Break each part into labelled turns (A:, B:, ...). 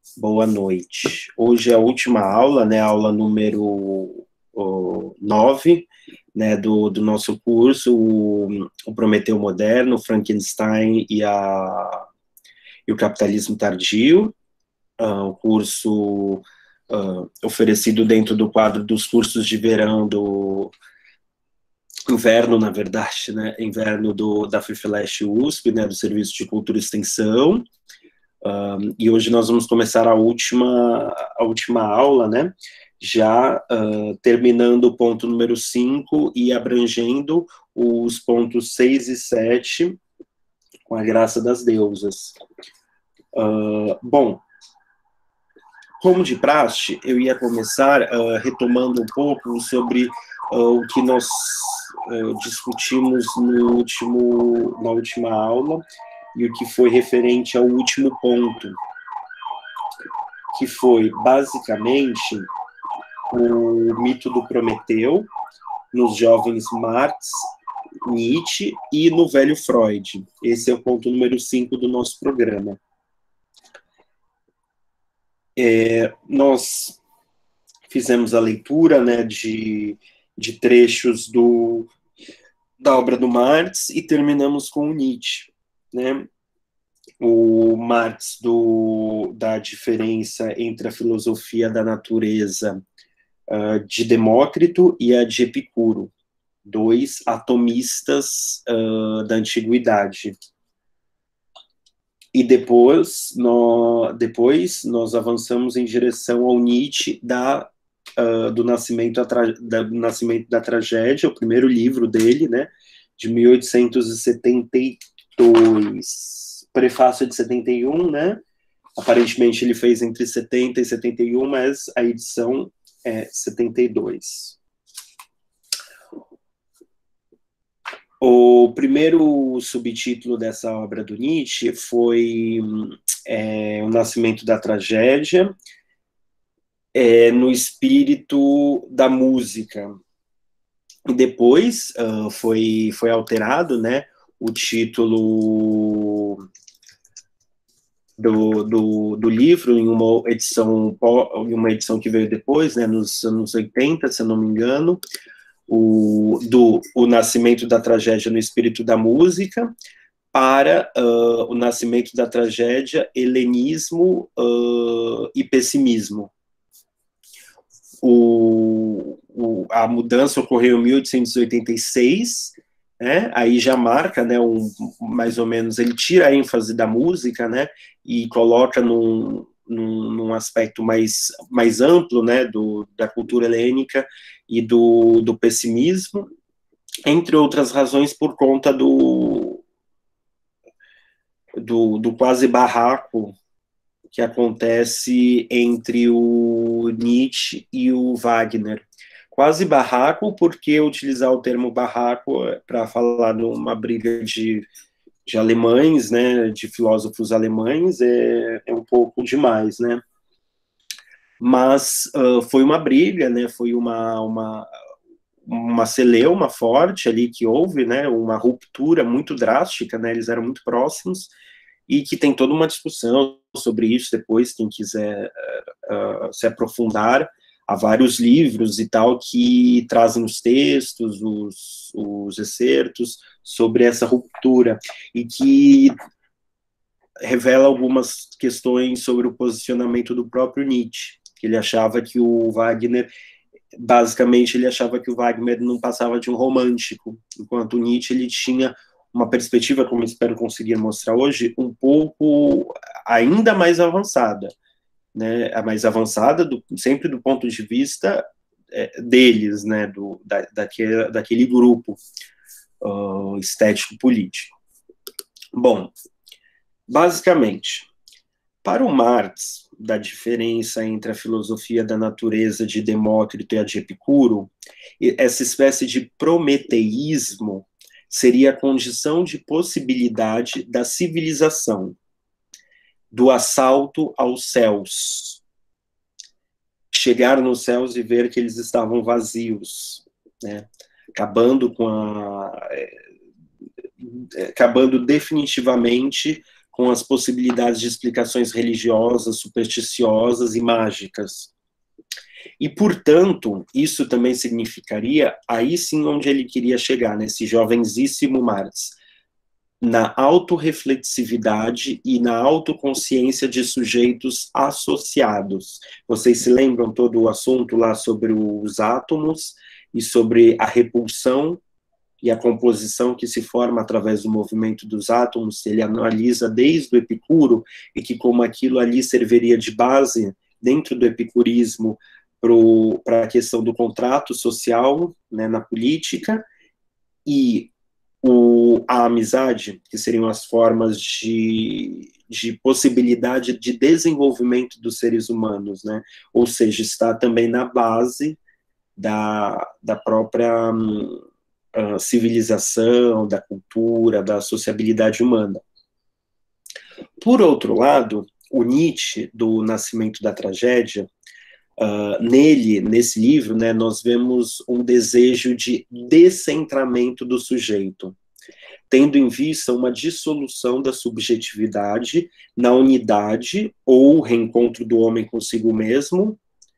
A: Boa noite. Hoje é a última aula, né, aula número 9, né, do nosso curso, o Prometeu Moderno, Frankenstein e o Capitalismo Tardio, o curso oferecido dentro do quadro dos cursos de verão do inverno, na verdade, né, inverno da FIFELESH USP, né, do Serviço de Cultura e Extensão. E hoje nós vamos começar a última aula, né? Já terminando o ponto número 5 e abrangendo os pontos 6 e 7, com a graça das deusas. Bom, como de praxe, eu ia começar retomando um pouco sobre o que nós discutimos na última aula, e o que foi referente ao último ponto, que foi, basicamente, o mito do Prometeu, nos jovens Marx, Nietzsche e no velho Freud. Esse é o ponto número 5 do nosso programa. Nós fizemos a leitura, né, de trechos da obra do Marx e terminamos com o Nietzsche, né? O Marx da diferença entre a filosofia da natureza de Demócrito e a de Epicuro, dois atomistas da antiguidade. E depois nós avançamos em direção ao Nietzsche do nascimento da tragédia, o primeiro livro dele, né, de 1872. Prefácio de 71, né? Aparentemente ele fez entre 70 e 71, mas a edição é 72. O primeiro subtítulo dessa obra do Nietzsche foi O Nascimento da Tragédia, no espírito da música. E depois foi alterado, né, o título do livro em uma edição que veio depois, né, nos anos 80, se eu não me engano, o Nascimento da Tragédia no Espírito da Música, para o Nascimento da Tragédia, Helenismo e Pessimismo. A mudança ocorreu em 1886, né? Aí já marca, né, mais ou menos, ele tira a ênfase da música, né, e coloca num aspecto mais amplo, né, da cultura helênica e do pessimismo, entre outras razões por conta do quase barraco que acontece entre o Nietzsche e o Wagner. Quase barraco, porque utilizar o termo barraco para falar de uma briga de alemães, né, de filósofos alemães, é um pouco demais, né? Mas foi uma briga, né, foi uma celeuma forte ali que houve, né, uma ruptura muito drástica, né, eles eram muito próximos, e que tem toda uma discussão sobre isso depois, quem quiser se aprofundar. Há vários livros e tal que trazem os textos, os excertos sobre essa ruptura, e que revela algumas questões sobre o posicionamento do próprio Nietzsche, que ele achava que o Wagner, basicamente ele achava que o Wagner não passava de um romântico, enquanto o Nietzsche ele tinha uma perspectiva, como eu espero conseguir mostrar hoje, um pouco ainda mais avançada, né, a mais avançada sempre do ponto de vista deles, né, daquele grupo estético-político. Bom, basicamente, para o Marx, da diferença entre a filosofia da natureza de Demócrito e a de Epicuro, essa espécie de prometeísmo seria a condição de possibilidade da civilização, do assalto aos céus. Chegar nos céus e ver que eles estavam vazios, né? Acabando definitivamente com as possibilidades de explicações religiosas, supersticiosas e mágicas. E, portanto, isso também significaria, aí sim onde ele queria chegar, nesse jovenzíssimo Marx, na autorreflexividade e na autoconsciência de sujeitos associados. Vocês se lembram todo o assunto lá sobre os átomos e sobre a repulsão e a composição que se forma através do movimento dos átomos? Ele analisa desde o Epicuro, e que como aquilo ali serviria de base, dentro do epicurismo, para a questão do contrato social, né, na política, e a amizade, que seriam as formas de possibilidade de desenvolvimento dos seres humanos, né? Ou seja, está também na base da própria civilização, da cultura, da sociabilidade humana. Por outro lado, o Nietzsche, do Nascimento da Tragédia, nesse livro, né, nós vemos um desejo de descentramento do sujeito, tendo em vista uma dissolução da subjetividade na unidade ou reencontro do homem consigo mesmo,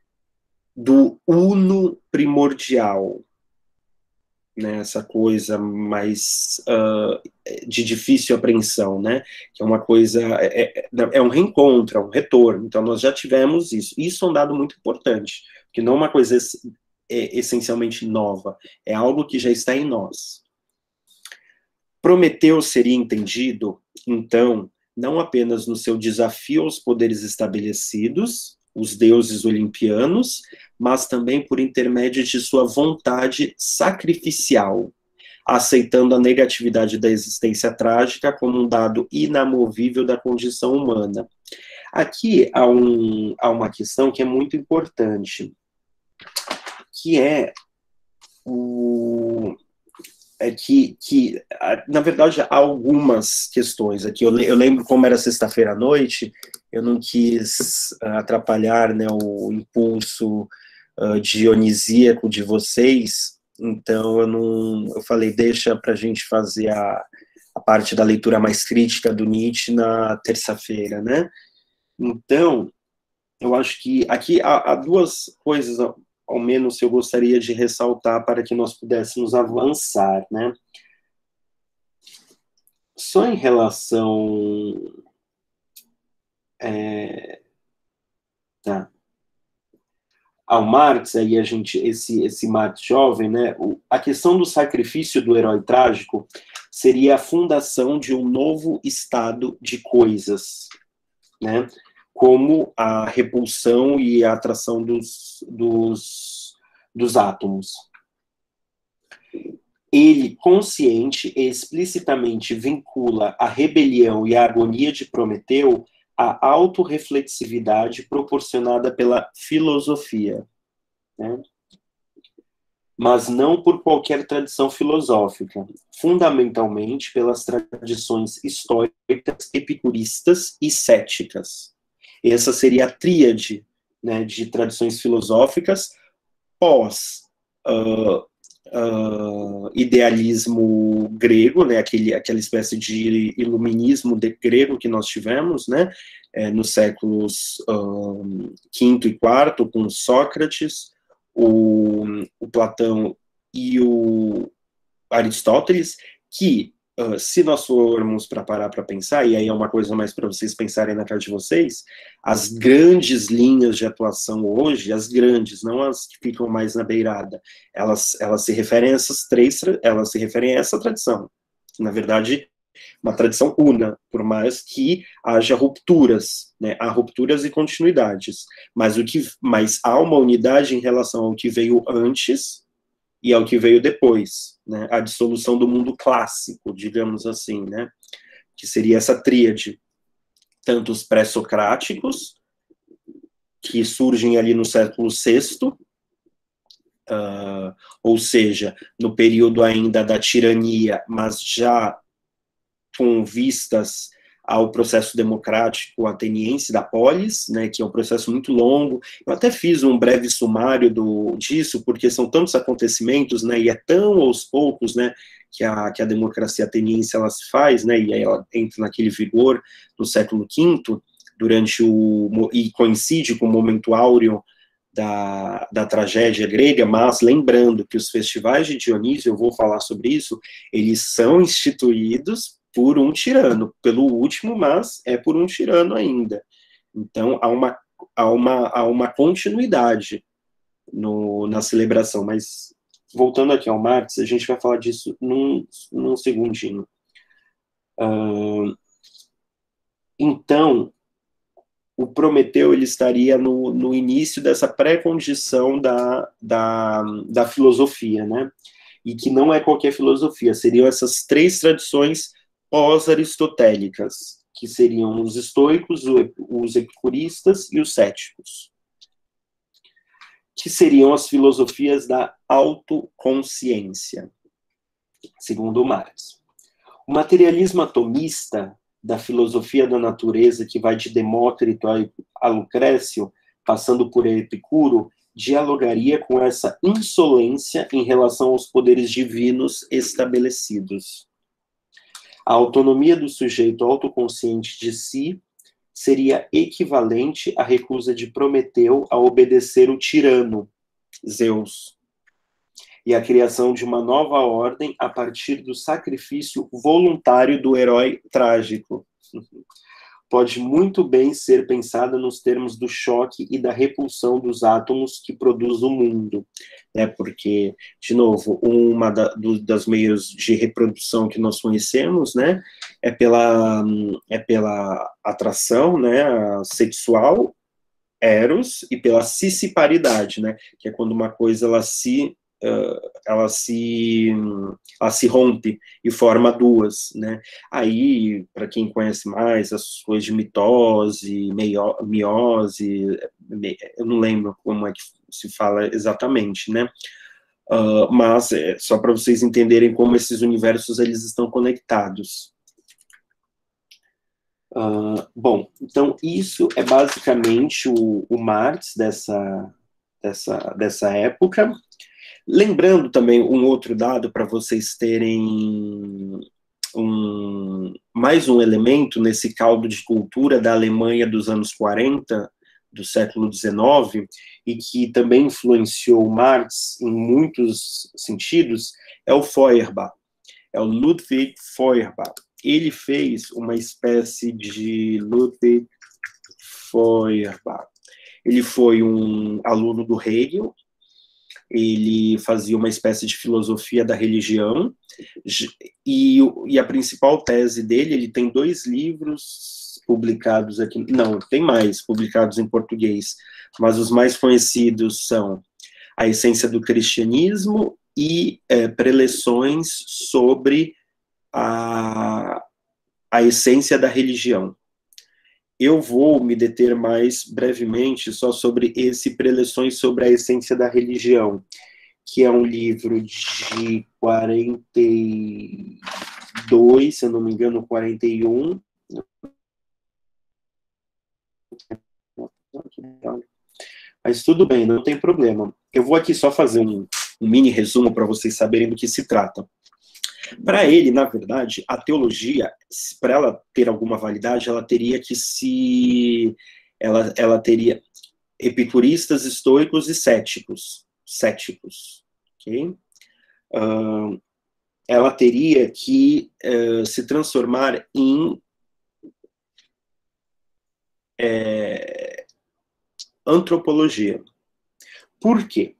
A: do uno primordial, né, essa coisa mais de difícil apreensão, né, que é uma coisa, é um reencontro, é um retorno. Então nós já tivemos isso. Isso é um dado muito importante, que não é uma coisa essencialmente nova, é algo que já está em nós. Prometeu seria entendido, então, não apenas no seu desafio aos poderes estabelecidos, os deuses olimpianos, mas também por intermédio de sua vontade sacrificial, aceitando a negatividade da existência trágica como um dado inamovível da condição humana. Aqui há uma questão que é muito importante, que é na verdade, há algumas questões aqui. Eu lembro como era sexta-feira à noite, eu não quis atrapalhar, né, o impulso dionisíaco de vocês, então eu falei, deixa para a gente fazer a parte da leitura mais crítica do Nietzsche na terça-feira, né? Então, eu acho que aqui há duas coisas, ao menos eu gostaria de ressaltar para que nós pudéssemos avançar, né? Só em relação ao Marx, aí esse Marx jovem, né? A questão do sacrifício do herói trágico seria a fundação de um novo estado de coisas, né? Como a repulsão e a atração dos átomos. Ele, consciente e explicitamente vincula a rebelião e a agonia de Prometeu à autorreflexividade proporcionada pela filosofia, né? Mas não por qualquer tradição filosófica, fundamentalmente pelas tradições históricas, epicuristas e céticas. Essa seria a tríade, né, de tradições filosóficas pós idealismo grego, né, aquela espécie de iluminismo grego que nós tivemos, né, nos séculos V e IV, com Sócrates, o Platão e o Aristóteles, que, se nós formos para parar para pensar, e aí é uma coisa mais para vocês pensarem na cara de vocês, as grandes linhas de atuação hoje, as grandes, não as que ficam mais na beirada, elas se referem a elas se referem a essa tradição, que, na verdade, uma tradição una, por mais que haja rupturas, né? Há rupturas e continuidades, mas há uma unidade em relação ao que veio antes e ao que veio depois, né? A dissolução do mundo clássico, digamos assim, né? Que seria essa tríade, tanto os pré-socráticos, que surgem ali no século VI, ou seja, no período ainda da tirania, mas já com vistas ao processo democrático ateniense da polis, né, que é um processo muito longo. Eu até fiz um breve sumário disso, porque são tantos acontecimentos, né, e é tão aos poucos, né, que a democracia ateniense ela se faz, né, e aí ela entra naquele vigor no século V, e coincide com o momento áureo da tragédia grega, mas lembrando que os festivais de Dionísio, eu vou falar sobre isso, eles são instituídos por um tirano, pelo último, mas é por um tirano ainda. Então, há uma continuidade na celebração, mas voltando aqui ao Marx, a gente vai falar disso num segundinho. Então, o Prometeu ele estaria no início dessa pré-condição da filosofia, né? E que não é qualquer filosofia, seriam essas três tradições pós-aristotélicas, que seriam os estoicos, os epicuristas e os céticos, que seriam as filosofias da autoconsciência, segundo Marx. O materialismo atomista da filosofia da natureza, que vai de Demócrito a Lucrécio, passando por Epicuro, dialogaria com essa insolência em relação aos poderes divinos estabelecidos. A autonomia do sujeito autoconsciente de si seria equivalente à recusa de Prometeu a obedecer o tirano, Zeus, e a criação de uma nova ordem a partir do sacrifício voluntário do herói trágico. Pode muito bem ser pensada nos termos do choque e da repulsão dos átomos que produz o mundo, né? Porque, de novo, das meios de reprodução que nós conhecemos, né, é pela atração, né, sexual, eros, e pela cisciparidade, né, que é quando uma coisa ela se rompe e forma duas, né? Aí, para quem conhece mais as coisas de mitose, miose, eu não lembro como é que se fala exatamente, né? Mas só para vocês entenderem como esses universos eles estão conectados. Bom, então isso é basicamente o Marx dessa época. Lembrando também um outro dado para vocês terem mais um elemento nesse caldo de cultura da Alemanha dos anos 40, do século XIX, e que também influenciou Marx em muitos sentidos, é o Feuerbach, é o Ludwig Feuerbach. Ele fez uma espécie de Ludwig Feuerbach. Ele foi um aluno do Hegel, ele fazia uma espécie de filosofia da religião, e a principal tese dele, ele tem 2 livros publicados aqui, não, tem mais, publicados em português, mas os mais conhecidos são A Essência do Cristianismo e Preleções sobre a essência da religião. Eu vou me deter mais brevemente só sobre esse Preleções sobre a Essência da Religião, que é um livro de 42, se eu não me engano, 41. Mas tudo bem, não tem problema. Eu vou aqui só fazer um mini resumo para vocês saberem do que se trata. Para ele, na verdade, a teologia, para ela ter alguma validade, ela teria que ela teria epicuristas, estoicos e céticos, ok? Ela teria que se transformar em antropologia. Por quê?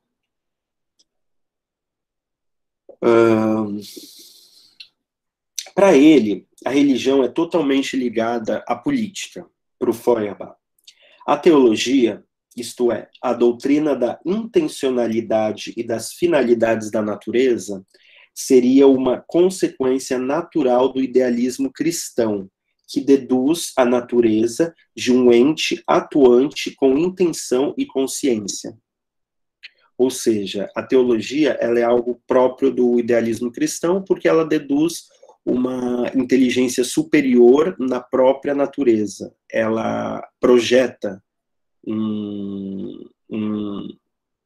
A: Para ele, a religião é totalmente ligada à política, para o Feuerbach. A teologia, isto é, a doutrina da intencionalidade e das finalidades da natureza, seria uma consequência natural do idealismo cristão, que deduz a natureza de um ente atuante com intenção e consciência. Ou seja, a teologia ela é algo próprio do idealismo cristão, porque ela deduz uma inteligência superior na própria natureza. Ela projeta um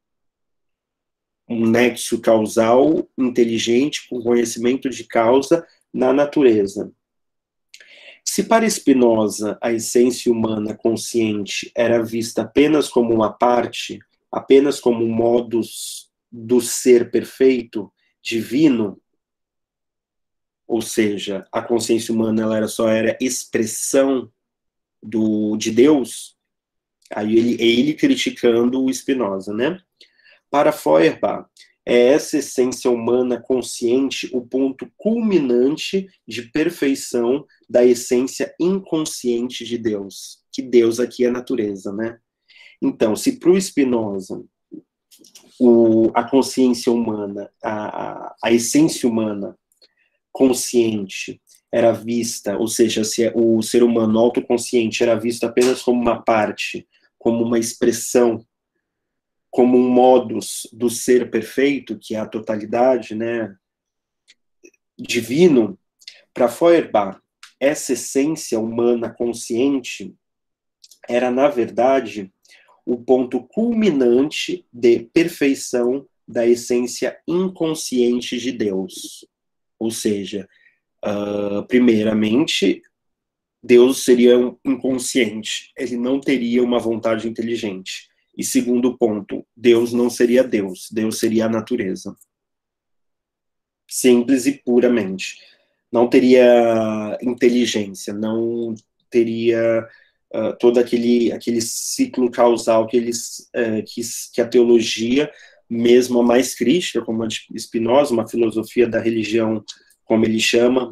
A: nexo causal inteligente com conhecimento de causa na natureza. Se para Spinoza a essência humana consciente era vista apenas como uma parte, apenas como um modus do ser perfeito, divino, ou seja, a consciência humana ela só era expressão de Deus, aí ele criticando o Spinoza, né? Para Feuerbach, é essa essência humana consciente o ponto culminante de perfeição da essência inconsciente de Deus, que Deus aqui é a natureza, né? Então, se para o Spinoza a consciência humana, a essência humana consciente era vista, ou seja, se o ser humano autoconsciente era visto apenas como uma parte, como uma expressão, como um modus do ser perfeito, que é a totalidade, né, divino, para Feuerbach, essa essência humana consciente era, na verdade, o ponto culminante de perfeição da essência inconsciente de Deus. Ou seja, primeiramente, Deus seria inconsciente, ele não teria uma vontade inteligente. E segundo ponto, Deus não seria Deus, Deus seria a natureza. Simples e puramente. Não teria inteligência, não teria todo aquele ciclo causal que a teologia, mesmo a mais crítica, como a de Spinoza, uma filosofia da religião, como ele chama,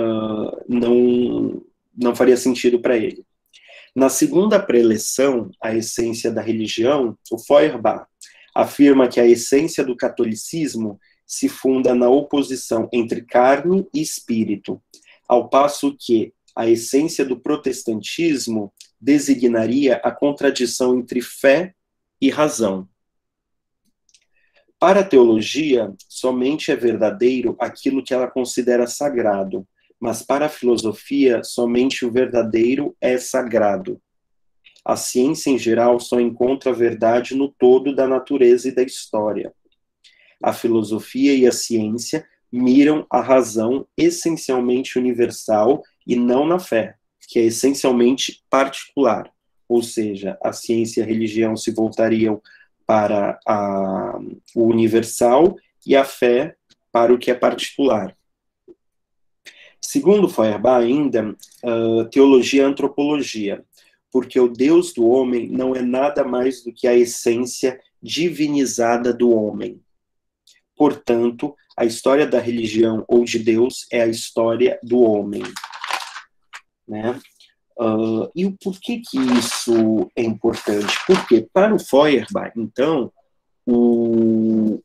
A: não faria sentido para ele. Na segunda preleção, a essência da religião, o Feuerbach afirma que a essência do catolicismo se funda na oposição entre carne e espírito, ao passo que a essência do protestantismo designaria a contradição entre fé e razão. Para a teologia, somente é verdadeiro aquilo que ela considera sagrado, mas para a filosofia, somente o verdadeiro é sagrado. A ciência, em geral, só encontra a verdade no todo da natureza e da história. A filosofia e a ciência miram a razão essencialmente universal e não na fé, que é essencialmente particular. Ou seja, a ciência e a religião se voltariam para o universal e a fé para o que é particular. Segundo Feuerbach, ainda, teologia e antropologia, porque o Deus do homem não é nada mais do que a essência divinizada do homem. Portanto, a história da religião ou de Deus é a história do homem. Né? E o porquê que isso é importante? Porque para o Feuerbach, então, o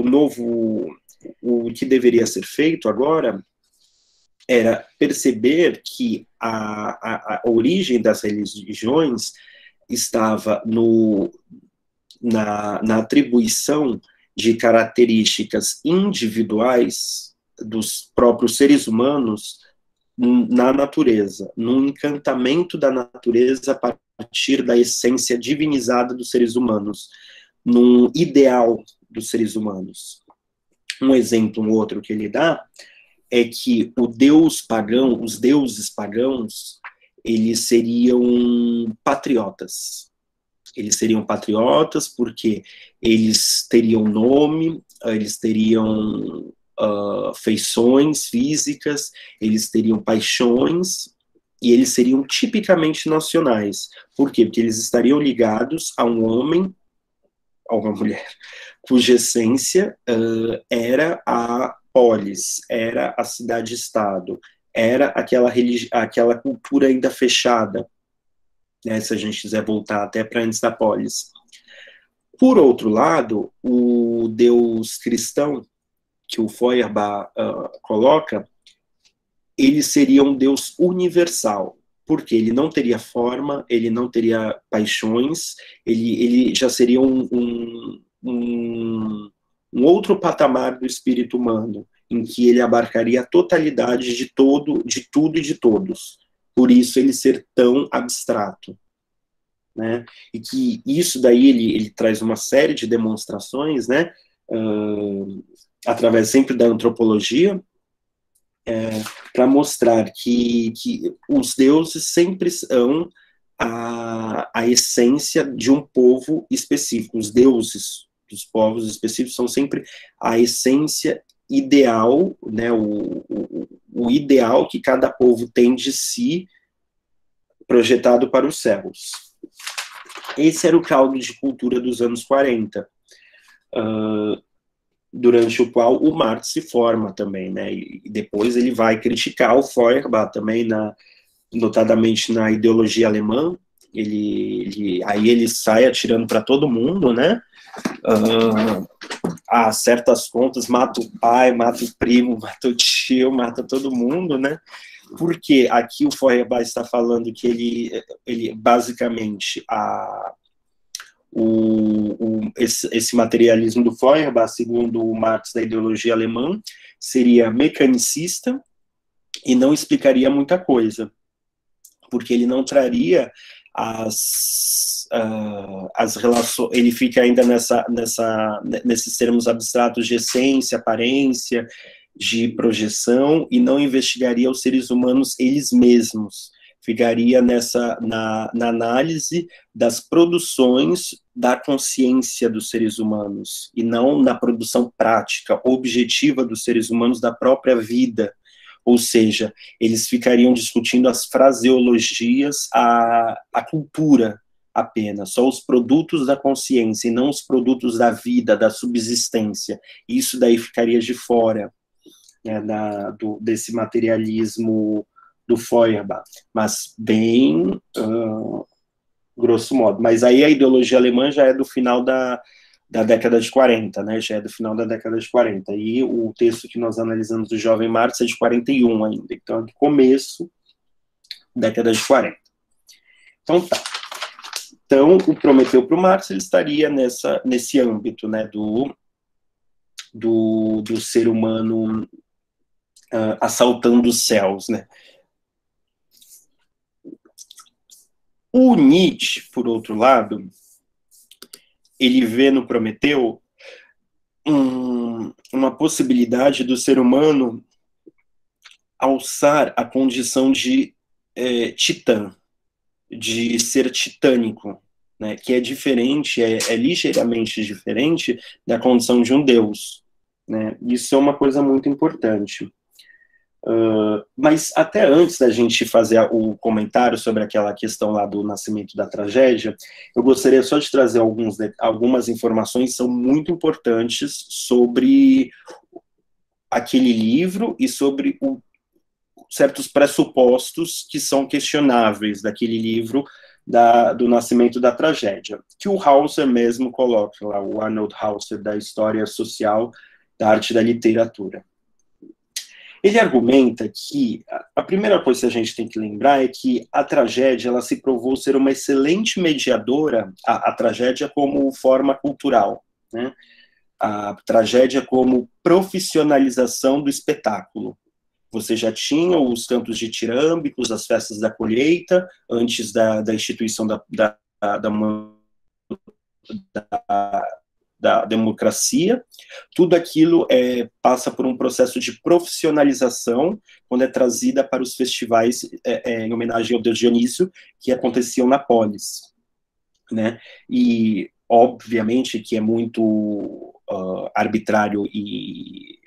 A: que deveria ser feito agora era perceber que a origem das religiões estava na atribuição de características individuais dos próprios seres humanos na natureza, no encantamento da natureza a partir da essência divinizada dos seres humanos, num ideal dos seres humanos. Um exemplo, um outro que ele dá, é que o deus pagão, os deuses pagãos, eles seriam patriotas. Eles seriam patriotas porque eles teriam nome, eles teriam feições físicas, eles teriam paixões, e eles seriam tipicamente nacionais. Por quê? Porque eles estariam ligados a um homem, a uma mulher, cuja essência era a polis, era a cidade-estado, era aquela cultura ainda fechada, né, se a gente quiser voltar até para antes da polis. Por outro lado, o Deus cristão, que o Feuerbach coloca, ele seria um Deus universal, porque ele não teria forma, ele não teria paixões, ele já seria um outro patamar do espírito humano. em que ele abarcaria a totalidade de tudo e de todos. Por isso ele ser tão abstrato, né? E que isso daí ele traz uma série de demonstrações, né? Através sempre da antropologia, para mostrar que os deuses sempre são a essência de um povo específico. Os deuses dos povos específicos são sempre a essência ideal, né, o ideal que cada povo tem de si projetado para os céus. Esse era o caldo de cultura dos anos 40, durante o qual o Marx se forma também, né, e depois ele vai criticar o Feuerbach também, notadamente na ideologia alemã. Aí ele sai atirando para todo mundo, né, a certas contas, mata o pai, mata o primo, mata o tio, mata todo mundo, né, porque aqui o Feuerbach está falando que ele basicamente, esse materialismo do Feuerbach, segundo o Marx da ideologia alemã, seria mecanicista e não explicaria muita coisa, porque ele não traria as relações, ele fica ainda nesses termos abstratos de essência, aparência, de projeção, e não investigaria os seres humanos eles mesmos, ficaria na análise das produções da consciência dos seres humanos, e não na produção prática, objetiva dos seres humanos da própria vida. Ou seja, eles ficariam discutindo as fraseologias, a cultura apenas, só os produtos da consciência, e não os produtos da vida, da subsistência. Isso daí ficaria de fora, né, desse materialismo do Feuerbach, mas bem grosso modo. Mas aí a ideologia alemã já é do final da década de 40, né? Já é do final da década de 40. E o texto que nós analisamos do Jovem Marx é de 41 ainda. Então, é do começo da década de 40. Então, tá. Então, o Prometeu para o Marx, ele estaria nesse âmbito, né? Do ser humano assaltando os céus, né? O Nietzsche, por outro lado, ele vê no Prometeu uma possibilidade do ser humano alçar a condição de titã, de ser titânico, né, que é diferente, é ligeiramente diferente da condição de um deus, né? Isso é uma coisa muito importante. Mas até antes da gente fazer o comentário sobre aquela questão lá do nascimento da tragédia, eu gostaria só de trazer algumas informações que são muito importantes sobre aquele livro e sobre certos pressupostos que são questionáveis daquele livro do nascimento da tragédia, que o Hauser mesmo coloca lá, o Arnold Hauser, da História Social da Arte e da Literatura. Ele argumenta que a primeira coisa que a gente tem que lembrar é que a tragédia ela se provou ser uma excelente mediadora, a tragédia como forma cultural, né? A tragédia como profissionalização do espetáculo. Você já tinha os cantos ditírambicos, as festas da colheita, antes da instituição da democracia. Tudo aquilo passa por um processo de profissionalização quando é trazida para os festivais em homenagem ao deus Dionísio, que aconteciam na polis, né? E, obviamente, que é muito arbitrário e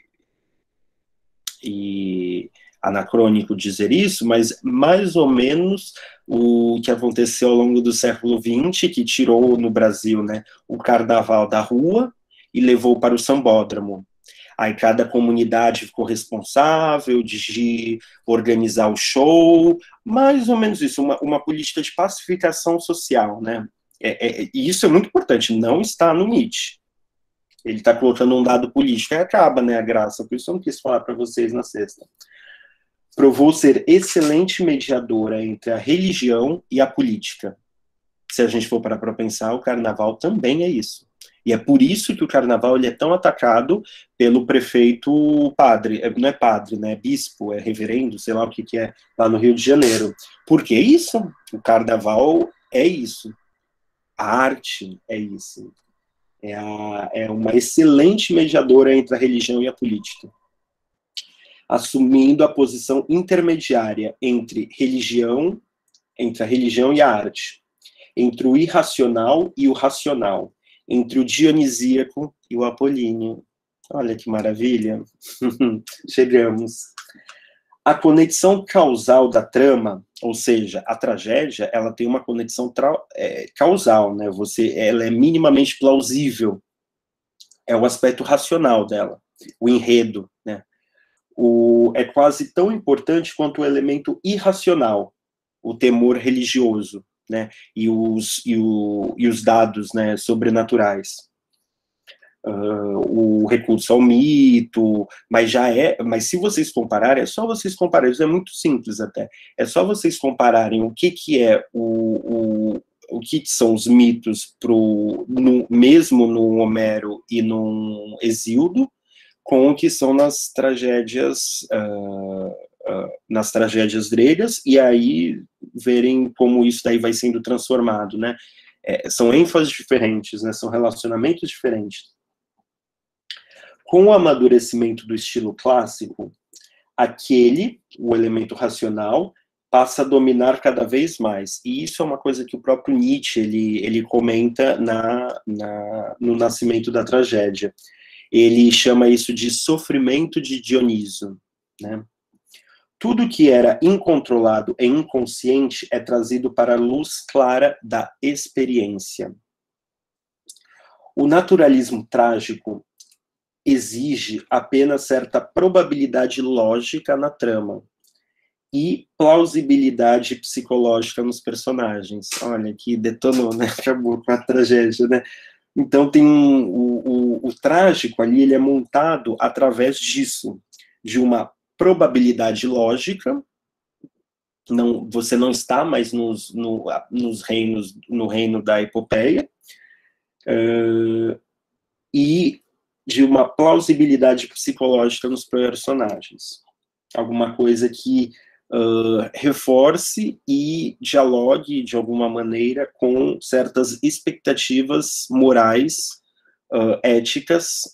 A: anacrônico dizer isso, mas mais ou menos o que aconteceu ao longo do século XX, que tirou no Brasil, né, o carnaval da rua e levou para o sambódromo. Aí cada comunidade ficou responsável de organizar o show, mais ou menos isso, uma política de pacificação social, né? E isso é muito importante, não está no Nietzsche. Ele está colocando um dado político e acaba, né, a graça, por isso eu não quis falar para vocês na sexta. Provou ser excelente mediadora entre a religião e a política. Se a gente for parar para pensar, o carnaval também é isso. E é por isso que o carnaval ele é tão atacado pelo prefeito padre, não é padre, né, é bispo, é reverendo, sei lá o que é, lá no Rio de Janeiro. Porque é isso, o carnaval é isso, a arte é isso, é uma excelente mediadora entre a religião e a política, assumindo a posição intermediária entre a religião e a arte, entre o irracional e o racional, entre o dionisíaco e o apolíneo. Olha que maravilha. Chegamos. A conexão causal da trama, ou seja, a tragédia, ela tem uma conexão causal, né? Ela é minimamente plausível. É o aspecto racional dela, o enredo, né? É quase tão importante quanto o elemento irracional, o temor religioso, né, e os dados, né, sobrenaturais. O recurso ao mito, mas se vocês compararem, é só vocês compararem, isso é muito simples até, é só vocês compararem o que é o que são os mitos mesmo no Homero e no Hesíodo, com o que são nas tragédias gregas, e aí verem como isso daí vai sendo transformado, né? São ênfases diferentes, né? São relacionamentos diferentes. Com o amadurecimento do estilo clássico, o elemento racional, passa a dominar cada vez mais. E isso é uma coisa que o próprio Nietzsche ele comenta no Nascimento da Tragédia. Ele chama isso de sofrimento de Dioniso, né? Tudo que era incontrolado e inconsciente é trazido para a luz clara da experiência. O naturalismo trágico exige apenas certa probabilidade lógica na trama e plausibilidade psicológica nos personagens. Olha, que detonou, né? Acabou com a tragédia, né? Então tem o trágico ali, ele é montado através disso, de uma probabilidade lógica. Você não está mais nos reinos, no reino da epopeia, e de uma plausibilidade psicológica nos personagens. Alguma coisa que reforce e dialogue de alguma maneira com certas expectativas morais, éticas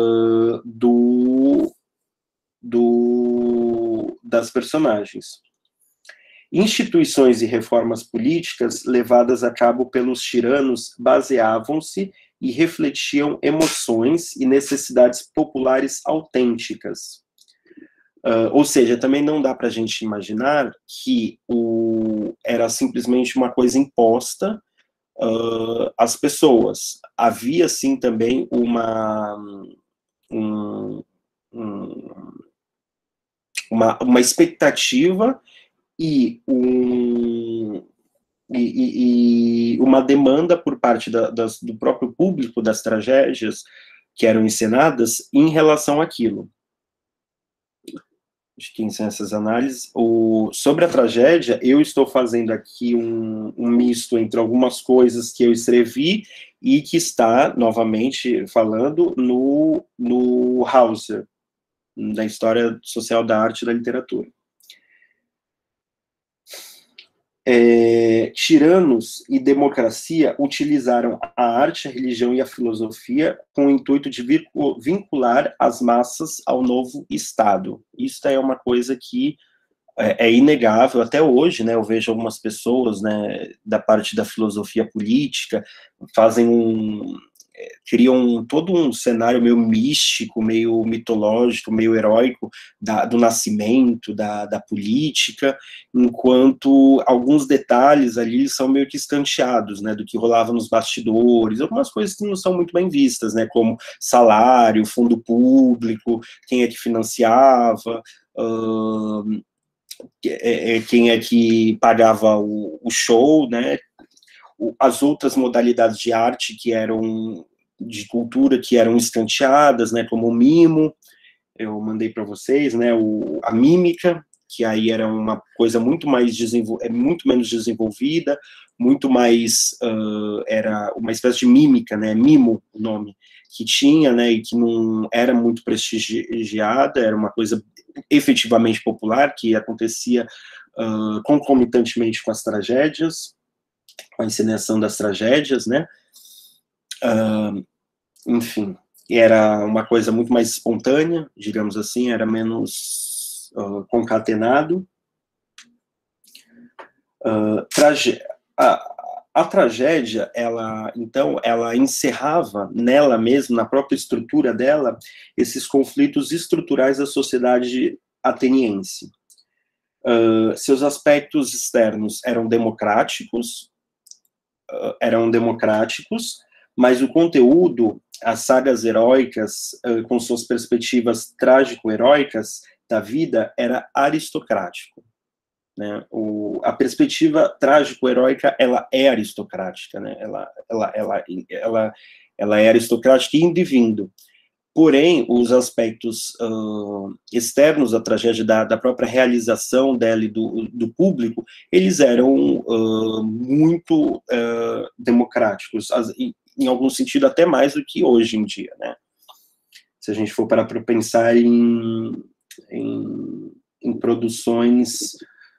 A: das personagens. Instituições e reformas políticas levadas a cabo pelos tiranos baseavam-se e refletiam emoções e necessidades populares autênticas. Ou seja, também não dá para a gente imaginar que era simplesmente uma coisa imposta às pessoas. Havia, sim, também uma expectativa e uma demanda por parte do próprio público das tragédias que eram encenadas em relação àquilo. De quem são essas análises. Sobre a tragédia, eu estou fazendo aqui um misto entre algumas coisas que eu escrevi e que está, novamente falando, no Hauser, da História Social da Arte e da Literatura. Tiranos e democracia utilizaram a arte, a religião e a filosofia com o intuito de vincular as massas ao novo Estado. Isso é uma coisa que é inegável até hoje, né? Eu vejo algumas pessoas, né, da parte da filosofia política, criam todo um cenário meio místico, meio mitológico, meio heróico do nascimento, da política, enquanto alguns detalhes ali são meio que escanteados, né, do que rolava nos bastidores, algumas coisas que não são muito bem vistas, né, como salário, fundo público, quem é que financiava, quem é que pagava o show, né, as outras modalidades de arte de cultura que eram escanteadas, né, como o mimo, eu mandei para vocês, né, a mímica, que aí era uma coisa muito mais muito menos desenvolvida, muito mais, era uma espécie de mímica, né, mimo o nome, que tinha, né, e que não era muito prestigiada, era uma coisa efetivamente popular, que acontecia concomitantemente com as tragédias, com a encenação das tragédias, né, enfim, era uma coisa muito mais espontânea, digamos assim, era menos concatenado. A tragédia, então, ela encerrava nela mesma, na própria estrutura dela, esses conflitos estruturais da sociedade ateniense. Seus aspectos externos eram democráticos, mas o conteúdo, as sagas heróicas, com suas perspectivas trágico-heróicas da vida, era aristocrático. Né? A perspectiva trágico-heróica, ela é aristocrática, né? Ela é aristocrática e indo e vindo. Porém, os aspectos externos da tragédia, da própria realização dela e do público, eles eram muito democráticos, em algum sentido até mais do que hoje em dia, né? Se a gente for parar para pensar em produções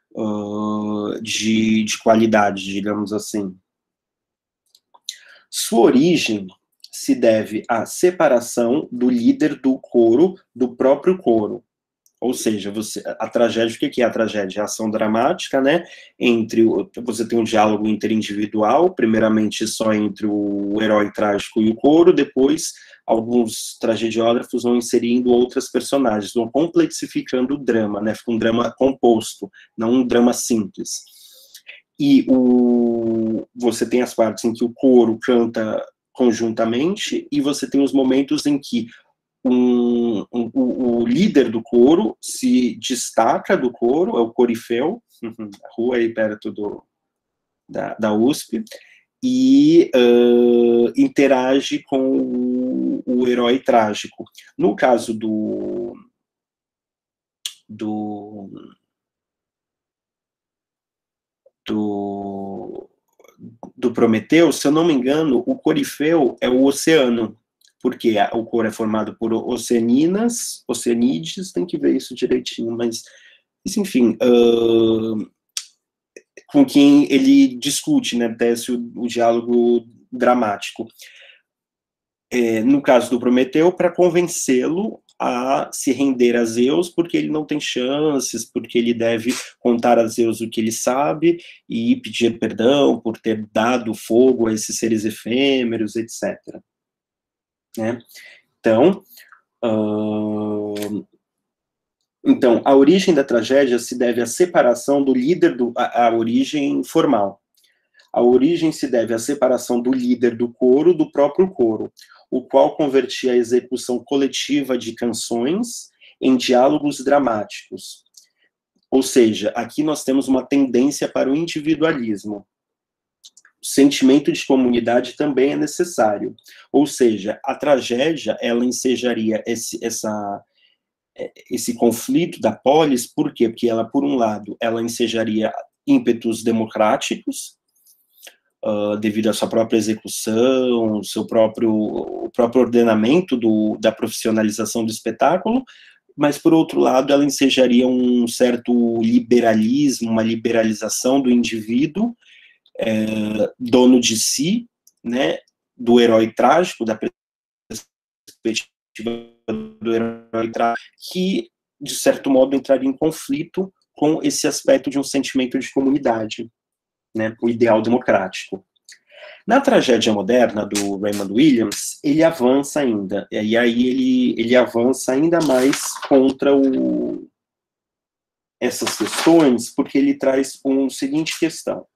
A: de qualidade, digamos assim. Sua origem se deve à separação do líder do coro do próprio coro. Ou seja, a tragédia, o que é a tragédia? A ação dramática, né? Você tem um diálogo interindividual, primeiramente só entre o herói trágico e o coro, depois alguns tragediógrafos vão inserindo outras personagens, vão complexificando o drama, né? Fica um drama composto, não um drama simples. E você tem as partes em que o coro canta conjuntamente, e você tem os momentos em que o líder do coro se destaca do coro, é o corifeu, a rua aí perto da USP, e interage com o herói trágico. No caso do Prometeu, se eu não me engano, o corifeu é o oceano, porque o coro é formado por oceanídeos, tem que ver isso direitinho, mas, enfim, com quem ele discute, né, tece o diálogo dramático. No caso do Prometeu, para convencê-lo a se render a Zeus, porque ele não tem chances, porque ele deve contar a Zeus o que ele sabe e pedir perdão por ter dado fogo a esses seres efêmeros, etc. Né? Então, a origem da tragédia se deve à separação do líder, a origem formal. A origem se deve à separação do líder do coro do próprio coro, o qual convertia a execução coletiva de canções em diálogos dramáticos. Ou seja, aqui nós temos uma tendência para o individualismo. O sentimento de comunidade também é necessário. Ou seja, a tragédia, ela ensejaria esse conflito da polis, por quê? Porque ela, por um lado, ela ensejaria ímpetos democráticos, devido à sua própria execução, o próprio ordenamento da profissionalização do espetáculo, mas, por outro lado, ela ensejaria um certo liberalismo, uma liberalização do indivíduo, dono de si, né, do herói trágico, da perspectiva do herói trágico, que, de certo modo, entraria em conflito com esse aspecto de um sentimento de comunidade, né, o ideal democrático. Na tragédia moderna do Raymond Williams, ele avança ainda, e aí ele avança ainda mais contra essas questões, porque ele traz uma seguinte questão.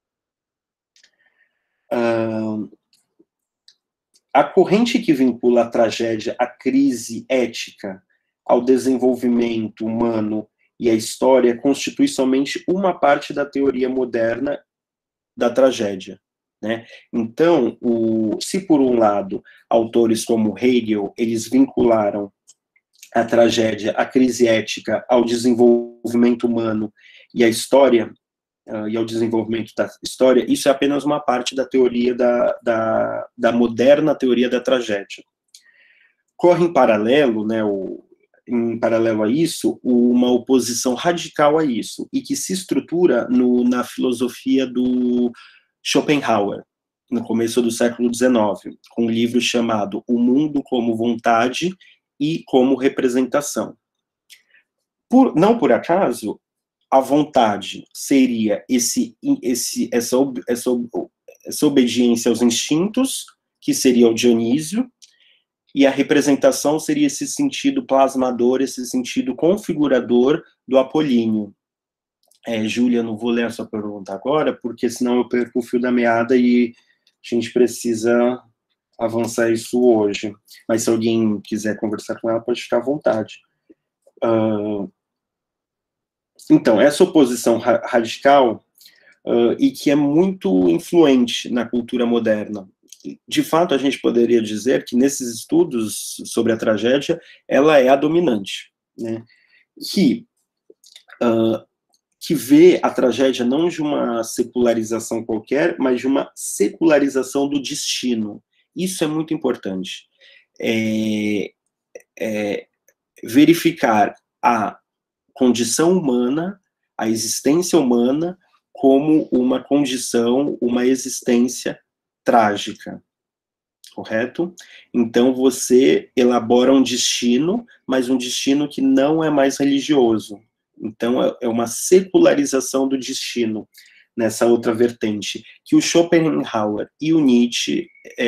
A: A corrente que vincula a tragédia à crise ética, ao desenvolvimento humano e à história constitui somente uma parte da teoria moderna da tragédia. Né? Então, se por um lado, autores como Hegel, eles vincularam a tragédia, a crise ética, ao desenvolvimento humano e à história, e ao desenvolvimento da história, isso é apenas uma parte da teoria da moderna teoria da tragédia. Corre em paralelo, né, em paralelo a isso, uma oposição radical a isso, e que se estrutura na filosofia do Schopenhauer, no começo do século XIX, com um livro chamado O Mundo como Vontade e como Representação. Não por acaso, a vontade seria essa obediência aos instintos, que seria o Dionísio, e a representação seria esse sentido plasmador, esse sentido configurador do Apolíneo. Júlia, não vou ler a sua pergunta agora, porque senão eu perco o fio da meada e a gente precisa avançar isso hoje. Mas se alguém quiser conversar com ela, pode ficar à vontade. Então, essa oposição radical, e que é muito influente na cultura moderna. De fato, a gente poderia dizer que nesses estudos sobre a tragédia, ela é a dominante, né? Que vê a tragédia não de uma secularização qualquer, mas de uma secularização do destino. Isso é muito importante. Verificar a condição humana, a existência humana, como uma condição, uma existência trágica, correto? Então, você elabora um destino, mas um destino que não é mais religioso. Então, é uma secularização do destino, nessa outra vertente, que o Schopenhauer e o Nietzsche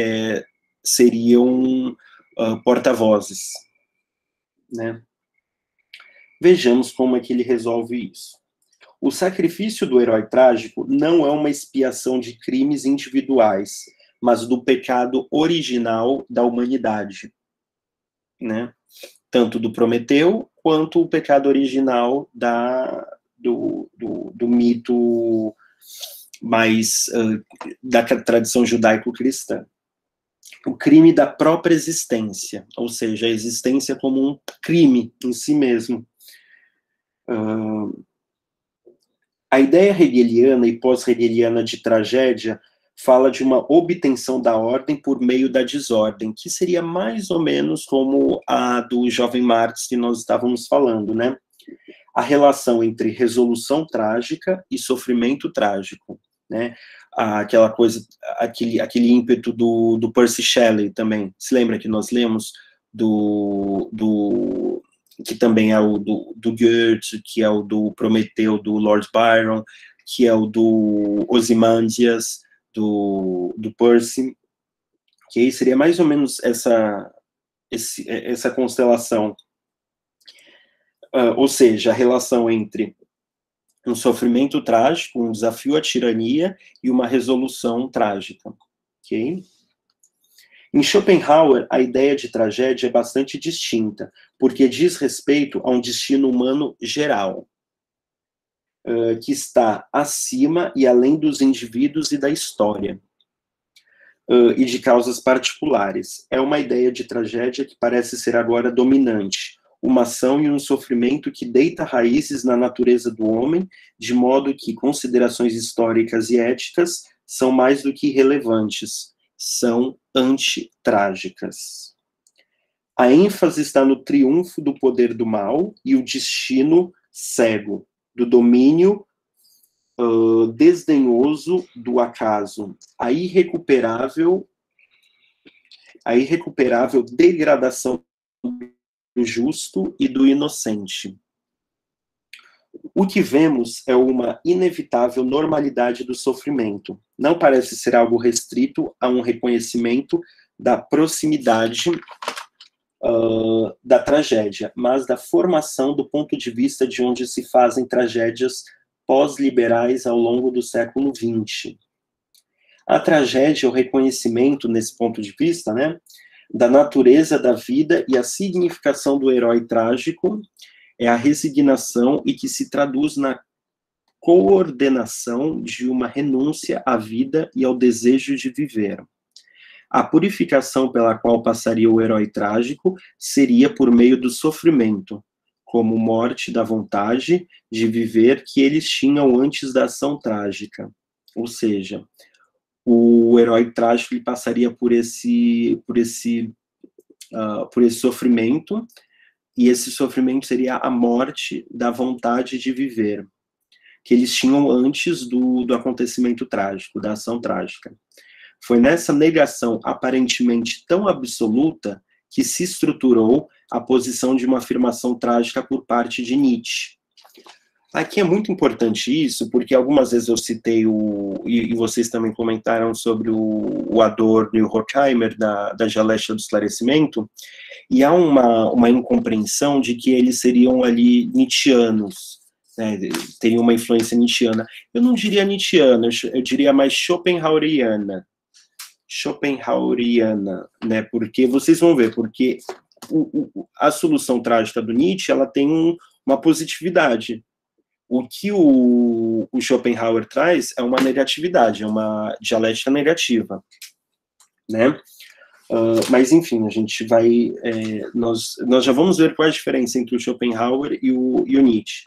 A: seriam porta-vozes, né? Vejamos como é que ele resolve isso. O sacrifício do herói trágico não é uma expiação de crimes individuais, mas do pecado original da humanidade, né? Tanto do Prometeu, quanto o pecado original do mito mais da tradição judaico-cristã. O crime da própria existência, ou seja, a existência como um crime em si mesmo. A ideia hegeliana e pós-hegeliana de tragédia fala de uma obtenção da ordem por meio da desordem, que seria mais ou menos como a do jovem Marx que nós estávamos falando, né? A relação entre resolução trágica e sofrimento trágico, né? Aquela coisa, aquele ímpeto do Percy Shelley também. Se lembra que nós lemos que também é o do Goethe, que é o do Prometeu, do Lord Byron, que é o do Ozymandias, do Percy, que aí seria mais ou menos essa constelação. Ou seja, a relação entre um sofrimento trágico, um desafio à tirania e uma resolução trágica. Ok? Em Schopenhauer, a ideia de tragédia é bastante distinta, porque diz respeito a um destino humano geral, que está acima e além dos indivíduos e da história, e de causas particulares. É uma ideia de tragédia que parece ser agora dominante, uma ação e um sofrimento que deita raízes na natureza do homem, de modo que considerações históricas e éticas são mais do que irrelevantes, são antitrágicas. A ênfase está no triunfo do poder do mal e o destino cego, do domínio desdenhoso do acaso, a irrecuperável degradação do justo e do inocente. O que vemos é uma inevitável normalidade do sofrimento. Não parece ser algo restrito a um reconhecimento da proximidade da tragédia, mas da formação do ponto de vista de onde se fazem tragédias pós-liberais ao longo do século XX. A tragédia é o reconhecimento, nesse ponto de vista, né, da natureza da vida e a significação do herói trágico, é a resignação e que se traduz na coordenação de uma renúncia à vida e ao desejo de viver. A purificação pela qual passaria o herói trágico seria por meio do sofrimento, como morte da vontade de viver que eles tinham antes da ação trágica. Ou seja, o herói trágico ele passaria por esse sofrimento, e esse sofrimento seria a morte da vontade de viver, que eles tinham antes do acontecimento trágico, da ação trágica. Foi nessa negação aparentemente tão absoluta que se estruturou a posição de uma afirmação trágica por parte de Nietzsche. Aqui é muito importante isso, porque algumas vezes eu citei e vocês também comentaram sobre o Adorno e o Horkheimer, da dialética do esclarecimento, e há uma incompreensão de que eles seriam ali nietzschianos, né, teriam uma influência nietzschiana. Eu não diria nietzschiana, eu diria mais schopenhaueriana, né, porque vocês vão ver, porque a solução trágica do Nietzsche, ela tem uma positividade. O que o Schopenhauer traz é uma negatividade, é uma dialética negativa, né? Mas, enfim, a gente vai... nós já vamos ver qual é a diferença entre o Schopenhauer e o Nietzsche.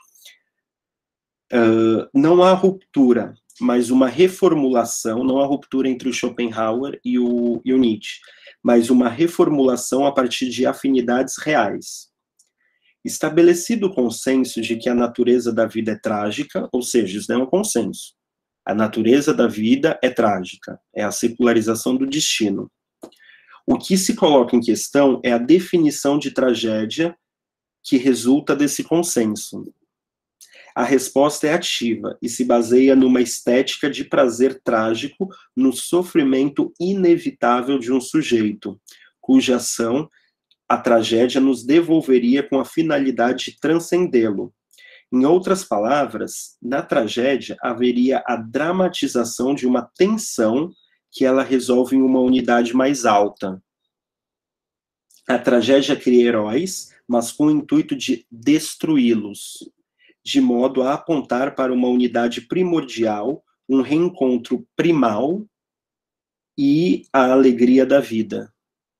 A: Não há ruptura, mas uma reformulação, não há ruptura entre o Schopenhauer e o Nietzsche, mas uma reformulação a partir de afinidades reais. Estabelecido o consenso de que a natureza da vida é trágica, ou seja, isso não é um consenso. A natureza da vida é trágica, é a secularização do destino. O que se coloca em questão é a definição de tragédia que resulta desse consenso. A resposta é ativa e se baseia numa estética de prazer trágico no sofrimento inevitável de um sujeito, cuja ação a tragédia nos devolveria com a finalidade de transcendê-lo. Em outras palavras, na tragédia haveria a dramatização de uma tensão que ela resolve em uma unidade mais alta. A tragédia cria heróis, mas com o intuito de destruí-los, de modo a apontar para uma unidade primordial, um reencontro primal e a alegria da vida.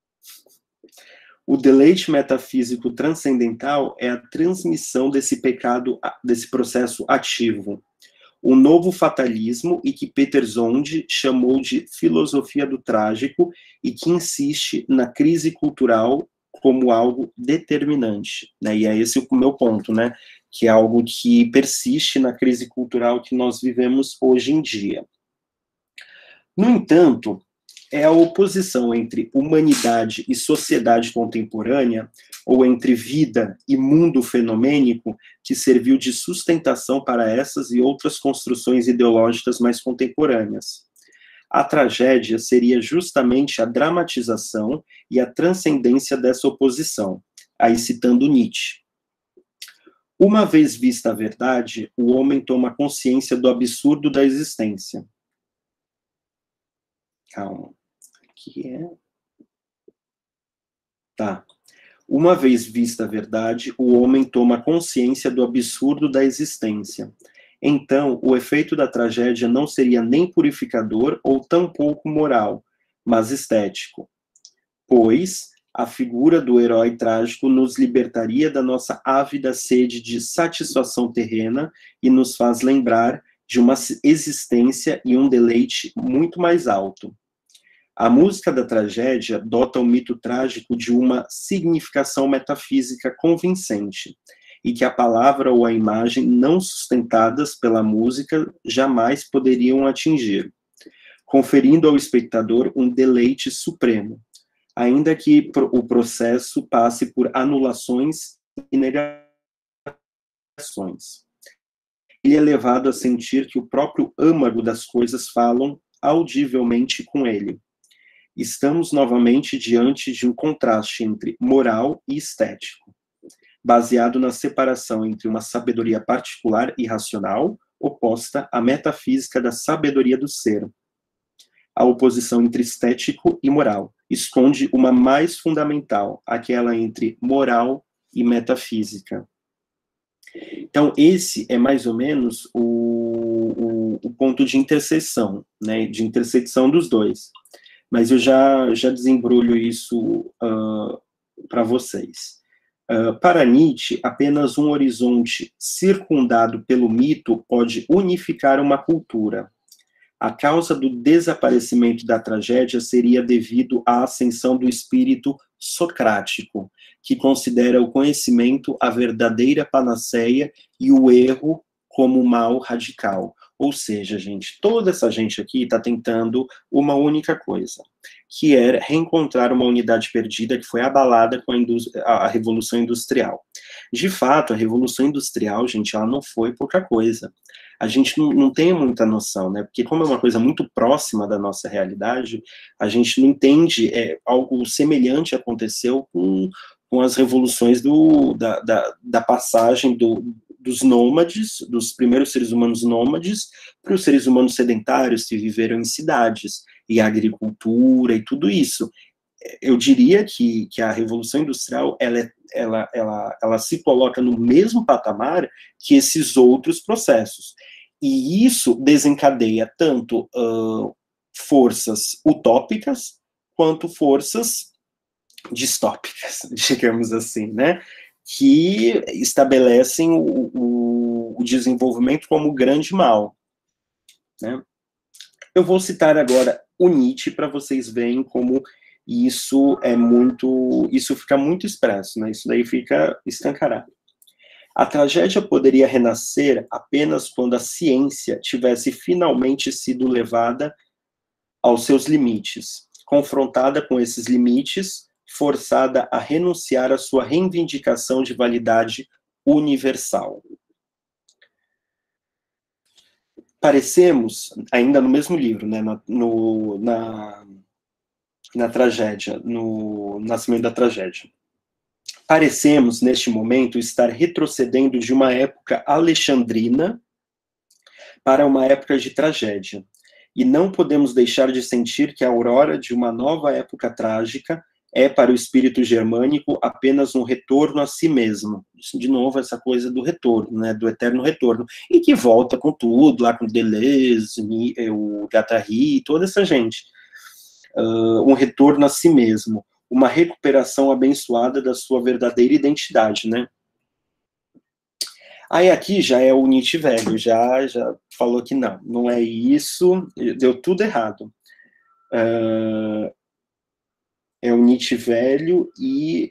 A: O deleite metafísico transcendental é a transmissão desse pecado, desse processo ativo. O novo fatalismo, e que Peter Zonde chamou de filosofia do trágico, e que insiste na crise cultural como algo determinante. Né? E é esse o meu ponto, né? Que é algo que persiste na crise cultural que nós vivemos hoje em dia. No entanto, é a oposição entre humanidade e sociedade contemporânea, ou entre vida e mundo fenomênico, que serviu de sustentação para essas e outras construções ideológicas mais contemporâneas. A tragédia seria justamente a dramatização e a transcendência dessa oposição, aí citando Nietzsche. Uma vez vista a verdade, o homem toma consciência do absurdo da existência. Calma. Aqui é... Tá. Uma vez vista a verdade, o homem toma consciência do absurdo da existência. Então, o efeito da tragédia não seria nem purificador ou tampouco moral, mas estético. Pois a figura do herói trágico nos libertaria da nossa ávida sede de satisfação terrena e nos faz lembrar de uma existência e um deleite muito mais alto. A música da tragédia dota o mito trágico de uma significação metafísica convincente, e que a palavra ou a imagem não sustentadas pela música jamais poderiam atingir, conferindo ao espectador um deleite supremo, ainda que o processo passe por anulações e negações. Ele é levado a sentir que o próprio âmago das coisas falam audivelmente com ele. Estamos novamente diante de um contraste entre moral e estético, baseado na separação entre uma sabedoria particular e racional, oposta à metafísica da sabedoria do ser. A oposição entre estético e moral esconde uma mais fundamental, aquela entre moral e metafísica. Então, esse é mais ou menos o ponto de interseção, né, de intersecção dos dois. mas eu já desembrulho isso para vocês. Para Nietzsche, apenas um horizonte circundado pelo mito pode unificar uma cultura. A causa do desaparecimento da tragédia seria devido à ascensão do espírito socrático, que considera o conhecimento a verdadeira panaceia e o erro como mal radical. Ou seja, gente, toda essa gente aqui está tentando uma única coisa, que é reencontrar uma unidade perdida que foi abalada com a Revolução Industrial. De fato, a Revolução Industrial, gente, ela não foi pouca coisa. A gente não tem muita noção, né? Porque como é uma coisa muito próxima da nossa realidade, a gente não entende, algo semelhante aconteceu com as revoluções da passagem dos nômades, dos primeiros seres humanos nômades, para os seres humanos sedentários que viveram em cidades, e a agricultura e tudo isso. Eu diria que a Revolução Industrial, ela se coloca no mesmo patamar que esses outros processos. E isso desencadeia tanto forças utópicas, quanto forças distópicas, digamos assim, né? Que estabelecem o desenvolvimento como grande mal, né? Eu vou citar agora o Nietzsche para vocês verem como isso fica muito expresso, né? Isso daí fica escancarado. A tragédia poderia renascer apenas quando a ciência tivesse finalmente sido levada aos seus limites, confrontada com esses limites, forçada a renunciar à sua reivindicação de validade universal. Parecemos, ainda no mesmo livro, né, na tragédia, no Nascimento da Tragédia, parecemos, neste momento, estar retrocedendo de uma época alexandrina para uma época de tragédia, e não podemos deixar de sentir que a aurora de uma nova época trágica é para o espírito germânico apenas um retorno a si mesmo. De novo, essa coisa do retorno, né, do eterno retorno, e que volta com tudo, lá com Deleuze, o Guattari, toda essa gente. Um retorno a si mesmo, uma recuperação abençoada da sua verdadeira identidade, né? Aí aqui já é o Nietzsche velho, já falou que não é isso, deu tudo errado. É o Nietzsche velho e...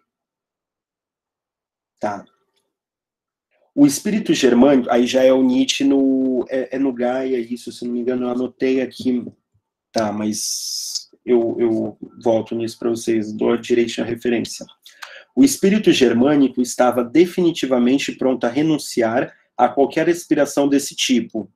A: Tá. O espírito germânico, aí já é o Nietzsche no Gaia, isso, se não me engano, eu anotei aqui. Tá, mas eu volto nisso para vocês, dou direitinho a referência. O espírito germânico estava definitivamente pronto a renunciar a qualquer aspiração desse tipo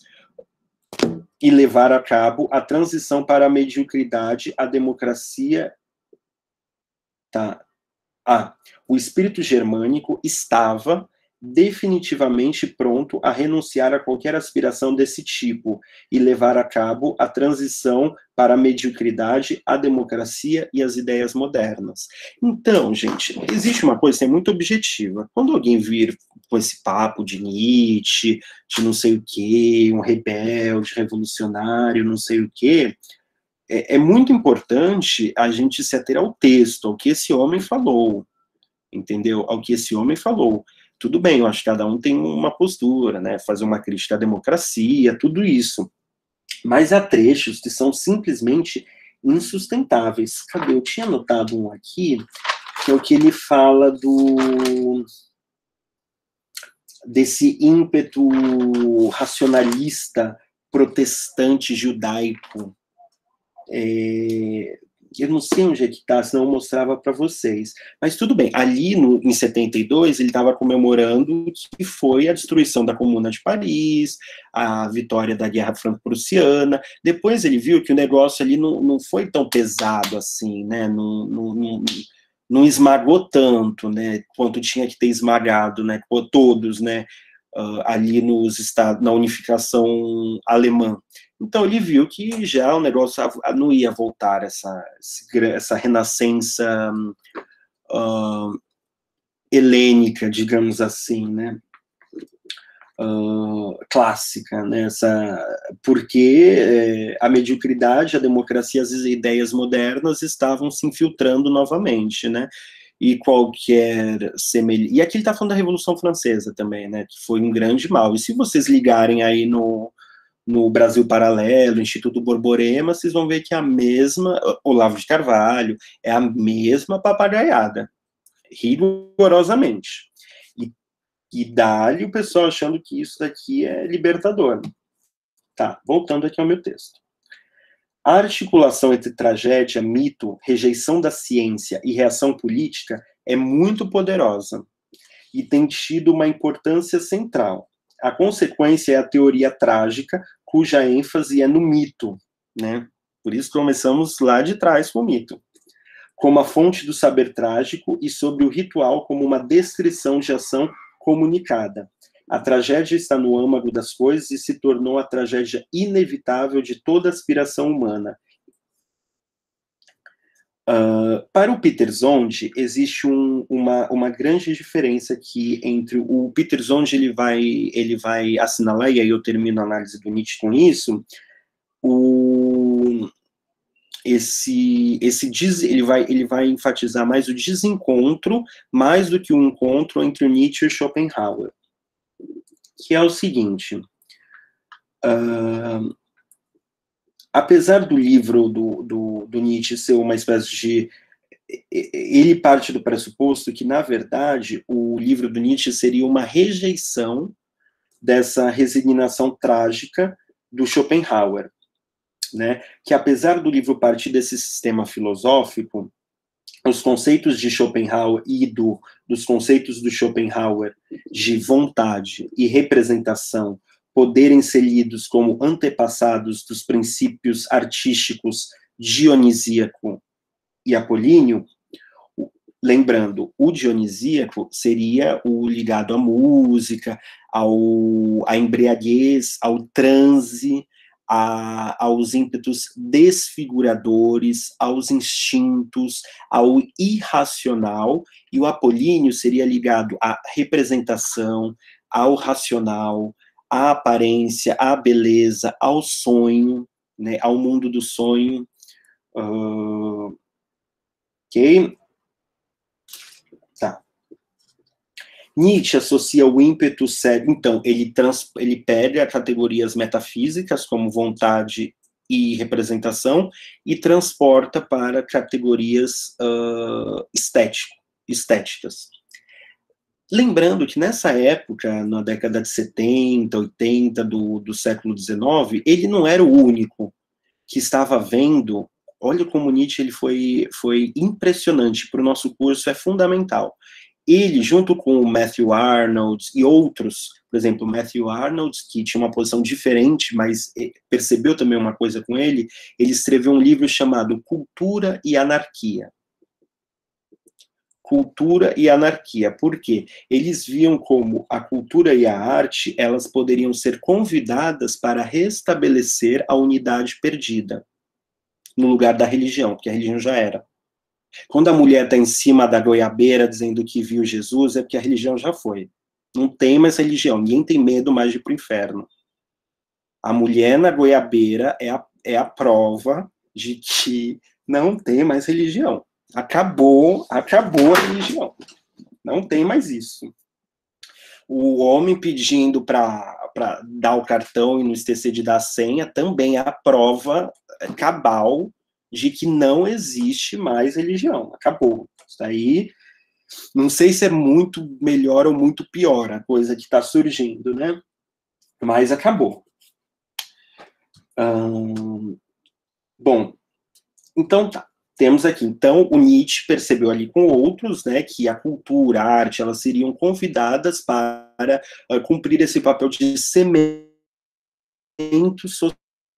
A: e levar a cabo a transição para a mediocridade, a democracia... Tá. O espírito germânico estava definitivamente pronto a renunciar a qualquer aspiração desse tipo e levar a cabo a transição para a mediocridade, a democracia e as ideias modernas. Então, gente, existe uma coisa que é muito objetiva. Quando alguém vir com esse papo de Nietzsche, de não sei o quê, um rebelde, revolucionário, não sei o quê, é muito importante a gente se ater ao texto, ao que esse homem falou, entendeu? Ao que esse homem falou. Tudo bem, eu acho que cada um tem uma postura, né? Fazer uma crítica à democracia, tudo isso. Mas há trechos que são simplesmente insustentáveis. Cadê? Eu tinha anotado um aqui, que é o que ele fala desse ímpeto racionalista protestante judaico. Eu não sei onde é que está, senão eu mostrava para vocês. Mas tudo bem, ali em 72, ele estava comemorando que foi a destruição da Comuna de Paris, a vitória da Guerra Franco-Prussiana. Depois ele viu que o negócio ali não foi tão pesado assim, né? Não esmagou tanto, né? Quanto tinha que ter esmagado, né? Todos, né? Ali na unificação alemã. Então ele viu que já o negócio não ia voltar, essa renascença helênica, digamos assim, né? clássica, né? Porque a mediocridade, a democracia, as ideias modernas estavam se infiltrando novamente, né? E qualquer semelhança... E aqui ele está falando da Revolução Francesa também, né? Que foi um grande mal. E se vocês ligarem aí no Brasil Paralelo, Instituto Borborema, vocês vão ver que é a mesma... Olavo de Carvalho, é a mesma papagaiada, rigorosamente. E dá-lhe o pessoal achando que isso daqui é libertador. Tá, voltando aqui ao meu texto. A articulação entre tragédia, mito, rejeição da ciência e reação política é muito poderosa e tem tido uma importância central. A consequência é a teoria trágica, cuja ênfase é no mito, né? Por isso começamos lá de trás com o mito. Como a fonte do saber trágico e sobre o ritual como uma descrição de ação comunicada. A tragédia está no âmago das coisas e se tornou a tragédia inevitável de toda aspiração humana. Para o Peter Zonde, existe uma grande diferença aqui entre o Peter Zonde, ele vai assinalar, e aí eu termino a análise do Nietzsche com isso, ele vai enfatizar mais o desencontro, mais do que o encontro entre o Nietzsche e Schopenhauer, que é o seguinte: apesar do livro do Nietzsche ser uma espécie de... Ele parte do pressuposto que, na verdade, o livro do Nietzsche seria uma rejeição dessa resignação trágica do Schopenhauer, né? Que apesar do livro partir desse sistema filosófico, os conceitos de Schopenhauer e dos conceitos do Schopenhauer de vontade e representação poderem ser lidos como antepassados dos princípios artísticos dionisíaco e apolíneo, lembrando, o dionisíaco seria o ligado à música, à embriaguez, ao transe, aos ímpetos desfiguradores, aos instintos, ao irracional, e o apolíneo seria ligado à representação, ao racional, à aparência, à beleza, ao sonho, né, ao mundo do sonho. Ok? Tá. Nietzsche associa o ímpeto cérebro, então, ele pega categorias metafísicas, como vontade e representação, e transporta para categorias estéticas. Lembrando que nessa época, na década de 70, 80 do século XIX, ele não era o único que estava vendo. Olha como Nietzsche ele foi impressionante, para o nosso curso é fundamental. Ele, junto com o Matthew Arnold e outros, por exemplo, Matthew Arnold, que tinha uma posição diferente, mas percebeu também uma coisa com ele escreveu um livro chamado Cultura e Anarquia. Cultura e Anarquia. Por quê? Eles viam como a cultura e a arte, elas poderiam ser convidadas para restabelecer a unidade perdida, no lugar da religião, porque a religião já era. Quando a mulher está em cima da goiabeira dizendo que viu Jesus, é porque a religião já foi. Não tem mais religião, ninguém tem medo mais de ir para o inferno. A mulher na goiabeira é a prova de que não tem mais religião. Acabou a religião. Não tem mais isso. O homem pedindo para dar o cartão e não esquecer de dar a senha também é a prova cabal de que não existe mais religião. Acabou. Isso daí, não sei se é muito melhor ou muito pior a coisa que está surgindo, né? Mas acabou. Bom, então tá. Temos aqui, então, o Nietzsche percebeu ali com outros, né, que a cultura, a arte, elas seriam convidadas para cumprir esse papel de cimento social,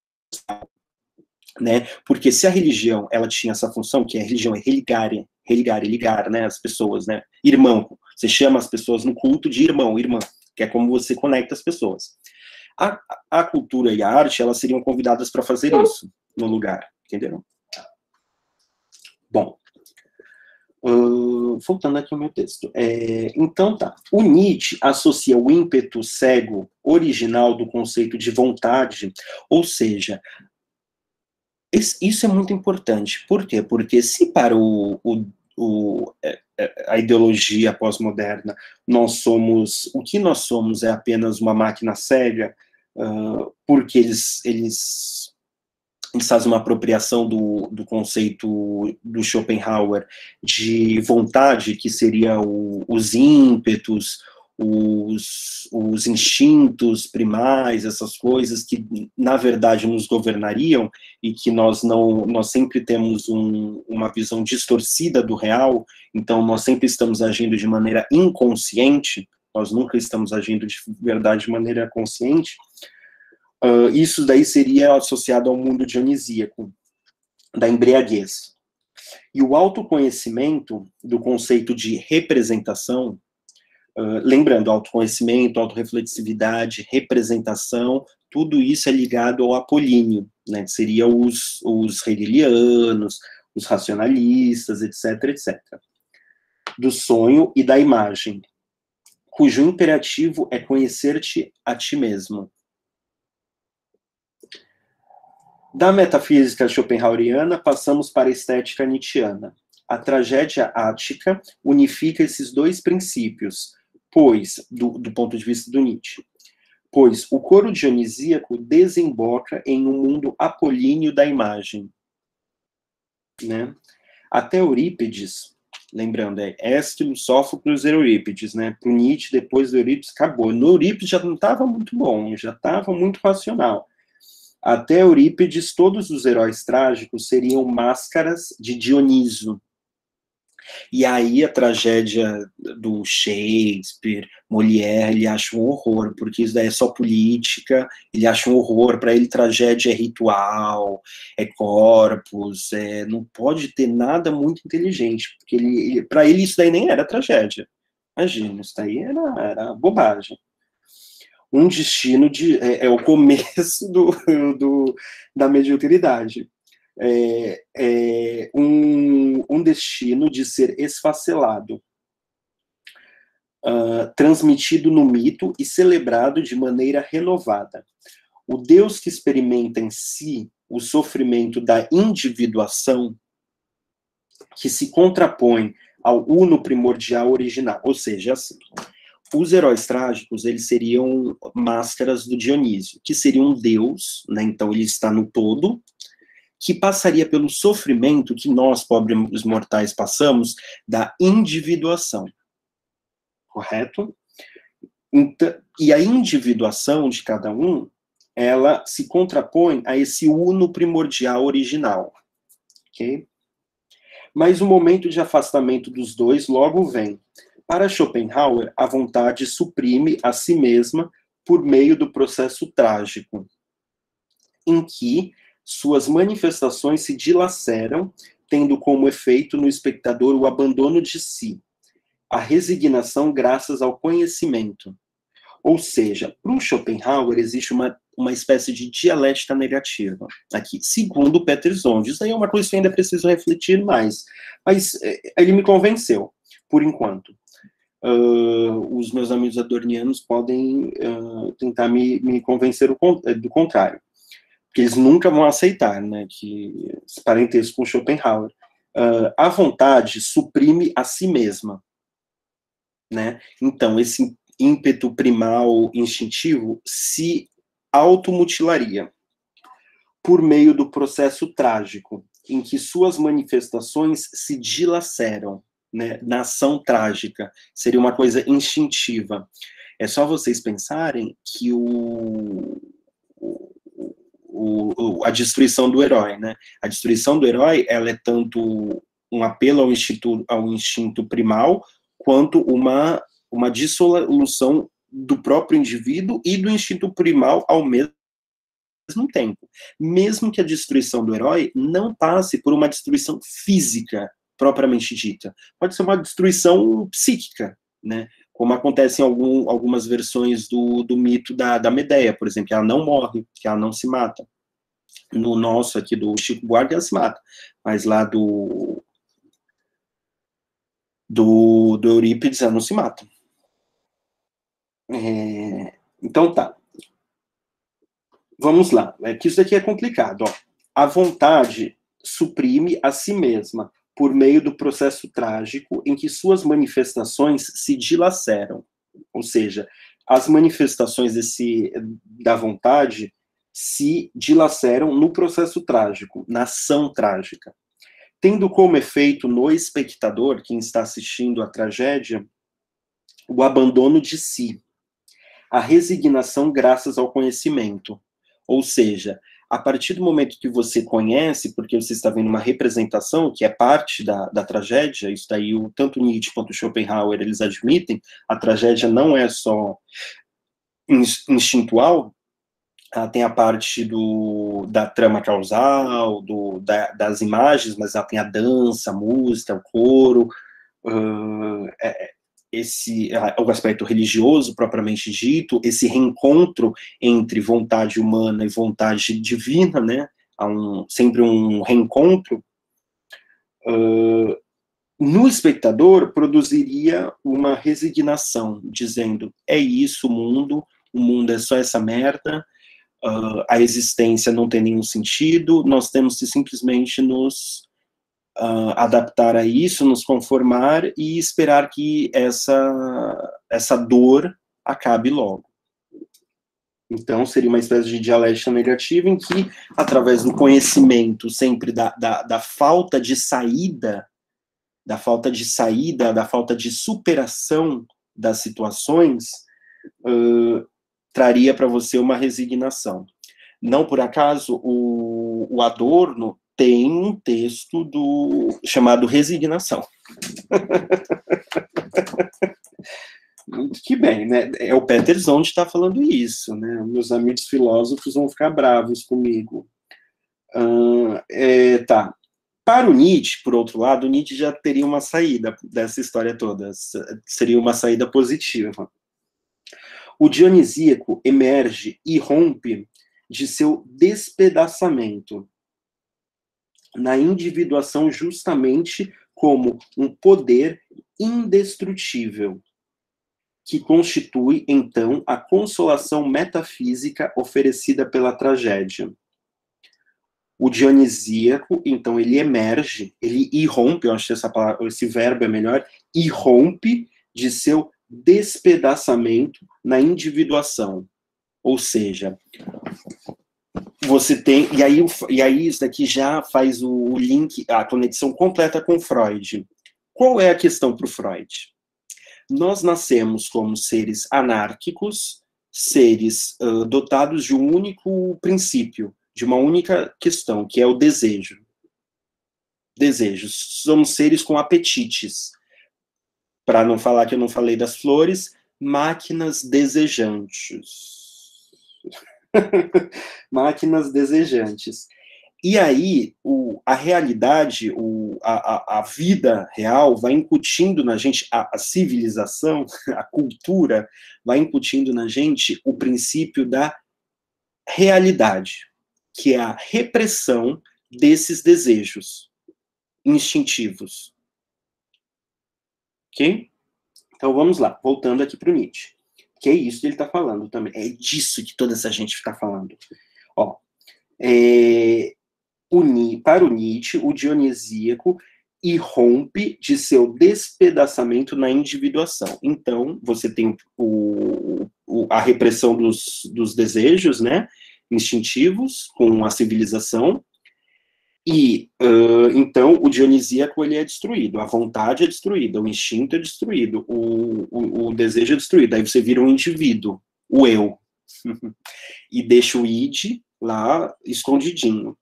A: né, porque se a religião, ela tinha essa função, que a religião é religar, né, as pessoas, né, irmão, você chama as pessoas no culto de irmão, irmã, que é como você conecta as pessoas. A cultura e a arte, elas seriam convidadas para fazer isso no lugar, entenderam? Bom, Voltando aqui ao meu texto. Então tá. O Nietzsche associa o ímpeto cego original do conceito de vontade, ou seja, isso é muito importante. Por quê? Porque se para a ideologia pós-moderna o que nós somos é apenas uma máquina cega, porque eles fazem uma apropriação do conceito do Schopenhauer de vontade, que seria os ímpetos, os instintos primais, essas coisas que, na verdade, nos governariam e que nós sempre temos uma visão distorcida do real, então nós sempre estamos agindo de maneira inconsciente, nós nunca estamos agindo de verdade de maneira consciente. Isso daí seria associado ao mundo dionisíaco, da embriaguez. E o autoconhecimento do conceito de representação, lembrando, autoconhecimento, autorreflexividade, representação, tudo isso é ligado ao apolíneo, né, que seria os hegelianos, os racionalistas, etc., etc. Do sonho e da imagem, cujo imperativo é conhecer-te a ti mesmo. Da metafísica schopenhaueriana, passamos para a estética nietzschiana. A tragédia ática unifica esses dois princípios, pois, do ponto de vista do Nietzsche, pois o coro dionisíaco desemboca em um mundo apolíneo da imagem. Né? Até Eurípides, lembrando, Ésquilo, Sófocles e Eurípides, né? Para o Nietzsche, depois do Eurípides, acabou. No Eurípides já não estava muito bom, já estava muito racional. Até Eurípides, todos os heróis trágicos seriam máscaras de Dioniso. E aí a tragédia do Shakespeare, Molière, ele acha um horror, porque isso daí é só política, ele acha um horror, para ele tragédia é ritual, é corpus, não pode ter nada muito inteligente, porque para ele isso daí nem era tragédia. Imagina, isso daí era bobagem. Um destino é o começo da mediocridade. Um destino de ser esfacelado, transmitido no mito e celebrado de maneira renovada. O Deus que experimenta em si o sofrimento da individuação, que se contrapõe ao uno primordial original, ou seja, assim, os heróis trágicos, eles seriam máscaras do Dionísio, que seria um deus, né? Então ele está no todo, que passaria pelo sofrimento que nós, pobres mortais, passamos da individuação. Correto? Então, e a individuação de cada um, ela se contrapõe a esse uno primordial original. Ok? Mas o momento de afastamento dos dois logo vem. Para Schopenhauer, a vontade suprime a si mesma por meio do processo trágico, em que suas manifestações se dilaceram, tendo como efeito no espectador o abandono de si, a resignação graças ao conhecimento. Ou seja, para o Schopenhauer existe uma espécie de dialética negativa aqui, segundo Peter Zonde. Isso aí é uma coisa que eu ainda preciso refletir mais, mas ele me convenceu, por enquanto. Os meus amigos adornianos podem tentar me convencer do contrário, porque eles nunca vão aceitar, né, que esse parentesco com Schopenhauer. A vontade suprime a si mesma, né? Então, esse ímpeto primal instintivo se automutilaria por meio do processo trágico, em que suas manifestações se dilaceram, né, na ação trágica, seria uma coisa instintiva. É só vocês pensarem que a destruição do herói, né? A destruição do herói, ela é tanto um apelo ao instinto primal, quanto uma dissolução do próprio indivíduo e do instinto primal ao mesmo tempo. Mesmo que a destruição do herói não passe por uma destruição física, propriamente dita. Pode ser uma destruição psíquica, né? Como acontece em algumas versões do mito da Medeia, por exemplo, que ela não morre, que ela não se mata. No nosso aqui, do Chico Buarque, ela se mata. Mas lá do Eurípides não se matam. Então tá. Vamos lá. É que isso daqui é complicado. Ó. A vontade suprime a si mesma por meio do processo trágico em que suas manifestações se dilaceram. Ou seja, as manifestações da vontade se dilaceram no processo trágico, na ação trágica, tendo como efeito no espectador, quem está assistindo a tragédia, o abandono de si, a resignação graças ao conhecimento. Ou seja, a partir do momento que você conhece, porque você está vendo uma representação, que é parte da tragédia, isso daí tanto Nietzsche quanto Schopenhauer, eles admitem, a tragédia não é só instintual, ela tem a parte da trama causal, das imagens, mas ela tem a dança, a música, o coro, o aspecto religioso propriamente dito, esse reencontro entre vontade humana e vontade divina, né? Há sempre um reencontro. No espectador, produziria uma resignação, dizendo, é isso o mundo é só essa merda, a existência não tem nenhum sentido, nós temos que simplesmente nos adaptar a isso, nos conformar e esperar que essa dor acabe logo. Então, seria uma espécie de dialética negativa em que, através do conhecimento sempre da falta de saída, da falta de superação das situações, traria para você uma resignação. Não por acaso, o Adorno tem um texto chamado Resignação. Que bem, né? É o Peter Zond que está falando isso, né? Meus amigos filósofos vão ficar bravos comigo. Tá. Para o Nietzsche, por outro lado, o Nietzsche já teria uma saída dessa história toda. Seria uma saída positiva. O dionisíaco emerge e rompe de seu despedaçamento na individuação justamente como um poder indestrutível, que constitui, então, a consolação metafísica oferecida pela tragédia. O dionisíaco, então, ele emerge, ele irrompe, eu acho que esse verbo é melhor, irrompe de seu despedaçamento na individuação. Ou seja, você tem... E aí isso daqui já faz o link, a conexão completa com Freud. Qual é a questão para o Freud? Nós nascemos como seres anárquicos, seres dotados de um único princípio, de uma única questão, que é o desejo. Desejos. Somos seres com apetites. Para não falar que eu não falei das flores, máquinas desejantes. Máquinas desejantes. E aí, a realidade, a vida real vai incutindo na gente, a civilização, a cultura, vai incutindo na gente o princípio da realidade, que é a repressão desses desejos instintivos. Ok? Então vamos lá, voltando aqui para o Nietzsche. Que é isso que ele está falando também. É disso que toda essa gente está falando. Ó, para o Nietzsche, o dionisíaco irrompe de seu despedaçamento na individuação. Então, você tem a repressão dos desejos, né, instintivos, com a civilização, e, então, o dionisíaco ele é destruído, a vontade é destruída, o instinto é destruído, o desejo é destruído, aí você vira um indivíduo, o eu, e deixa o id lá escondidinho.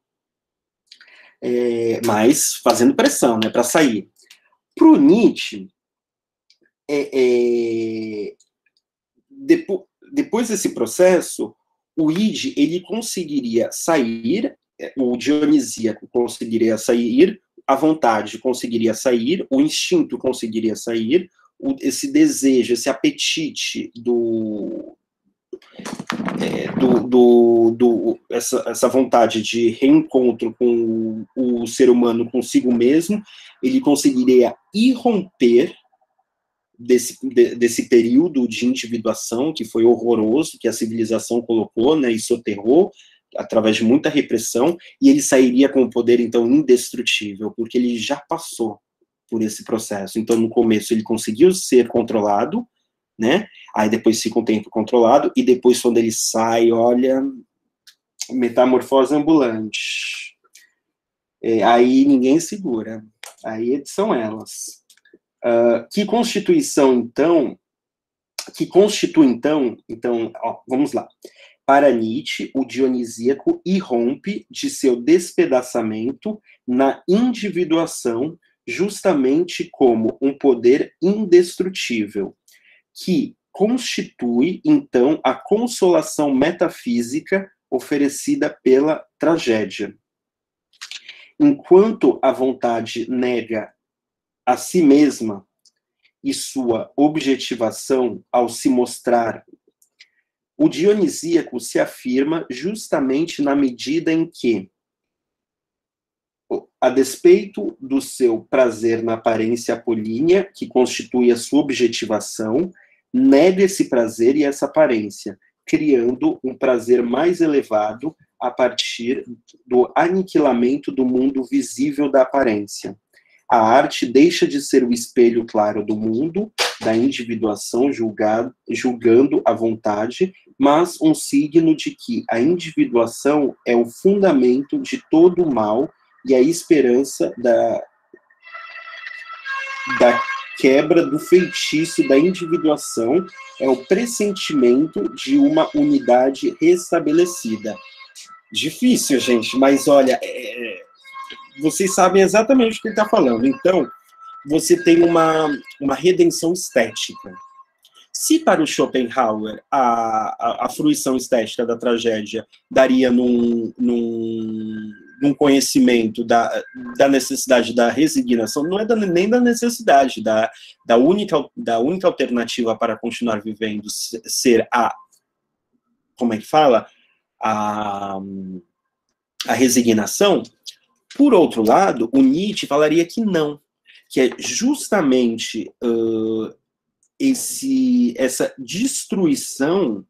A: Mas fazendo pressão, né, para sair. Para o Nietzsche, depois desse processo, o id ele conseguiria sair, o dionisíaco conseguiria sair, a vontade conseguiria sair, o instinto conseguiria sair, esse desejo, esse apetite essa vontade de reencontro com o ser humano consigo mesmo, ele conseguiria irromper desse período de individuação que foi horroroso, que a civilização colocou, né, e soterrou através de muita repressão, e ele sairia com o poder, então, indestrutível, porque ele já passou por esse processo. Então, no começo, ele conseguiu ser controlado, né, aí depois fica um tempo controlado, e depois, quando ele sai, olha, metamorfose ambulante. Aí ninguém segura. Aí são elas. Que constitui, então, ó, vamos lá. Para Nietzsche, o dionisíaco irrompe de seu despedaçamento na individuação justamente como um poder indestrutível, que constitui, então, a consolação metafísica oferecida pela tragédia. Enquanto a vontade nega a si mesma e sua objetivação ao se mostrar, o dionisíaco se afirma justamente na medida em que, a despeito do seu prazer na aparência apolínea, que constitui a sua objetivação, nega esse prazer e essa aparência, criando um prazer mais elevado a partir do aniquilamento do mundo visível da aparência. A arte deixa de ser o espelho claro do mundo, da individuação julgando a vontade, mas um signo de que a individuação é o fundamento de todo o mal e a esperança da quebra do feitiço da individuação é o pressentimento de uma unidade restabelecida. Difícil, gente, mas olha, vocês sabem exatamente o que ele está falando. Então, você tem uma redenção estética. Se para o Schopenhauer a fruição estética da tragédia daria num conhecimento da necessidade da resignação, não é nem da necessidade, da única alternativa para continuar vivendo ser como é que fala? A resignação. Por outro lado, o Nietzsche falaria que não, que é justamente essa destruição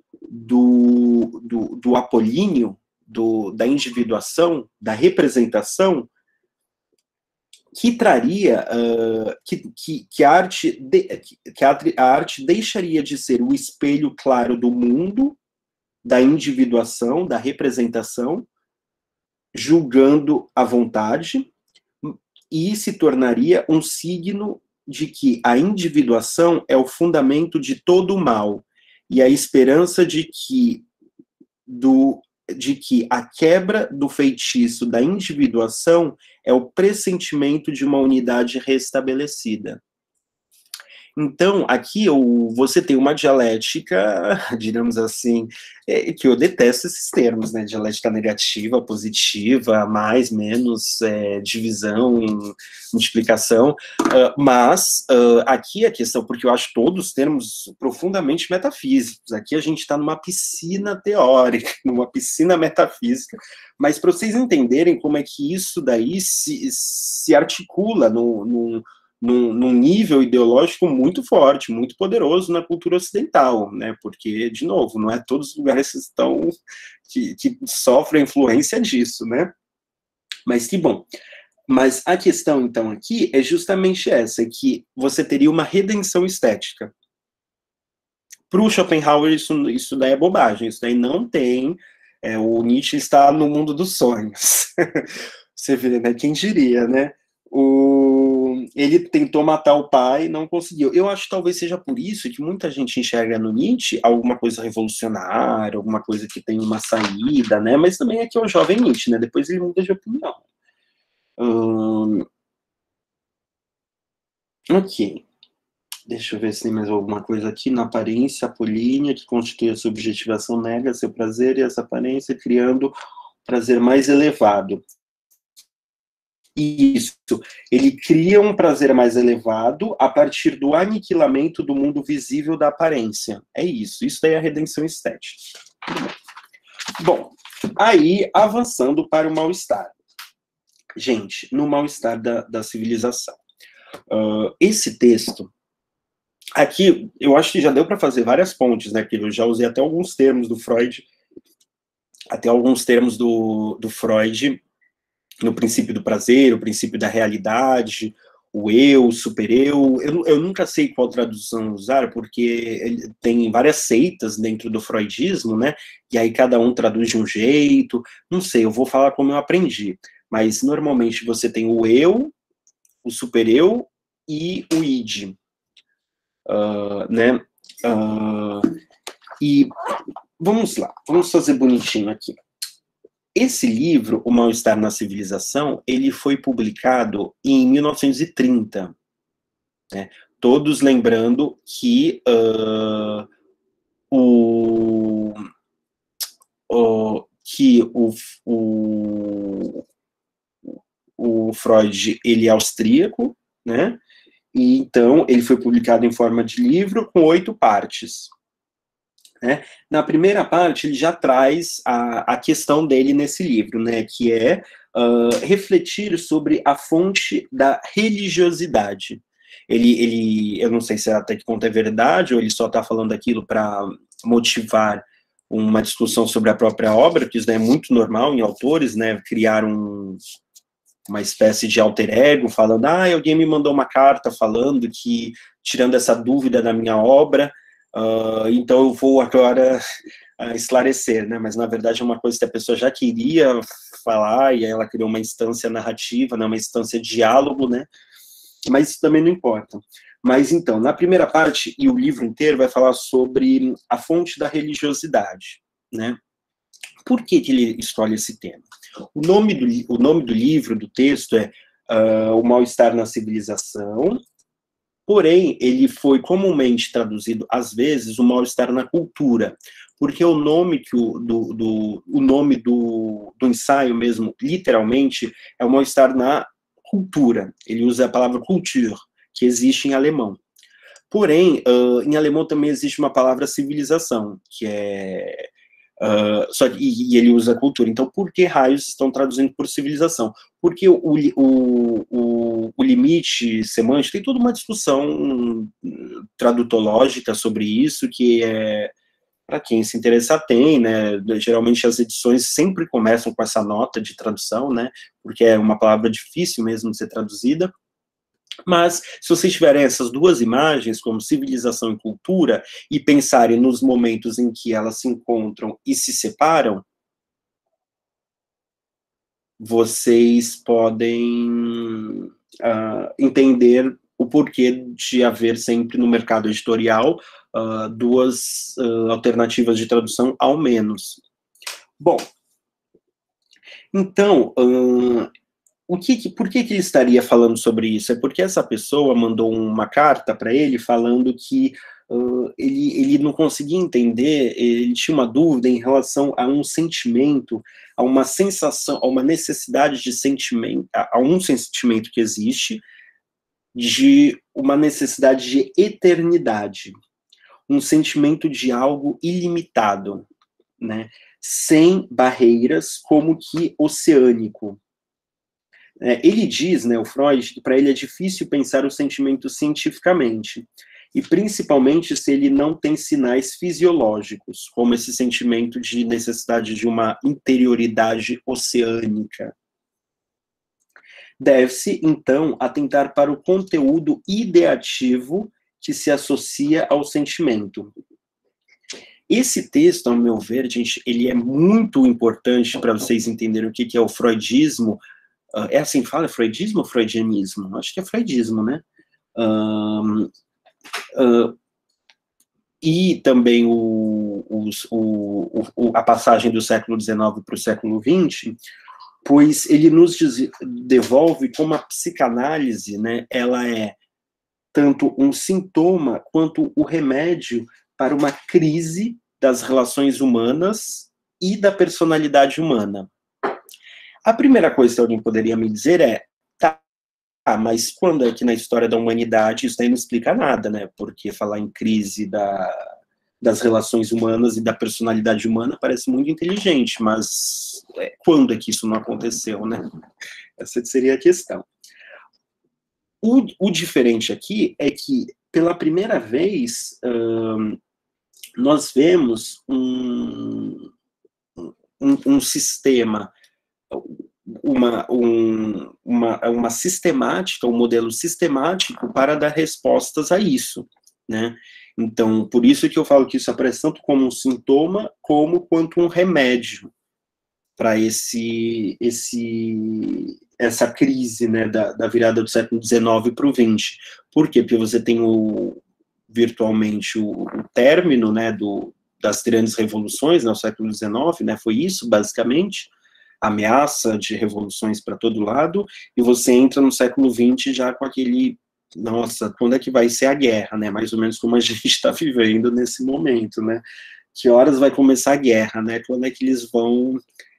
A: do apolíneo, da individuação, da representação, que traria que a arte deixaria de ser o espelho claro do mundo, da individuação, da representação, julgando a vontade, e se tornaria um signo de que a individuação é o fundamento de todo o mal, e a esperança de que a quebra do feitiço da individuação é o pressentimento de uma unidade restabelecida. Então, aqui você tem uma dialética, digamos assim, que eu detesto esses termos, né? Dialética negativa, positiva, mais, menos, divisão, multiplicação, mas aqui a questão, porque eu acho todos os termos profundamente metafísicos, aqui a gente está numa piscina teórica, numa piscina metafísica, mas para vocês entenderem como é que isso daí se articula num nível ideológico muito forte, muito poderoso na cultura ocidental, né? Porque, de novo, não é todos os lugares que sofrem a influência disso, né? Mas que bom. Mas a questão, então, aqui é justamente essa, que você teria uma redenção estética. Para o Schopenhauer, isso daí é bobagem, isso daí não tem... o Nietzsche está no mundo dos sonhos. Você vê, né? Quem diria, né? Ele tentou matar o pai e não conseguiu. Eu acho que talvez seja por isso que muita gente enxerga no Nietzsche alguma coisa revolucionária, alguma coisa que tem uma saída, né? Mas também aqui é o jovem Nietzsche, né? Depois ele muda de opinião. Ok. Deixa eu ver se tem mais alguma coisa aqui. Na aparência apolínea, que constitui a subjetivação, nega seu prazer e essa aparência, criando prazer mais elevado. Isso, ele cria um prazer mais elevado a partir do aniquilamento do mundo visível da aparência. É isso daí é a redenção estética. Bom, aí avançando para o mal-estar. Gente, no mal-estar da civilização. Esse texto, aqui, eu acho que já deu para fazer várias pontes, né, que eu já usei até alguns termos do Freud, até alguns termos do Freud, no princípio do prazer, o princípio da realidade, o eu, o super-eu. Eu nunca sei qual tradução usar, porque ele tem várias seitas dentro do freudismo, né? E aí cada um traduz de um jeito. Não sei, eu vou falar como eu aprendi. Mas normalmente você tem o eu, o super-eu e o id, né? E vamos lá, vamos fazer bonitinho aqui. Esse livro, O Mal-Estar na Civilização, ele foi publicado em 1930, né? Todos lembrando que o, o, o Freud, ele é austríaco, né? E então ele foi publicado em forma de livro com 8 partes. Né? Na primeira parte, ele já traz a questão dele nesse livro, né, que é refletir sobre a fonte da religiosidade. Eu não sei se até que ponto é verdade, ou ele só está falando aquilo para motivar uma discussão sobre a própria obra, que isso é muito normal em autores, né, criar uma espécie de alter ego, falando, alguém me mandou uma carta falando que, tirando essa dúvida da minha obra, então eu vou agora esclarecer, né? Mas na verdade é uma coisa que a pessoa já queria falar e aí ela criou uma instância narrativa, né? Uma instância de diálogo, né? Mas isso também não importa. Mas então, na primeira parte, e o livro inteiro vai falar sobre a fonte da religiosidade, né? Por que ele escolhe esse tema? O nome do livro, do texto, é O Mal-Estar na Civilização. Porém, ele foi comumente traduzido, às vezes, o mal-estar na cultura, porque o nome do ensaio mesmo, literalmente, é o mal-estar na cultura. Ele usa a palavra culture, que existe em alemão. Porém, em alemão também existe uma palavra civilização, que é e ele usa cultura. Então, por que raios estão traduzindo por civilização? Porque o limite semântico tem toda uma discussão tradutológica sobre isso, que para quem se interessar tem, né? Geralmente as edições sempre começam com essa nota de tradução, né? Porque é uma palavra difícil mesmo de ser traduzida. Mas, se vocês tiverem essas duas imagens, como civilização e cultura, e pensarem nos momentos em que elas se encontram e se separam, vocês podem entender o porquê de haver sempre no mercado editorial duas alternativas de tradução, ao menos. Bom, então, por que ele estaria falando sobre isso? É porque essa pessoa mandou uma carta para ele falando que ele não conseguia entender, ele tinha uma dúvida em relação a um sentimento, a uma sensação, a uma necessidade de sentimento, a um sentimento que existe, de uma necessidade de eternidade, um sentimento de algo ilimitado, né? Sem barreiras, como que oceânico. Ele diz, né, o Freud, que para ele é difícil pensar o sentimento cientificamente, e principalmente se ele não tem sinais fisiológicos, como esse sentimento de necessidade de uma interioridade oceânica. Deve-se, então, atentar para o conteúdo ideativo que se associa ao sentimento. Esse texto, ao meu ver, gente, ele é muito importante para vocês entenderem o que é o freudismo. É assim que fala? Freudismo ou freudianismo? Acho que é freudismo, né? E também a passagem do século XIX para o século XX, pois ele nos devolve como a psicanálise, né, ela é tanto um sintoma quanto o remédio para uma crise das relações humanas e da personalidade humana. A primeira coisa que alguém poderia me dizer é, mas quando é que na história da humanidade isso aí não explica nada, né? Porque falar em crise das relações humanas e da personalidade humana parece muito inteligente, mas quando é que isso não aconteceu, né? Essa seria a questão. O diferente aqui é que pela primeira vez, nós vemos um sistema, uma sistemática, um modelo sistemático para dar respostas a isso, né? Então, por isso que eu falo que isso aparece tanto como um sintoma, como quanto um remédio para essa crise, né, da virada do século XIX para o XX. Por quê? Porque você tem virtualmente o término, né, das grandes revoluções no século XIX, né, foi isso, basicamente, ameaça de revoluções para todo lado, e você entra no século XX já com aquele, nossa, quando é que vai ser a guerra, né, mais ou menos como a gente está vivendo nesse momento, né, que horas vai começar a guerra, né, quando é que eles vão,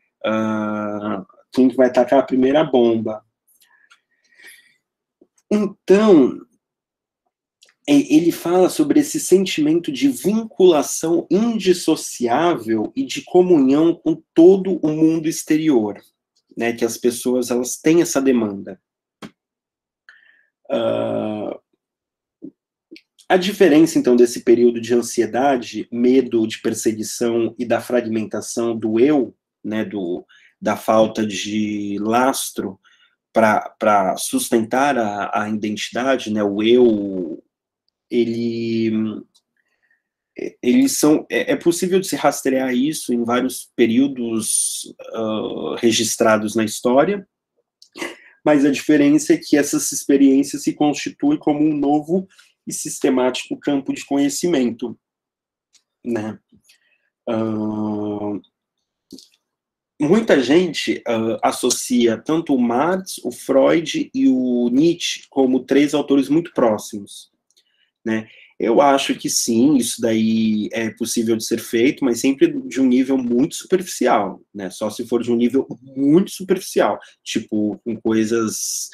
A: quem vai tacar a primeira bomba. Então, ele fala sobre esse sentimento de vinculação indissociável e de comunhão com todo o mundo exterior, né, que as pessoas elas têm essa demanda. A diferença, então, desse período de ansiedade, medo de perseguição e da fragmentação do eu, né, da falta de lastro para sustentar a identidade, né, o eu, eles são, é possível de se rastrear isso em vários períodos registrados na história, mas a diferença é que essas experiências se constituem como um novo e sistemático campo de conhecimento, né? Muita gente associa tanto o Marx, o Freud e o Nietzsche como três autores muito próximos, né? Eu acho que sim, isso daí é possível de ser feito, mas sempre de um nível muito superficial, né? Só se for de um nível muito superficial, tipo, com coisas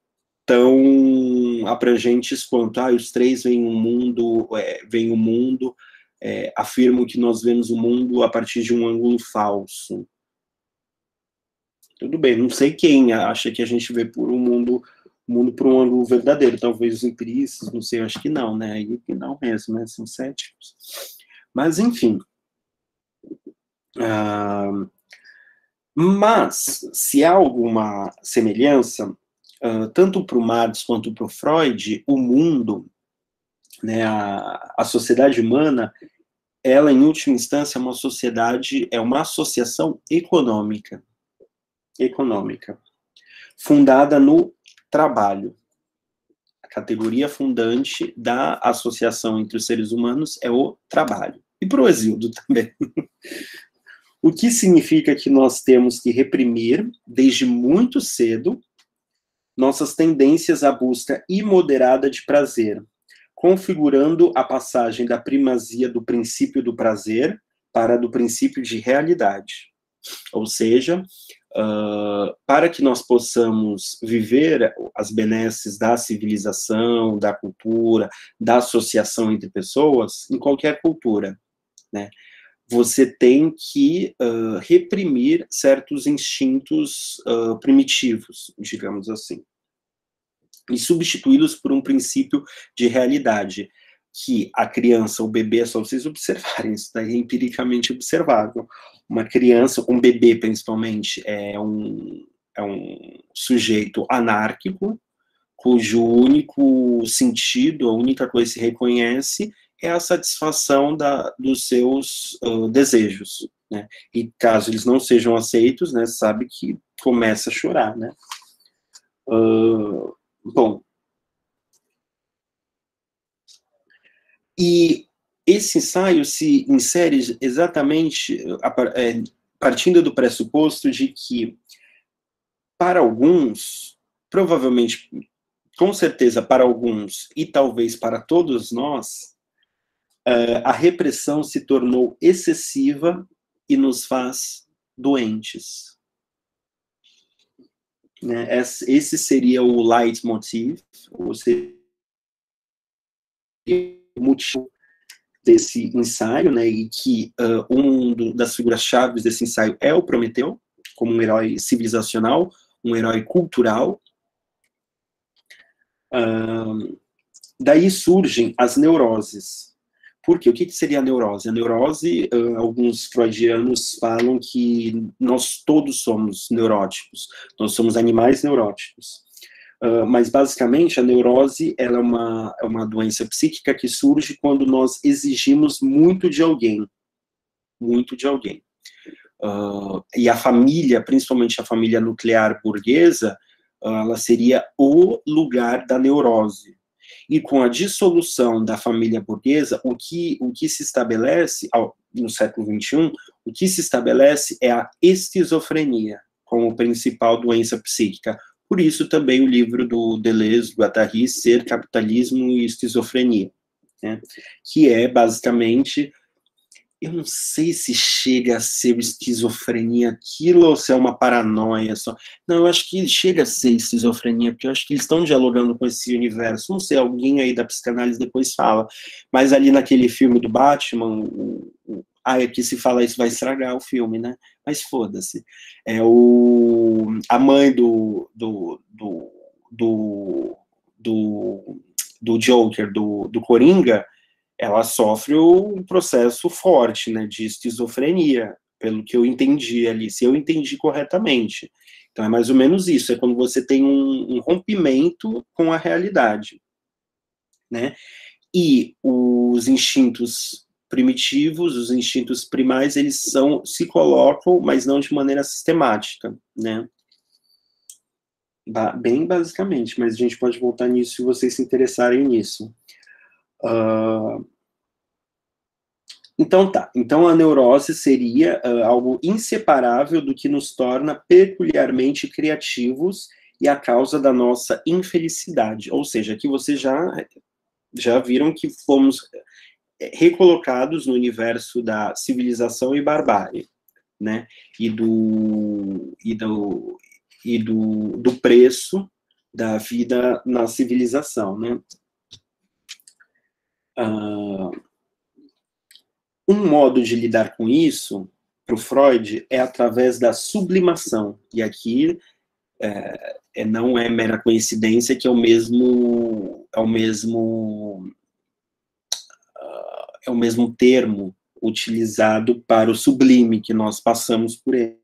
A: tão abrangentes quanto, os três veem o mundo, afirmam que nós vemos o mundo a partir de um ângulo falso. Tudo bem, não sei quem acha que a gente vê por um mundo por um ângulo verdadeiro, talvez os empiristas, não sei, acho que não, né, aí que não mesmo, né, são céticos. Mas, enfim, mas, se há alguma semelhança, tanto para o Marx quanto para o Freud, o mundo, né, a sociedade humana, ela, em última instância, é uma associação econômica, fundada no trabalho. A categoria fundante da associação entre os seres humanos é o trabalho. E para o Hesíodo também. O que significa que nós temos que reprimir, desde muito cedo, nossas tendências à busca imoderada de prazer, configurando a passagem da primazia do princípio do prazer para do princípio de realidade. Ou seja, para que nós possamos viver as benesses da civilização, da cultura, da associação entre pessoas, em qualquer cultura, né? Você tem que reprimir certos instintos primitivos, digamos assim, e substituí-los por um princípio de realidade, que a criança, o bebê, é só vocês observarem, isso daí é empiricamente observável. Uma criança, um bebê principalmente, é um sujeito anárquico, cujo único sentido, a única coisa que se reconhece é a satisfação dos seus desejos, né? E caso eles não sejam aceitos, né, sabe que começa a chorar, né? Bom, e esse ensaio se insere exatamente partindo do pressuposto de que, para alguns, provavelmente, com certeza para alguns, e talvez para todos nós, a repressão se tornou excessiva e nos faz doentes. Né? Esse seria o leitmotiv, ou seja, o motivo desse ensaio, né, e que das figuras chaves desse ensaio é o Prometeu, como um herói civilizacional, um herói cultural. Daí surgem as neuroses. Por quê? O que seria a neurose? A neurose, alguns freudianos falam que nós todos somos neuróticos, nós somos animais neuróticos. Mas, basicamente, a neurose ela é uma doença psíquica que surge quando nós exigimos muito de alguém. Muito de alguém. E a família, principalmente a família nuclear burguesa, ela seria o lugar da neurose. E com a dissolução da família burguesa, o que se estabelece, no século XXI, o que se estabelece é a esquizofrenia como principal doença psíquica. Por isso também o livro do Deleuze-Guattari, Ser, Capitalismo e Esquizofrenia, né? Que é basicamente, eu não sei se chega a ser esquizofrenia aquilo ou se é uma paranoia só. Não, eu acho que chega a ser esquizofrenia, porque eu acho que eles estão dialogando com esse universo. Não sei, alguém aí da psicanálise depois fala. Mas ali naquele filme do Batman, aqui se fala isso vai estragar o filme, né? Mas foda-se. A mãe do Joker, do Coringa, ela sofre um processo forte, né, de esquizofrenia, pelo que eu entendi ali, se eu entendi corretamente. Então é mais ou menos isso, é quando você tem um rompimento com a realidade, né? E os instintos primitivos, os instintos primais, eles se colocam, mas não de maneira sistemática, né? Bem basicamente, mas a gente pode voltar nisso se vocês se interessarem nisso. Então tá, então a neurose seria algo inseparável do que nos torna peculiarmente criativos e a causa da nossa infelicidade. Ou seja, aqui vocês já viram que fomos recolocados no universo da civilização e barbárie, né? E do preço da vida na civilização, né? Um modo de lidar com isso, para o Freud, é através da sublimação. E aqui não é mera coincidência que é o mesmo termo utilizado para o sublime, que nós passamos por ele.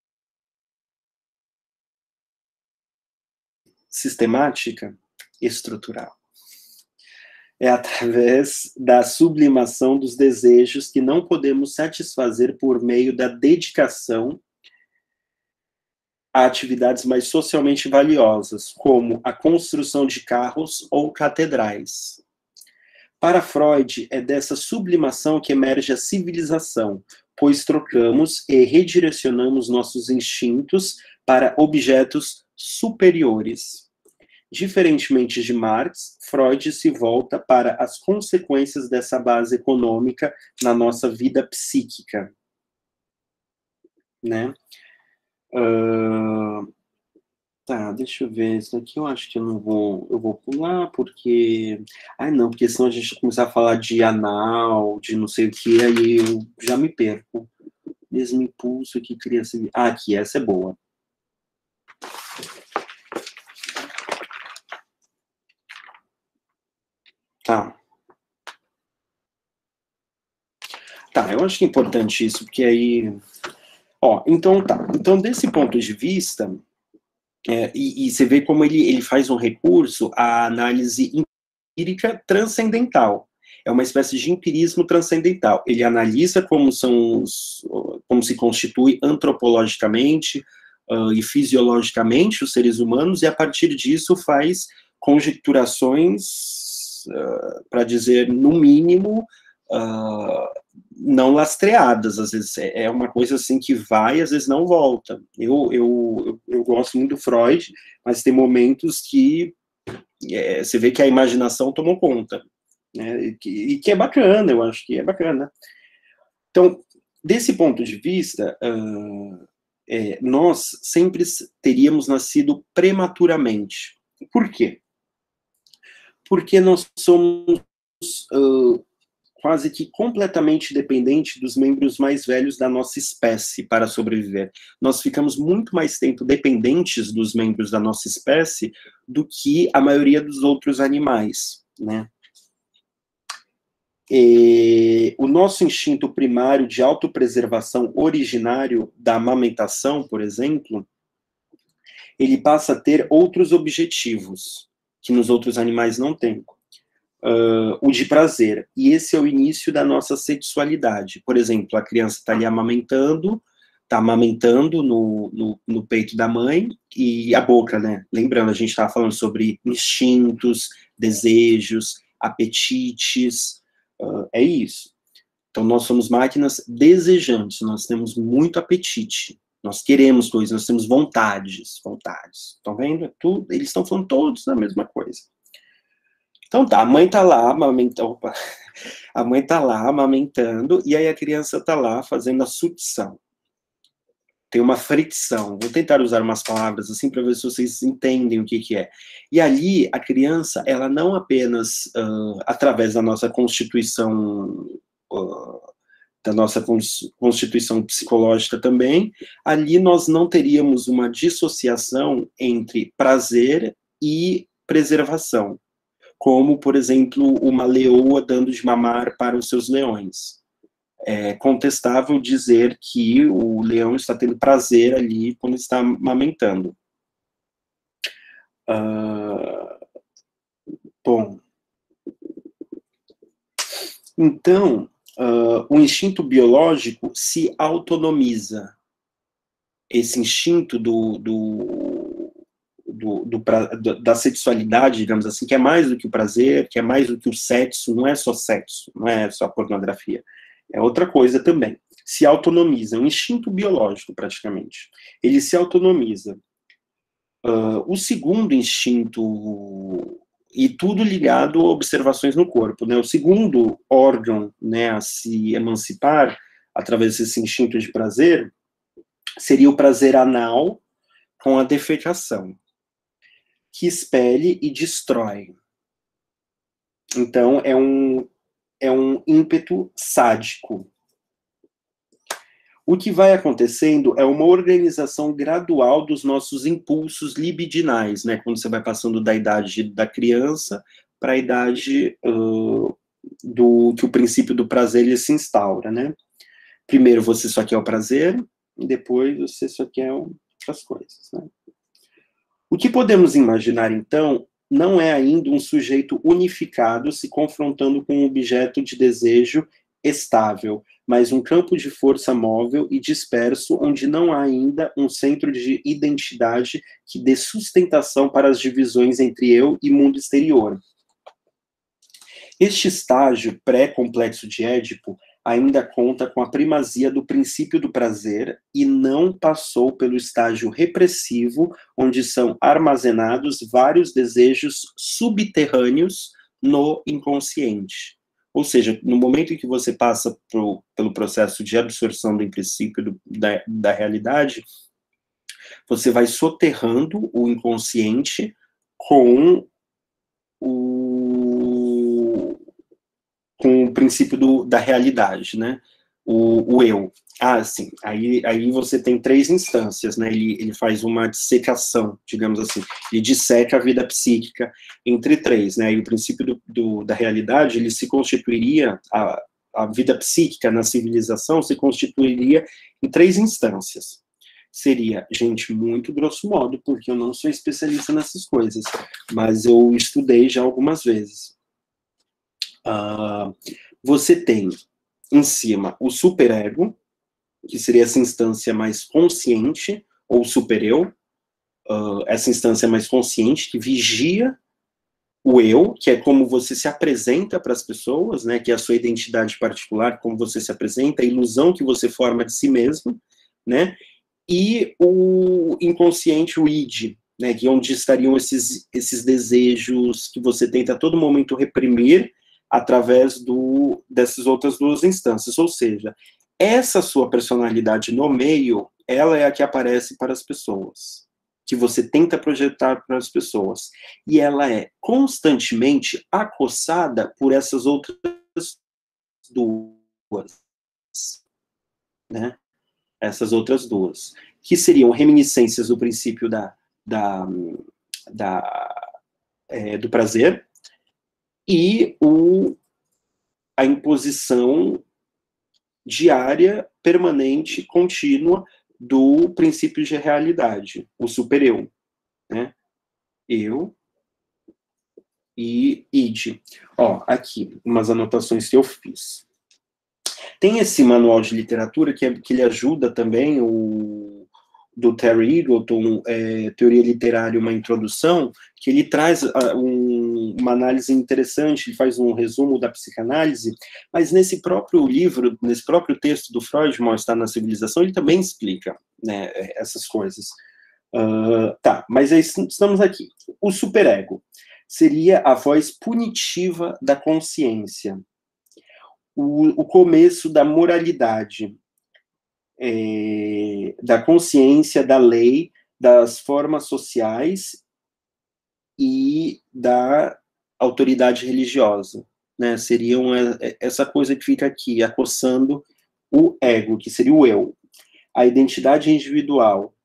A: Sistemática, estrutural. É através da sublimação dos desejos que não podemos satisfazer por meio da dedicação a atividades mais socialmente valiosas, como a construção de carros ou catedrais. Para Freud, é dessa sublimação que emerge a civilização, pois trocamos e redirecionamos nossos instintos para objetos superiores. Diferentemente de Marx, Freud se volta para as consequências dessa base econômica na nossa vida psíquica, né? Tá, deixa eu ver, isso aqui eu acho que eu vou pular, porque... não, porque senão a gente começar a falar de anal, de não sei o que, aí eu já me perco. Mesmo impulso que cria... aqui, essa é boa. Tá. Tá, eu acho que é importante isso, porque aí... então tá. Então, desse ponto de vista... e você vê como ele faz um recurso à análise empírica transcendental. É uma espécie de empirismo transcendental. Ele analisa como se constitui antropologicamente e fisiologicamente os seres humanos, e a partir disso faz conjecturações, para dizer, no mínimo, não lastreadas. Às vezes é uma coisa assim que vai, às vezes não volta. Eu gosto muito do Freud, mas tem momentos que você vê que a imaginação tomou conta, né? E que é bacana, eu acho que é bacana. Então, desse ponto de vista, nós sempre teríamos nascido prematuramente. Por quê? Porque nós somos quase que completamente dependente dos membros mais velhos da nossa espécie para sobreviver. Nós ficamos muito mais tempo dependentes dos membros da nossa espécie do que a maioria dos outros animais. né? O nosso instinto primário de autopreservação originário da amamentação, por exemplo, ele passa a ter outros objetivos que nos outros animais não tem. O de prazer. E esse é o início da nossa sexualidade. Por exemplo, a criança está ali amamentando, está amamentando no peito da mãe, e a boca, né? Lembrando, a gente estava falando sobre instintos, desejos, apetites, é isso. Então, nós somos máquinas desejantes, nós temos muito apetite, nós queremos coisas, nós temos vontades. Estão vendo? Tudo, eles estão falando todos a mesma coisa. Então tá, a mãe tá lá amamentando, a mãe tá lá amamentando, e aí a criança tá lá fazendo a sucção. Tem uma fricção. Vou tentar usar umas palavras assim para ver se vocês entendem o que que é. E ali a criança, ela não apenas através da nossa constituição constituição psicológica também, ali nós não teríamos uma dissociação entre prazer e preservação, como, por exemplo, uma leoa dando de mamar para os seus leões. É contestável dizer que o leão está tendo prazer ali quando está amamentando. Bom, então, o instinto biológico se autonomiza. Esse instinto da sexualidade, digamos assim, que é mais do que o prazer, que é mais do que o sexo, não é só pornografia, é outra coisa também. Se autonomiza, um instinto biológico, praticamente. Ele se autonomiza. O segundo instinto, e tudo ligado a observações no corpo, né? O segundo órgão, né, a se emancipar, através desse instinto de prazer, seria o prazer anal com a defecação, que expele e destrói. Então, é um ímpeto sádico. O que vai acontecendo é uma organização gradual dos nossos impulsos libidinais, né? Quando você vai passando da idade da criança para a idade que o princípio do prazer ele se instaura, né? Primeiro você só quer o prazer, e depois você só quer outras coisas, né? O que podemos imaginar, então, não é ainda um sujeito unificado se confrontando com um objeto de desejo estável, mas um campo de força móvel e disperso, onde não há ainda um centro de identidade que dê sustentação para as divisões entre eu e mundo exterior. Este estágio pré-complexo de Édipo ainda conta com a primazia do princípio do prazer e não passou pelo estágio repressivo, onde são armazenados vários desejos subterrâneos no inconsciente. Ou seja, no momento em que você passa pelo processo de absorção do princípio da realidade, você vai soterrando o inconsciente com o princípio da realidade, né? O eu. Sim. Aí você tem três instâncias, né? Ele faz uma dissecação, digamos assim. Ele disseca a vida psíquica entre três, né? E o princípio da realidade, ele se constituiria, a vida psíquica na civilização se constituiria em três instâncias. Seria, gente, muito grosso modo, porque eu não sou especialista nessas coisas, mas eu estudei já algumas vezes. Você tem em cima o superego, que seria essa instância mais consciente, ou supereu, essa instância mais consciente que vigia o eu, que é como você se apresenta para as pessoas, né, que é a sua identidade particular, como você se apresenta, a ilusão que você forma de si mesmo, né, e o inconsciente, o id, né, que é onde estariam esses desejos que você tenta a todo momento reprimir através dessas outras duas instâncias, ou seja, essa sua personalidade no meio, ela é a que aparece para as pessoas, que você tenta projetar para as pessoas, e ela é constantemente acossada por essas outras duas, né? Essas outras duas, que seriam reminiscências do princípio do prazer, e a imposição diária, permanente, contínua do princípio de realidade, o supereu, né? Eu e id. Ó, aqui, umas anotações que eu fiz. Tem esse manual de literatura que ele ajuda também, do Terry Eagleton, Teoria Literária, uma introdução, que ele traz uma análise interessante, ele faz um resumo da psicanálise, mas nesse próprio livro, nesse próprio texto do Freud, Mal-Estar na Civilização, ele também explica, né, essas coisas. Tá, mas aí estamos aqui. O superego seria a voz punitiva da consciência, o começo da moralidade, da consciência, da lei, das formas sociais e da autoridade religiosa, né? Seria essa coisa que fica aqui, acossando o ego, que seria o eu. A identidade individual,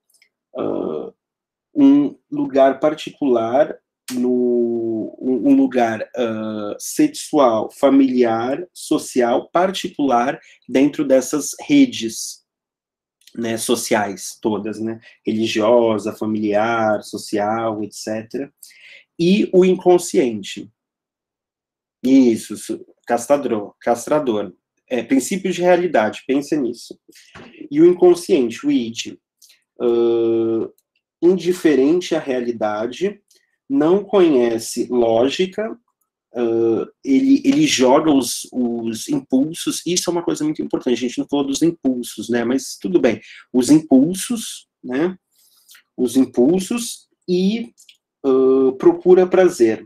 A: um lugar particular, um lugar sexual, familiar, social, particular, dentro dessas redes, né, sociais todas, né, religiosa, familiar, social, etc. E o inconsciente. Isso, castrador. Princípio de realidade, pensa nisso. E o inconsciente, o id, indiferente à realidade, não conhece lógica, ele joga os impulsos, isso é uma coisa muito importante, a gente não falou dos impulsos, né, mas tudo bem, os impulsos, né, os impulsos e procura prazer.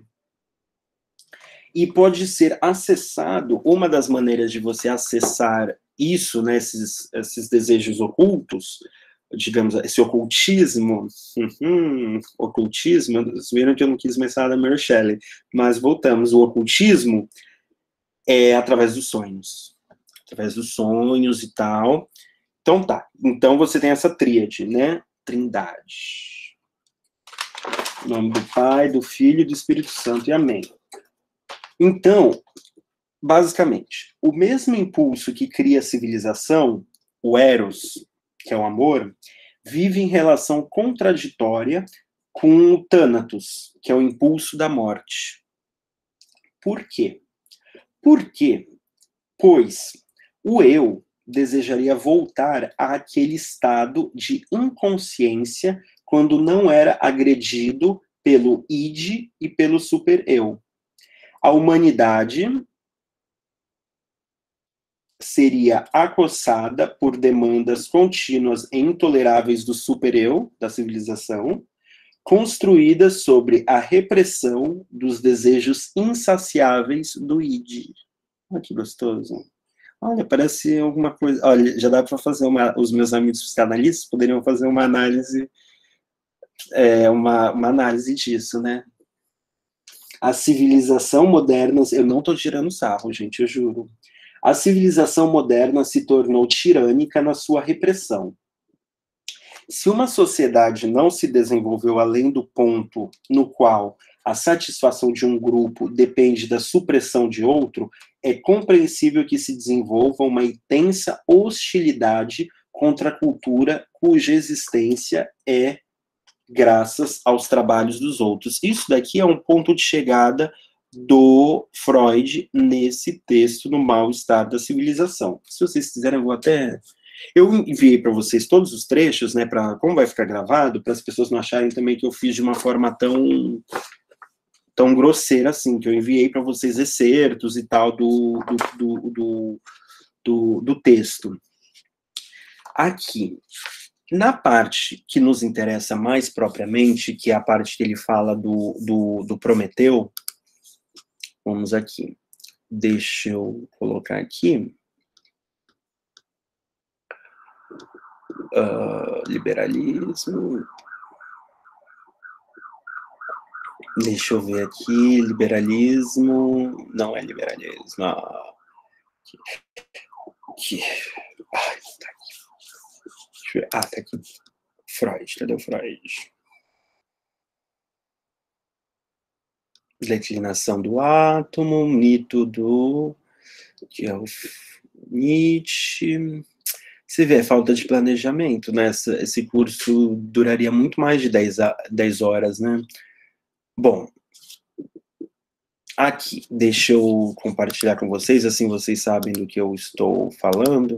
A: E pode ser acessado, uma das maneiras de você acessar isso, né, esses desejos ocultos, digamos, esse ocultismo, ocultismo, vocês viram que eu não quis mencionar da Mary Shelley, mas voltamos, o ocultismo é através dos sonhos e tal. Então tá, então você tem essa tríade, né, trindade. Em nome do Pai, do Filho e do Espírito Santo, e amém. Então, basicamente, o mesmo impulso que cria a civilização, o eros, que é o amor, vive em relação contraditória com o thanatos, que é o impulso da morte. Por quê? Pois o eu desejaria voltar àquele estado de inconsciência quando não era agredido pelo id e pelo super-eu. A humanidade seria acossada por demandas contínuas e intoleráveis do super-eu, da civilização, construídas sobre a repressão dos desejos insaciáveis do id. Olha que gostoso. Olha, parece alguma coisa. Olha, já dá para fazer os meus amigos psicanalistas poderiam fazer uma análise, uma análise disso, né? A civilização moderna, eu não estou tirando sarro, gente, eu juro. A civilização moderna se tornou tirânica na sua repressão. Se uma sociedade não se desenvolveu além do ponto no qual a satisfação de um grupo depende da supressão de outro, é compreensível que se desenvolva uma intensa hostilidade contra a cultura cuja existência é graças aos trabalhos dos outros. Isso daqui é um ponto de chegada do Freud nesse texto, no Mal-Estar da Civilização. Se vocês quiserem, eu vou até... Eu enviei para vocês todos os trechos, né, para como vai ficar gravado, para as pessoas não acharem também que eu fiz de uma forma tão grosseira assim, que eu enviei para vocês excertos e tal do texto. Aqui, na parte que nos interessa mais propriamente, que é a parte que ele fala do Prometeu, vamos aqui, deixa eu colocar aqui, liberalismo, deixa eu ver aqui, liberalismo, não é liberalismo, aqui. Ai, tá aqui. Deixa eu ver. Tá aqui. Freud, cadê o Freud? declinação do átomo, mito do que é o Nietzsche. Você vê, falta de planejamento, né? Esse curso duraria muito mais de 10 horas, né? Bom, aqui, deixa eu compartilhar com vocês, assim vocês sabem do que eu estou falando.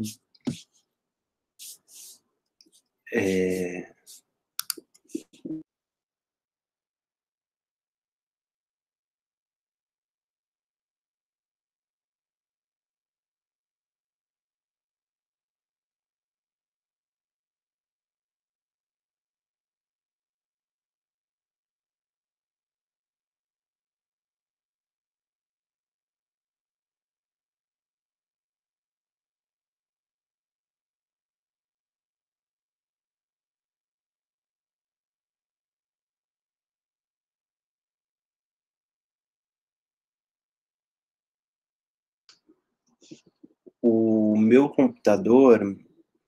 A: O meu computador,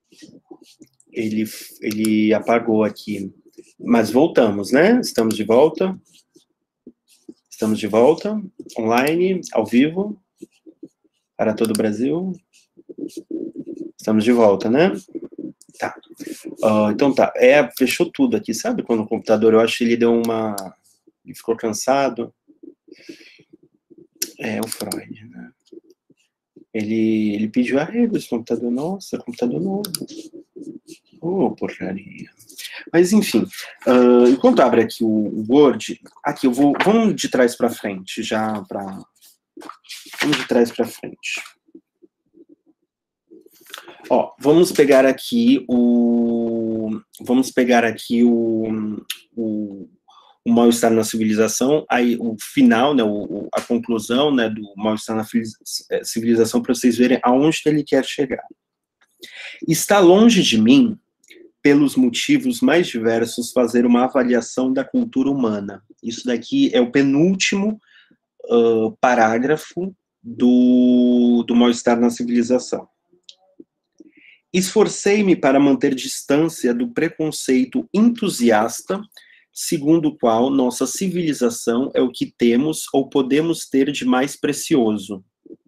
A: ele apagou aqui. Mas voltamos, né? Estamos de volta. Estamos de volta, online, ao vivo, para todo o Brasil. Estamos de volta, né? Tá. Então tá. Fechou tudo aqui. Sabe quando o computador, eu acho que ele deu uma... Ele ficou cansado. É o Freud, né? Ele pediu arrego esse computador. Nossa, computador novo. Oh, porcaria. Mas, enfim, enquanto abre aqui o Word, aqui vamos de trás para frente, vamos de trás para frente. Ó, vamos pegar aqui o mal-estar na civilização, aí o final, né, a conclusão, né, do mal-estar na civilização, para vocês verem aonde ele quer chegar. Está longe de mim, pelos motivos mais diversos, fazer uma avaliação da cultura humana. Isso daqui é o penúltimo parágrafo do mal-estar na civilização. Esforcei-me para manter distância do preconceito entusiasta, segundo o qual nossa civilização é o que temos ou podemos ter de mais precioso.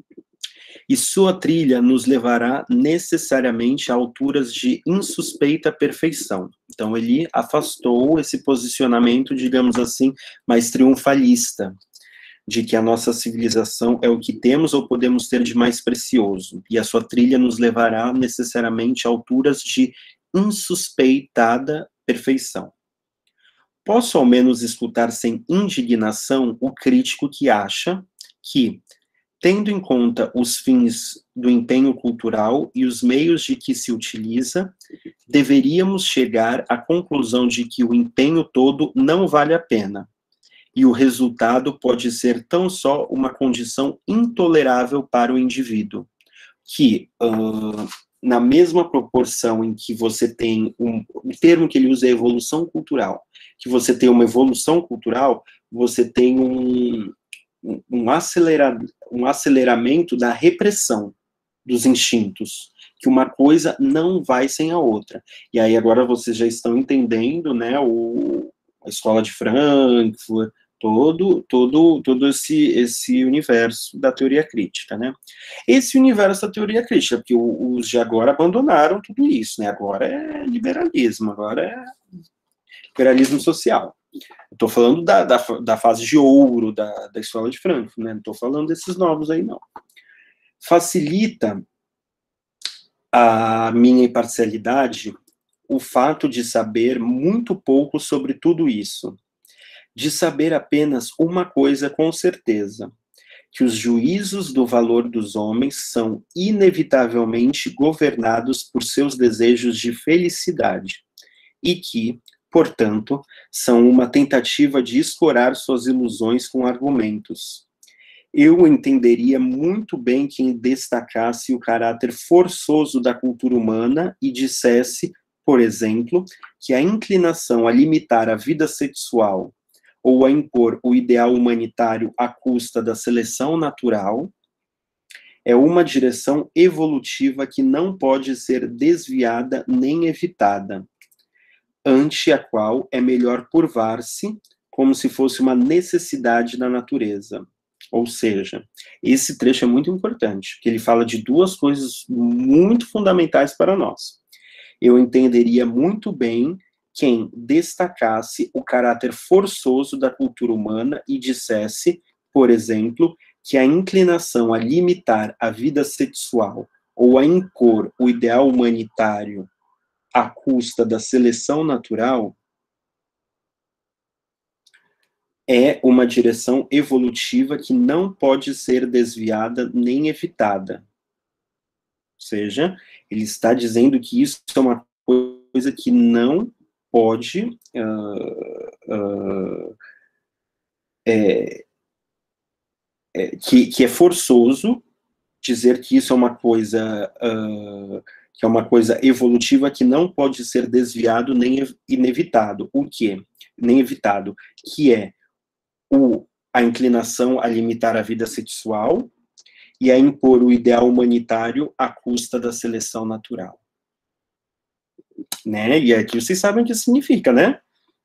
A: E sua trilha nos levará necessariamente a alturas de insuspeita perfeição. Então, ele afastou esse posicionamento, digamos assim, mais triunfalista, de que a nossa civilização é o que temos ou podemos ter de mais precioso. E a sua trilha nos levará necessariamente a alturas de insuspeitada perfeição. Posso ao menos escutar sem indignação o crítico que acha que, tendo em conta os fins do empenho cultural e os meios de que se utiliza, deveríamos chegar à conclusão de que o empenho todo não vale a pena, e o resultado pode ser tão só uma condição intolerável para o indivíduo, que, na mesma proporção em que você tem o termo que ele usa é evolução cultural, que você tem uma evolução cultural, você tem um aceleramento da repressão dos instintos, que uma coisa não vai sem a outra. E aí agora vocês já estão entendendo, né, a escola de Frankfurt, todo esse universo da teoria crítica, né? Esse universo da teoria crítica, porque os de agora abandonaram tudo isso, né? Agora é liberalismo, agora é liberalismo social. Estou falando da fase de ouro da escola de Frankfurt, né? Não estou falando desses novos aí, não. Facilita a minha imparcialidade o fato de saber muito pouco sobre tudo isso, de saber apenas uma coisa com certeza, que os juízos do valor dos homens são inevitavelmente governados por seus desejos de felicidade, e que, portanto, são uma tentativa de escorar suas ilusões com argumentos. Eu entenderia muito bem quem destacasse o caráter forçoso da cultura humana e dissesse, por exemplo, que a inclinação a limitar a vida sexual ou a impor o ideal humanitário à custa da seleção natural é uma direção evolutiva que não pode ser desviada nem evitada, ante a qual é melhor curvar-se como se fosse uma necessidade da natureza. Ou seja, esse trecho é muito importante, que ele fala de duas coisas muito fundamentais para nós. Eu entenderia muito bem quem destacasse o caráter forçoso da cultura humana e dissesse, por exemplo, que a inclinação a limitar a vida sexual ou a impor o ideal humanitário à custa da seleção natural é uma direção evolutiva que não pode ser desviada nem evitada. Ou seja, ele está dizendo que isso é uma coisa que não pode que é forçoso dizer que isso é uma coisa que é uma coisa evolutiva que não pode ser desviado nem inevitado. O que? Nem evitado, que é a inclinação a limitar a vida sexual e a impor o ideal humanitário à custa da seleção natural. Né? E aqui vocês sabem o que significa, né?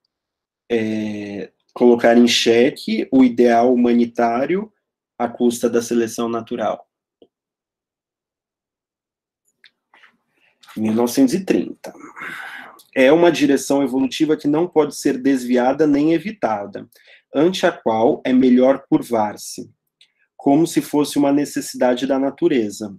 A: Colocar em xeque o ideal humanitário à custa da seleção natural. 1930. É uma direção evolutiva que não pode ser desviada nem evitada, ante a qual é melhor curvar-se, como se fosse uma necessidade da natureza.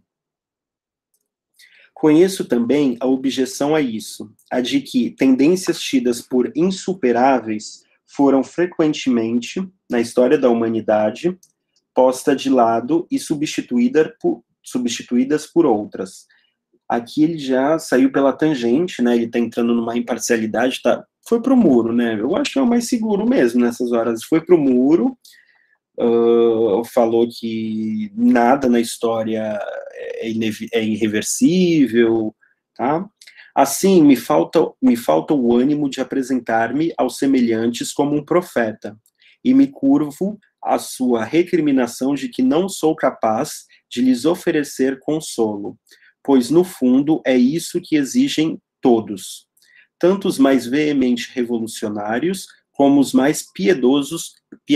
A: Conheço também a objeção a isso, a de que tendências tidas por insuperáveis foram frequentemente, na história da humanidade, postas de lado e substituídas por outras. Aqui ele já saiu pela tangente, né? Ele está entrando numa imparcialidade, foi pro muro, né? Eu acho que é o mais seguro mesmo nessas horas. Foi pro muro, falou que nada na história é irreversível, tá? Assim, me falta o ânimo de apresentar-me aos semelhantes como um profeta, e me curvo à sua recriminação de que não sou capaz de lhes oferecer consolo, pois, no fundo, é isso que exigem todos, tanto os mais veemente revolucionários, como os mais piedosos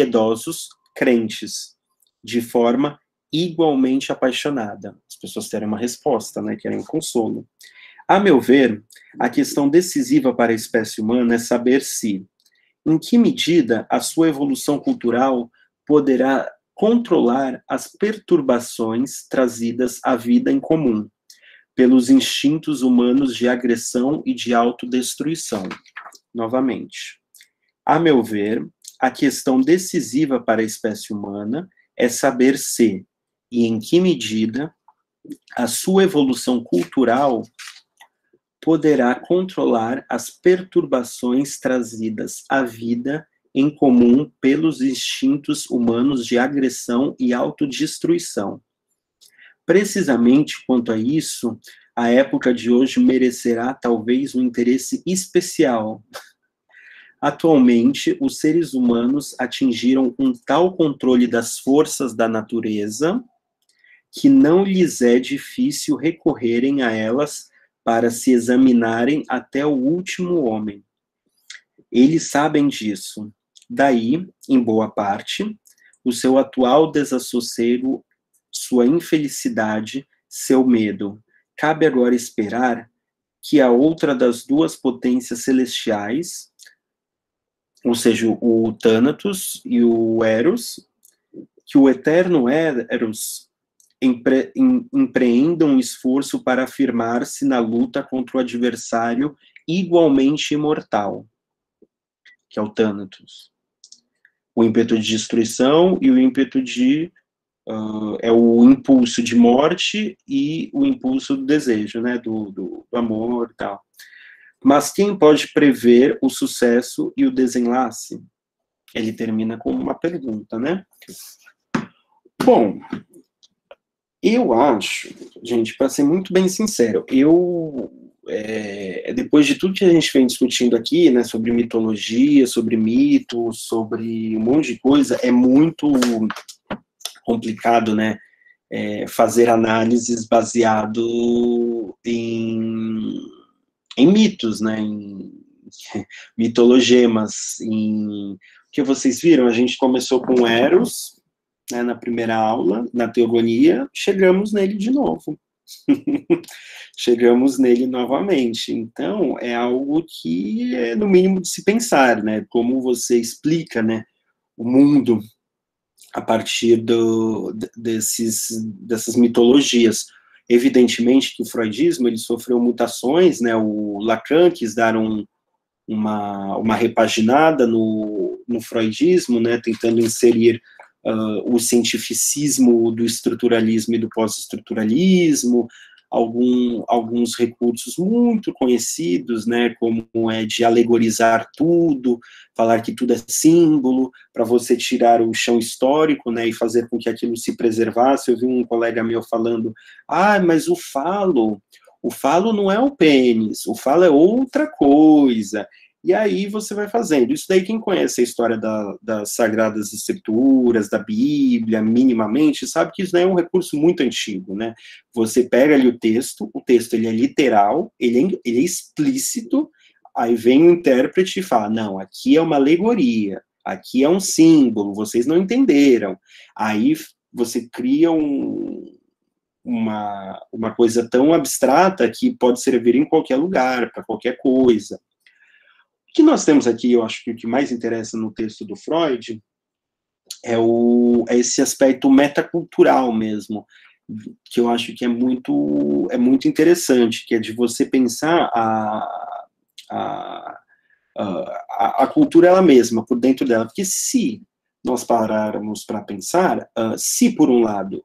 A: crentes, de forma igualmente apaixonada. As pessoas querem uma resposta, né? Querem um consolo. A meu ver, a questão decisiva para a espécie humana é saber se, em que medida, a sua evolução cultural poderá controlar as perturbações trazidas à vida em comum, pelos instintos humanos de agressão e de autodestruição. Novamente. A meu ver, a questão decisiva para a espécie humana é saber se, e em que medida, a sua evolução cultural poderá controlar as perturbações trazidas à vida em comum pelos instintos humanos de agressão e autodestruição. Precisamente quanto a isso, a época de hoje merecerá talvez um interesse especial. Atualmente, os seres humanos atingiram um tal controle das forças da natureza que não lhes é difícil recorrerem a elas para se examinarem até o último homem. Eles sabem disso. Daí, em boa parte, o seu atual desassossego, sua infelicidade, seu medo. Cabe agora esperar que a outra das duas potências celestiais, ou seja, o Thanatos e o Eros, que o eterno Eros empreenda um esforço para afirmar-se na luta contra o adversário igualmente imortal, que é o Thanatos. O ímpeto de destruição e o ímpeto de é o impulso de morte e o impulso do desejo, né, do amor e tal. Mas quem pode prever o sucesso e o desenlace? Ele termina com uma pergunta, né? Bom, eu acho, gente, para ser muito bem sincero, depois de tudo que a gente vem discutindo aqui, né, sobre mitologia, sobre mito, sobre um monte de coisa, é muito complicado, né, fazer análises baseado em mitos, né, em mitologemas, em Que vocês viram, a gente começou com Eros, né, na primeira aula, na teogonia, chegamos nele de novo. Chegamos nele novamente. Então, é algo que é no mínimo de se pensar, né? Como você explica, né, o mundo a partir dessas mitologias. Evidentemente que o freudismo ele sofreu mutações, né? O Lacan quis dar uma repaginada no freudismo, né? Tentando inserir o cientificismo do estruturalismo e do pós-estruturalismo, alguns recursos muito conhecidos, né, como é de alegorizar tudo, falar que tudo é símbolo, para você tirar o chão histórico, né, e fazer com que aquilo se preservasse. Eu vi um colega meu falando, mas o falo não é o pênis, o falo é outra coisa. E aí você vai fazendo. Isso daí, quem conhece a história das Sagradas Escrituras, da Bíblia, minimamente, sabe que isso daí é um recurso muito antigo, né? Você pega ali o texto ele é literal, ele é explícito, aí vem o intérprete e fala, não, aqui é uma alegoria, aqui é um símbolo, vocês não entenderam. Aí você cria uma coisa tão abstrata que pode servir em qualquer lugar, para qualquer coisa. O que nós temos aqui, eu acho que o que mais interessa no texto do Freud é esse aspecto metacultural mesmo, que eu acho que é muito interessante, que é de você pensar a cultura ela mesma, por dentro dela. Porque se nós pararmos para pensar, se por um lado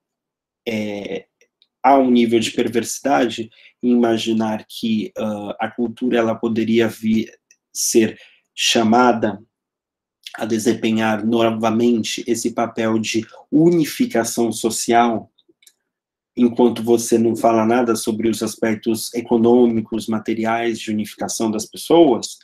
A: há um nível de perversidade em imaginar que a cultura ela poderia ser chamada a desempenhar novamente esse papel de unificação social, enquanto você não fala nada sobre os aspectos econômicos, materiais de unificação das pessoas.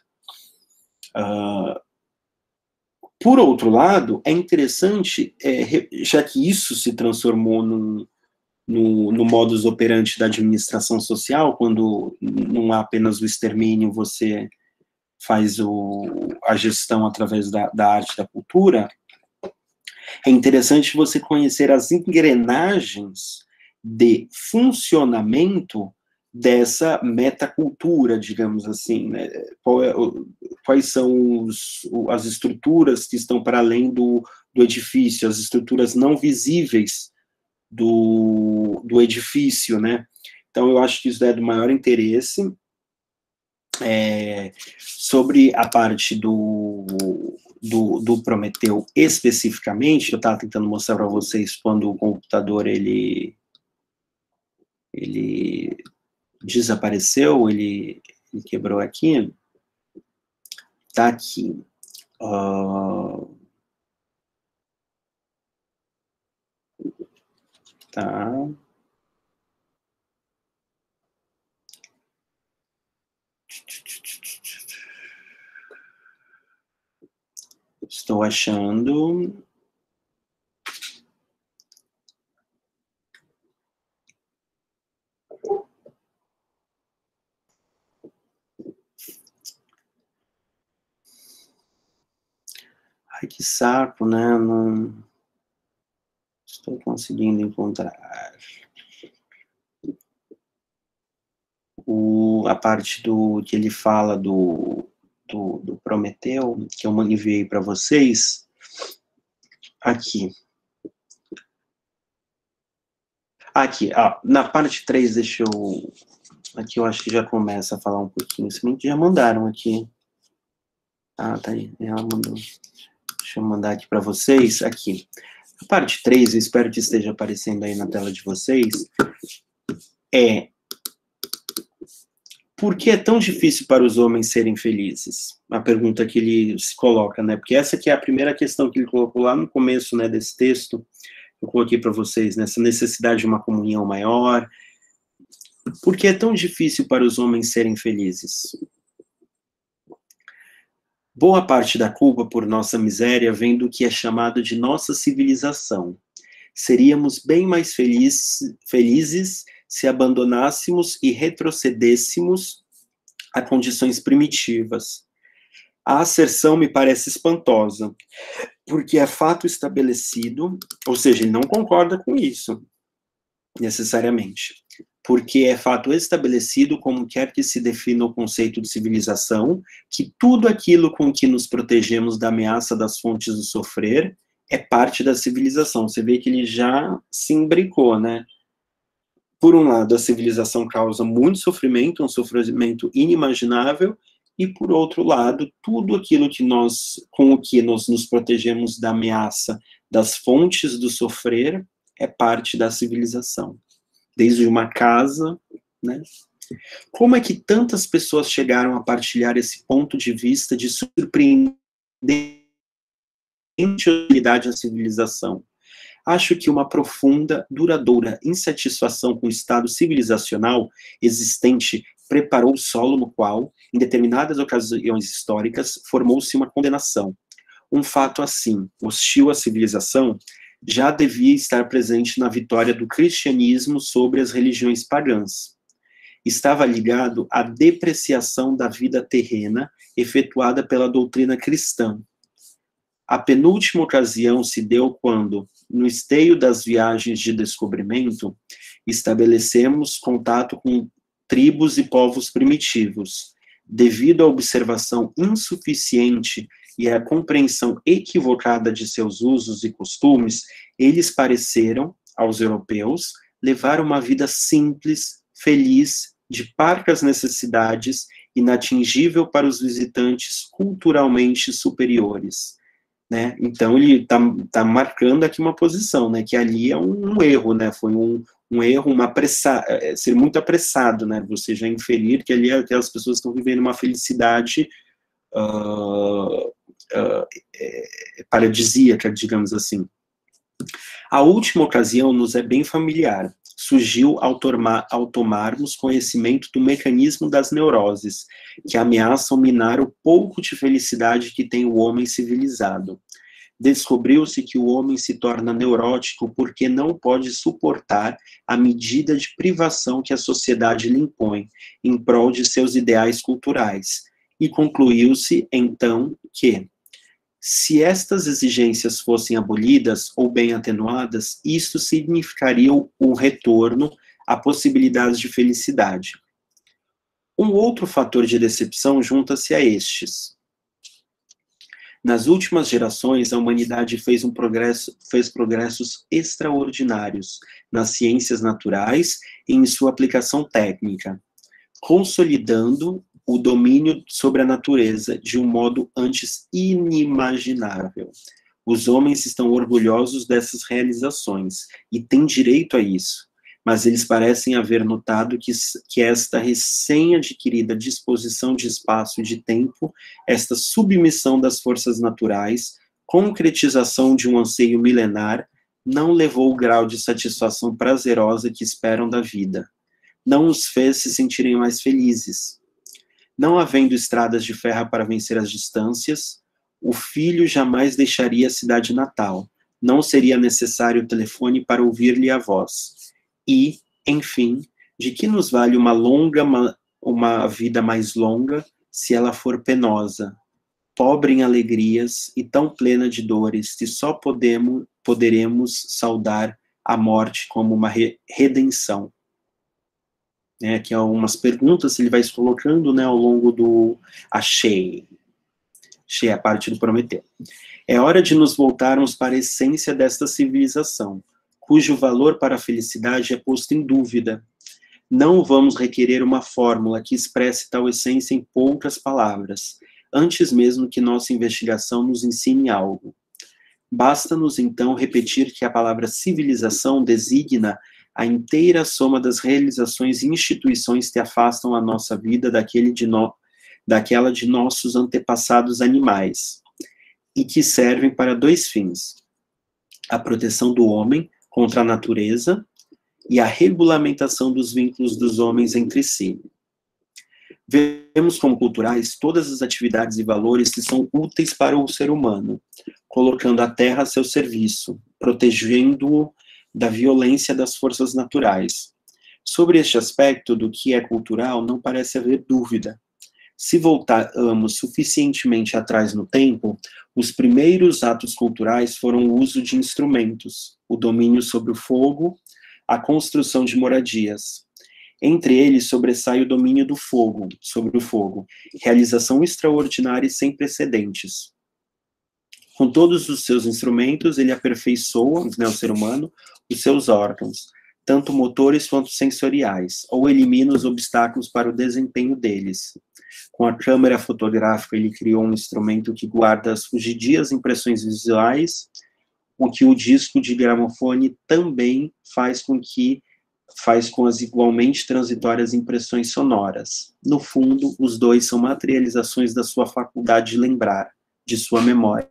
A: Por outro lado, é interessante, já que isso se transformou no modus operandi da administração social, quando não há apenas o extermínio, você faz a gestão através da arte e da cultura, é interessante você conhecer as engrenagens de funcionamento dessa metacultura, digamos assim, né? Quais são as estruturas que estão para além do edifício, as estruturas não visíveis do edifício, né? Então, eu acho que isso é do maior interesse. Sobre a parte do Prometeu especificamente, eu estava tentando mostrar para vocês quando o computador ele desapareceu, ele quebrou aqui, tá aqui. Tá. Estou achando. Ai, que saco, né? Não estou conseguindo encontrar. A parte que ele fala do Prometeu, que eu enviei para vocês, aqui. Aqui, na parte 3, deixa eu... Aqui eu acho que já começa a falar um pouquinho, se bem que já mandaram aqui. Tá aí, ela mandou. Deixa eu mandar aqui para vocês, aqui. A parte 3, eu espero que esteja aparecendo aí na tela de vocês, por que é tão difícil para os homens serem felizes? A pergunta que ele se coloca, né? Porque essa aqui é a primeira questão que ele colocou lá no começo, né, desse texto. Eu coloquei para vocês, né, essa necessidade de uma comunhão maior. Por que é tão difícil para os homens serem felizes? Boa parte da culpa por nossa miséria vem do que é chamado de nossa civilização. Seríamos bem mais felizes se abandonássemos e retrocedêssemos a condições primitivas. A asserção me parece espantosa, porque é fato estabelecido, ou seja, ele não concorda com isso, necessariamente, porque é fato estabelecido, como quer que se defina o conceito de civilização, que tudo aquilo com que nos protegemos da ameaça das fontes do sofrer é parte da civilização. Você vê que ele já se imbricou, né? Por um lado, a civilização causa muito sofrimento, um sofrimento inimaginável, e por outro lado, tudo aquilo que com o que nós nos protegemos da ameaça das fontes do sofrer é parte da civilização. Desde uma casa, né? Como é que tantas pessoas chegaram a partilhar esse ponto de vista de surpreendente utilidade à civilização? Acho que uma profunda, duradoura insatisfação com o estado civilizacional existente preparou o solo no qual, em determinadas ocasiões históricas, formou-se uma condenação. Um fato assim, hostil à civilização, já devia estar presente na vitória do cristianismo sobre as religiões pagãs. Estava ligado à depreciação da vida terrena efetuada pela doutrina cristã. A penúltima ocasião se deu quando, no esteio das viagens de descobrimento, estabelecemos contato com tribos e povos primitivos. Devido à observação insuficiente e à compreensão equivocada de seus usos e costumes, eles pareceram, aos europeus, levar uma vida simples, feliz, de parcas necessidades, inatingível para os visitantes culturalmente superiores. Né? Então ele tá marcando aqui uma posição, né? Que ali é um erro, né? Foi um erro, ser muito apressado, né? Você já inferir que ali aquelas pessoas estão vivendo uma felicidade paradisíaca, digamos assim. A última ocasião nos é bem familiar. Surgiu ao tomarmos conhecimento do mecanismo das neuroses, que ameaçam minar o pouco de felicidade que tem o homem civilizado. Descobriu-se que o homem se torna neurótico porque não pode suportar a medida de privação que a sociedade lhe impõe, em prol de seus ideais culturais. E concluiu-se, então, que, se estas exigências fossem abolidas ou bem atenuadas, isso significaria um retorno a possibilidades de felicidade. Um outro fator de decepção junta-se a estes. Nas últimas gerações, a humanidade fez progressos extraordinários nas ciências naturais e em sua aplicação técnica, consolidando o domínio sobre a natureza de um modo antes inimaginável. Os homens estão orgulhosos dessas realizações e têm direito a isso, mas eles parecem haver notado que esta recém-adquirida disposição de espaço e de tempo, esta submissão das forças naturais, concretização de um anseio milenar, não levou o grau de satisfação prazerosa que esperam da vida. Não os fez se sentirem mais felizes. Não havendo estradas de ferro para vencer as distâncias, o filho jamais deixaria a cidade natal. Não seria necessário o telefone para ouvir-lhe a voz. E, enfim, de que nos vale uma vida mais longa, se ela for penosa, pobre em alegrias e tão plena de dores, que só poderemos saudar a morte como uma redenção? Que é algumas perguntas ele vai se colocando, né, ao longo do Achei a parte do Prometeu. É hora de nos voltarmos para a essência desta civilização, cujo valor para a felicidade é posto em dúvida. Não vamos requerer uma fórmula que expresse tal essência em poucas palavras, antes mesmo que nossa investigação nos ensine algo. Basta-nos, então, repetir que a palavra civilização designa a inteira soma das realizações e instituições que afastam a nossa vida daquela de nossos antepassados animais, e que servem para dois fins: a proteção do homem contra a natureza e a regulamentação dos vínculos dos homens entre si. Vemos como culturais todas as atividades e valores que são úteis para o ser humano, colocando a terra a seu serviço, protegendo-o da violência das forças naturais. Sobre este aspecto do que é cultural, não parece haver dúvida. Se voltarmos suficientemente atrás no tempo, os primeiros atos culturais foram o uso de instrumentos, o domínio sobre o fogo, a construção de moradias. Entre eles sobressai o domínio do fogo, sobre o fogo, realização extraordinária e sem precedentes. Com todos os seus instrumentos, ele aperfeiçoa, né, o ser humano, os seus órgãos, tanto motores quanto sensoriais, ou elimina os obstáculos para o desempenho deles. Com a câmera fotográfica, ele criou um instrumento que guarda as fugidias impressões visuais, o que o disco de gramofone também faz com as igualmente transitórias impressões sonoras. No fundo, os dois são materializações da sua faculdade de lembrar, de sua memória.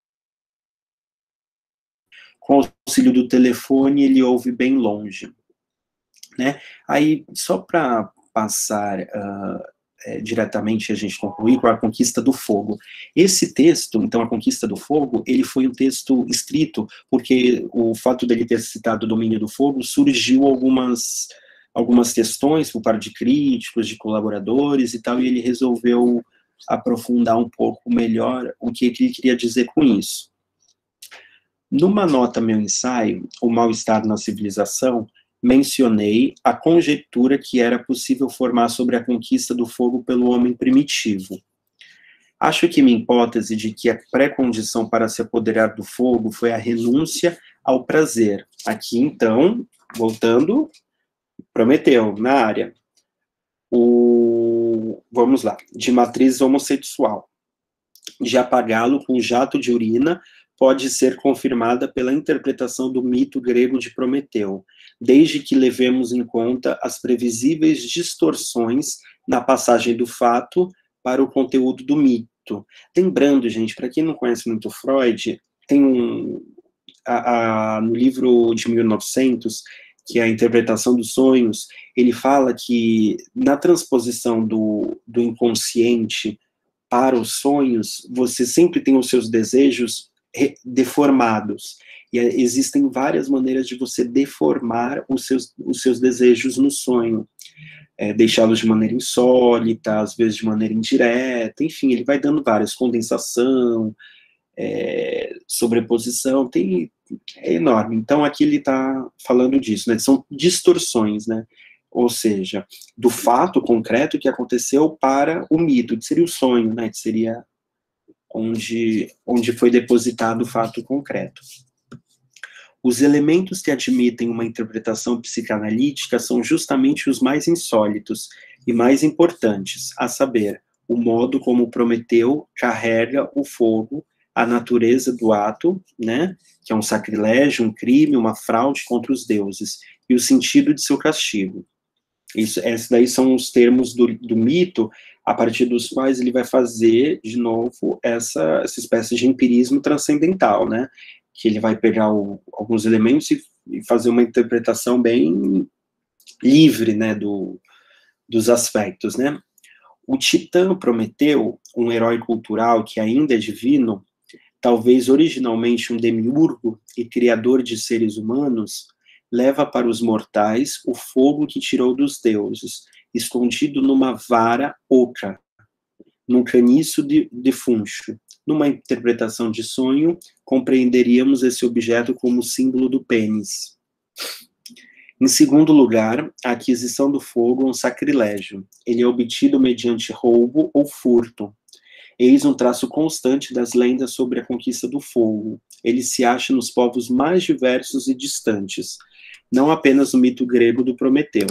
A: Com o auxílio do telefone, ele ouve bem longe. Né? Aí, só para passar diretamente, a gente concluir com a Conquista do Fogo. Esse texto, então, a Conquista do Fogo, ele foi um texto escrito porque o fato dele ter citado o domínio do fogo surgiu algumas questões por parte de críticos, de colaboradores e tal, e ele resolveu aprofundar um pouco melhor o que ele queria dizer com isso. Numa nota meu ensaio, O Mal-Estar na Civilização, mencionei a conjectura que era possível formar sobre a conquista do fogo pelo homem primitivo. Acho que minha hipótese de que a pré-condição para se apoderar do fogo foi a renúncia ao prazer. Aqui, então, voltando, Prometeu, na área. Vamos lá, de matriz homossexual. De apagá-lo com jato de urina pode ser confirmada pela interpretação do mito grego de Prometeu, desde que levemos em conta as previsíveis distorções na passagem do fato para o conteúdo do mito. Lembrando, gente, para quem não conhece muito Freud, tem no livro de 1900, que é a interpretação dos sonhos, ele fala que na transposição do inconsciente para os sonhos, você sempre tem os seus desejos deformados. E existem várias maneiras de você deformar os seus desejos no sonho. Deixá-los de maneira insólita, às vezes de maneira indireta, enfim, ele vai dando várias, condensação, sobreposição, é enorme. Então, aqui ele está falando disso, né? São distorções, né? Ou seja, do fato concreto que aconteceu para o mito, que seria o sonho, né? Que seria onde foi depositado o fato concreto. Os elementos que admitem uma interpretação psicanalítica são justamente os mais insólitos e mais importantes, a saber, o modo como Prometeu carrega o fogo, a natureza do ato, né, que é um sacrilégio, um crime, uma fraude contra os deuses, e o sentido de seu castigo. Esses daí são os termos do mito, a partir dos quais ele vai fazer, de novo, essa espécie de empirismo transcendental, né, que ele vai pegar alguns elementos e fazer uma interpretação bem livre, né, dos aspectos, né. O Titã Prometeu, um herói cultural que ainda é divino, talvez originalmente um demiurgo e criador de seres humanos, leva para os mortais o fogo que tirou dos deuses, escondido numa vara oca, num caniço de funcho. Numa interpretação de sonho, compreenderíamos esse objeto como símbolo do pênis. Em segundo lugar, a aquisição do fogo é um sacrilégio. Ele é obtido mediante roubo ou furto. Eis um traço constante das lendas sobre a conquista do fogo. Ele se acha nos povos mais diversos e distantes, não apenas no mito grego do Prometeu.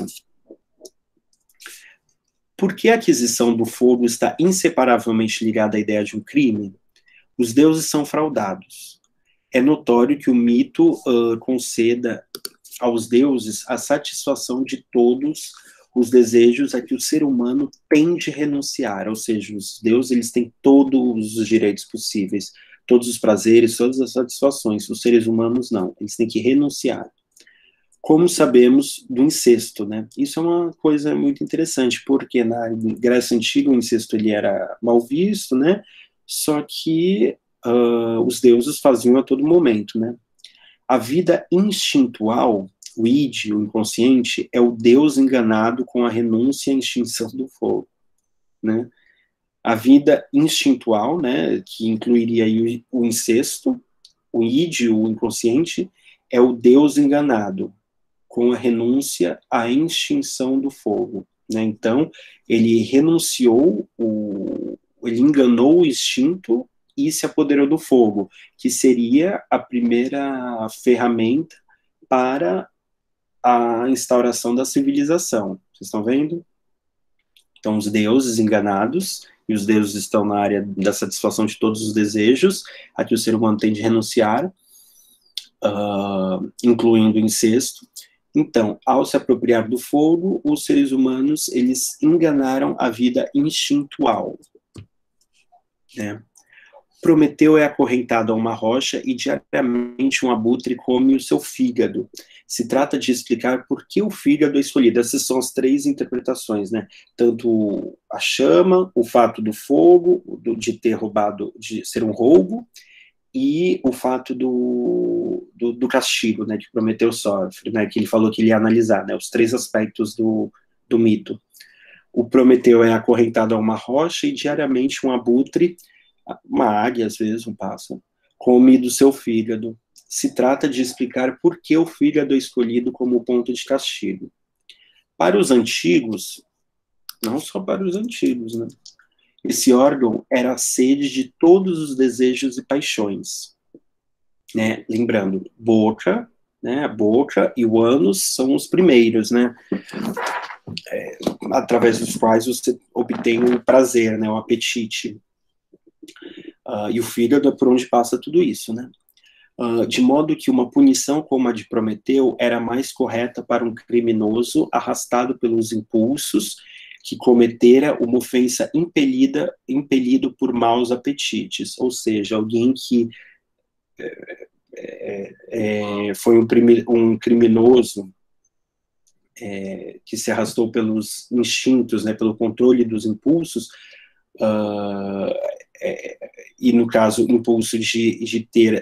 A: Por que a aquisição do fogo está inseparavelmente ligada à ideia de um crime? Os deuses são fraudados. É notório que o mito conceda aos deuses a satisfação de todos os desejos a que o ser humano tem de renunciar, ou seja, os deuses eles têm todos os direitos possíveis, todos os prazeres, todas as satisfações, os seres humanos não, eles têm que renunciar. Como sabemos do incesto, né? Isso é uma coisa muito interessante, porque na Grécia Antiga o incesto ele era mal visto, né? Só que os deuses faziam a todo momento, né? A vida instintual, o id, o inconsciente, é o Deus enganado com a renúncia e a extinção do fogo, né? A vida instintual, né, que incluiria aí o incesto, o id, o inconsciente, é o Deus enganado, com a renúncia à extinção do fogo. Né? Então, ele renunciou, ele enganou o instinto e se apoderou do fogo, que seria a primeira ferramenta para a instauração da civilização. Vocês estão vendo? Então, os deuses enganados, e os deuses estão na área da satisfação de todos os desejos, a que o ser humano tem de renunciar, incluindo o incesto. Então, ao se apropriar do fogo, os seres humanos, eles enganaram a vida instintual. Né? Prometeu é acorrentado a uma rocha e diariamente um abutre come o seu fígado. Se trata de explicar por que o fígado é escolhido. Essas são as três interpretações, né? Tanto a chama, o fato do fogo, de ter roubado, de ser um roubo, e o fato do castigo, né, que Prometeu sofre, né, que ele falou que ele ia analisar, né, os três aspectos do mito. O Prometeu é acorrentado a uma rocha e diariamente um abutre, uma águia, às vezes, um pássaro, come do seu fígado. Se trata de explicar por que o fígado é escolhido como ponto de castigo. Para os antigos, não só para os antigos, né, esse órgão era a sede de todos os desejos e paixões. Né? Lembrando, boca, né? A boca e o ânus são os primeiros, né? Através dos quais você obtém o prazer, né? O apetite. E o fígado é por onde passa tudo isso, né? De modo que uma punição como a de Prometeu era mais correta para um criminoso arrastado pelos impulsos que cometera uma ofensa impelido por maus apetites, ou seja, alguém que foi um criminoso que se arrastou pelos instintos, né, pelo controle dos impulsos, e no caso, impulso de ter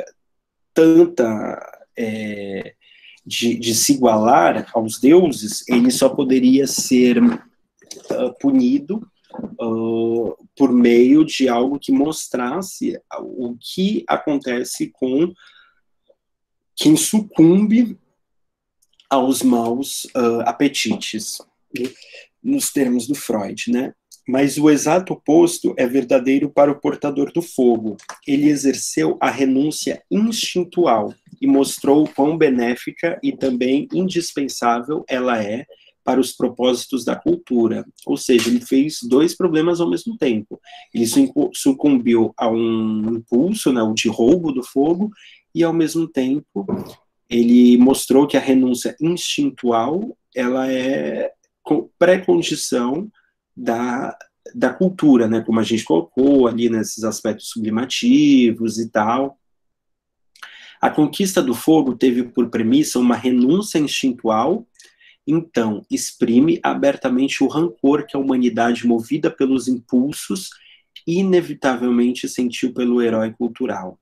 A: de se igualar aos deuses, ele só poderia ser punido por meio de algo que mostrasse o que acontece com quem sucumbe aos maus apetites, nos termos do Freud, né? Mas o exato oposto é verdadeiro para o portador do fogo. Ele exerceu a renúncia instintual e mostrou quão benéfica e também indispensável ela é para os propósitos da cultura. Ou seja, ele fez dois problemas ao mesmo tempo. Ele sucumbiu a um impulso, né, o de roubo do fogo, e ao mesmo tempo ele mostrou que a renúncia instintual ela é pré-condição da cultura, né, como a gente colocou ali nesses aspectos sublimativos e tal. A conquista do fogo teve por premissa uma renúncia instintual, então exprime abertamente o rancor que a humanidade, movida pelos impulsos, inevitavelmente sentiu pelo herói cultural.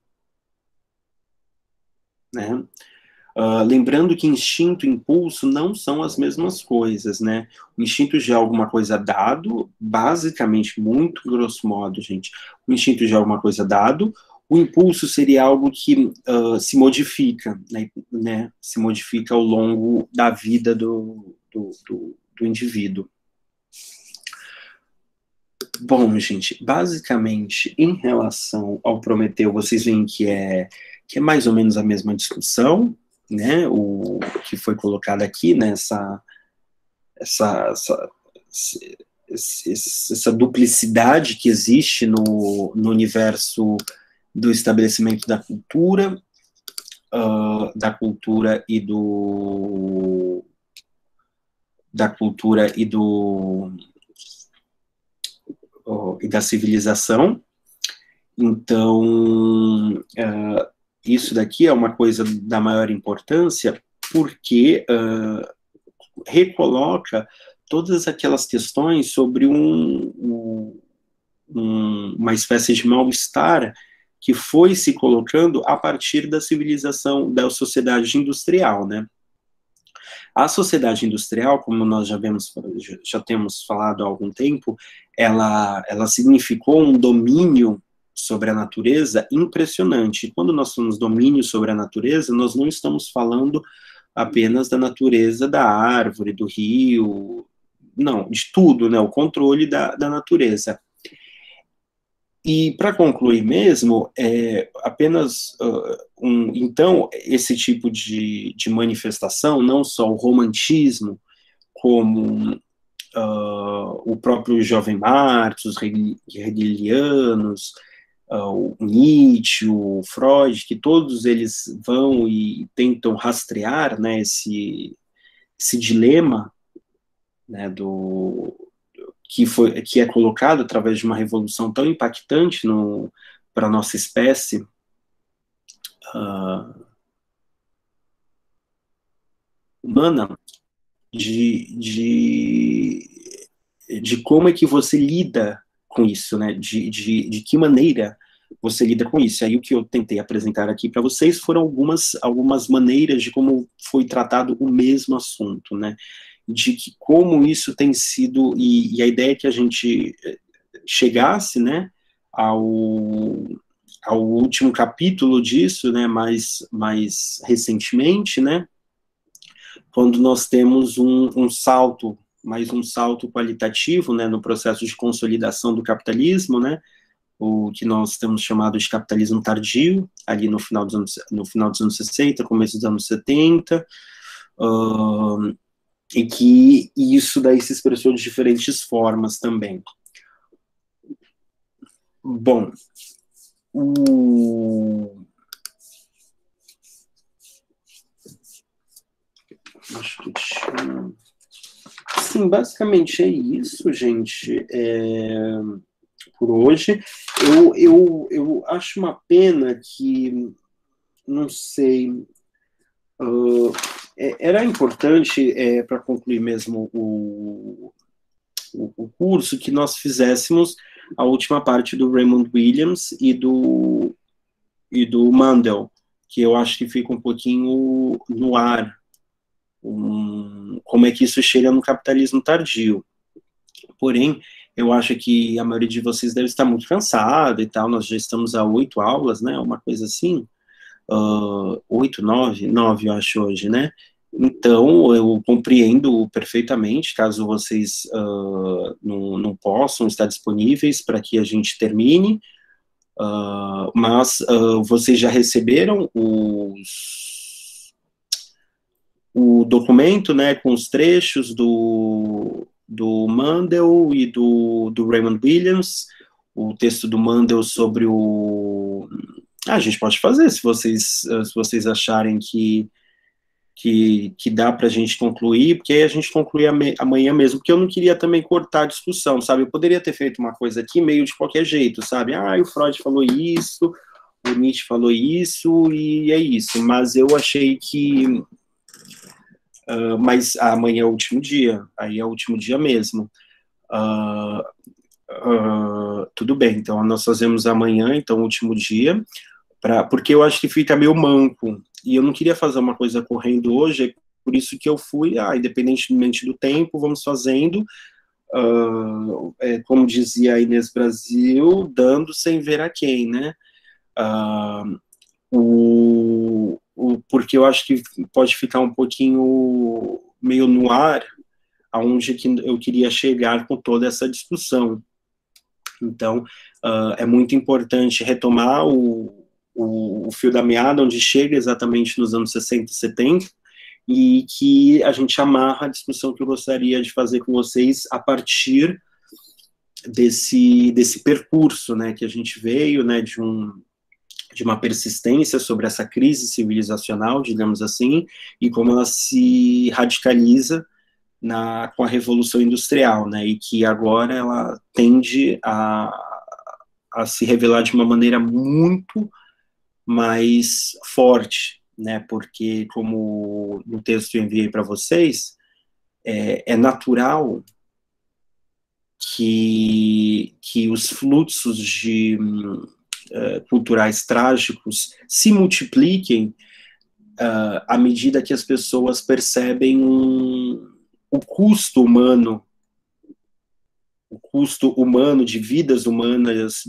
A: Né? Lembrando que instinto e impulso não são as mesmas coisas, né? O instinto já é alguma coisa dado, basicamente, muito grosso modo, gente, o instinto já é alguma coisa dado, o impulso seria algo que se modifica, né? Se modifica ao longo da vida do indivíduo. Bom, gente, basicamente, em relação ao Prometeu, vocês veem que é mais ou menos a mesma discussão, né, o que foi colocado aqui, né, essa duplicidade que existe no universo do estabelecimento da cultura e da civilização. Então, isso daqui é uma coisa da maior importância, porque recoloca todas aquelas questões sobre uma espécie de mal-estar que foi se colocando a partir da civilização, da sociedade industrial, né? A sociedade industrial, como nós já temos falado há algum tempo, ela significou um domínio sobre a natureza impressionante. Quando nós falamos domínio sobre a natureza, nós não estamos falando apenas da natureza da árvore, do rio, não, de tudo, né, o controle da natureza. E para concluir mesmo, apenas então esse tipo de manifestação, não só o romantismo, como o próprio Jovem Marx, os hegelianos, o Nietzsche, o Freud, que todos eles vão e tentam rastrear, né, esse dilema, né, que é colocado através de uma revolução tão impactante para a nossa espécie, humana, de como é que você lida com isso, né? De que maneira você lida com isso. Aí o que eu tentei apresentar aqui para vocês foram algumas maneiras de como foi tratado o mesmo assunto, né? De que como isso tem sido, e a ideia é que a gente chegasse, né, ao último capítulo disso, né, mais recentemente, né, quando nós temos mais um salto qualitativo, né, no processo de consolidação do capitalismo, né, o que nós temos chamado de capitalismo tardio, ali no final dos anos 60, começo dos anos 70, e que isso daí se expressou de diferentes formas também. Bom, acho que tinha... Sim, basicamente é isso, gente, por hoje. Eu acho uma pena que, não sei, era importante, para concluir mesmo o curso, que nós fizéssemos a última parte do Raymond Williams e do Mandel, que eu acho que fica um pouquinho no ar, como é que isso chega no capitalismo tardio. Porém, eu acho que a maioria de vocês deve estar muito cansado e tal, nós já estamos a 8 aulas, né, uma coisa assim, 8, 9, eu acho hoje, né, então eu compreendo perfeitamente, caso vocês não possam estar disponíveis para que a gente termine, mas vocês já receberam o documento, né, com os trechos do Mandel e do Raymond Williams, o texto do Mandel sobre a gente pode fazer, se vocês acharem que dá para a gente concluir, porque aí a gente conclui amanhã mesmo, porque eu não queria também cortar a discussão, sabe? Eu poderia ter feito uma coisa aqui meio de qualquer jeito, sabe? O Freud falou isso, o Nietzsche falou isso, e é isso. Mas eu achei que... mas amanhã é o último dia, aí é o último dia mesmo. Tudo bem, então nós fazemos amanhã, então o último dia, porque eu acho que fica meio manco, e eu não queria fazer uma coisa correndo hoje, por isso que eu fui, independentemente do tempo, vamos fazendo, como dizia a Inês Brasil, dando sem ver a quem, né? Porque eu acho que pode ficar um pouquinho meio no ar, aonde que eu queria chegar com toda essa discussão. Então, é muito importante retomar o fio da meada, onde chega exatamente nos anos 60 e 70, e que a gente amarra a discussão que eu gostaria de fazer com vocês a partir desse percurso, né, que a gente veio, né, de uma persistência sobre essa crise civilizacional, digamos assim, e como ela se radicaliza com a Revolução Industrial, né, e que agora ela tende a se revelar de uma maneira muito mais forte, né, porque, como no texto que eu enviei para vocês, é natural que os fluxos culturais trágicos se multipliquem à medida que as pessoas percebem o custo humano, de vidas humanas,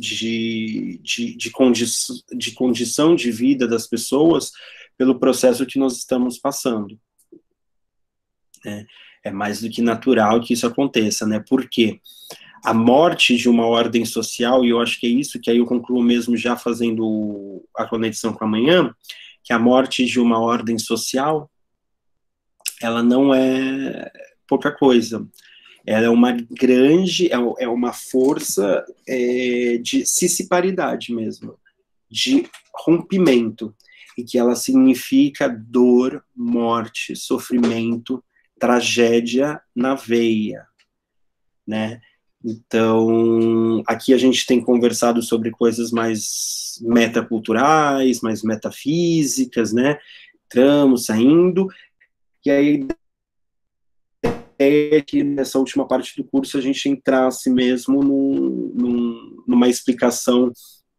A: de condição de vida das pessoas, pelo processo que nós estamos passando. Né? É mais do que natural que isso aconteça, né? Por quê? A morte de uma ordem social, e eu acho que é isso que aí eu concluo mesmo já fazendo a conexão com amanhã, que a morte de uma ordem social, ela não é pouca coisa. Ela é uma grande, é uma força de cisparidade mesmo, de rompimento, e que ela significa dor, morte, sofrimento, tragédia na veia, né? Então, aqui a gente tem conversado sobre coisas mais metaculturais, mais metafísicas, né? Entramos, saindo, e aí é que nessa última parte do curso a gente entrasse mesmo numa explicação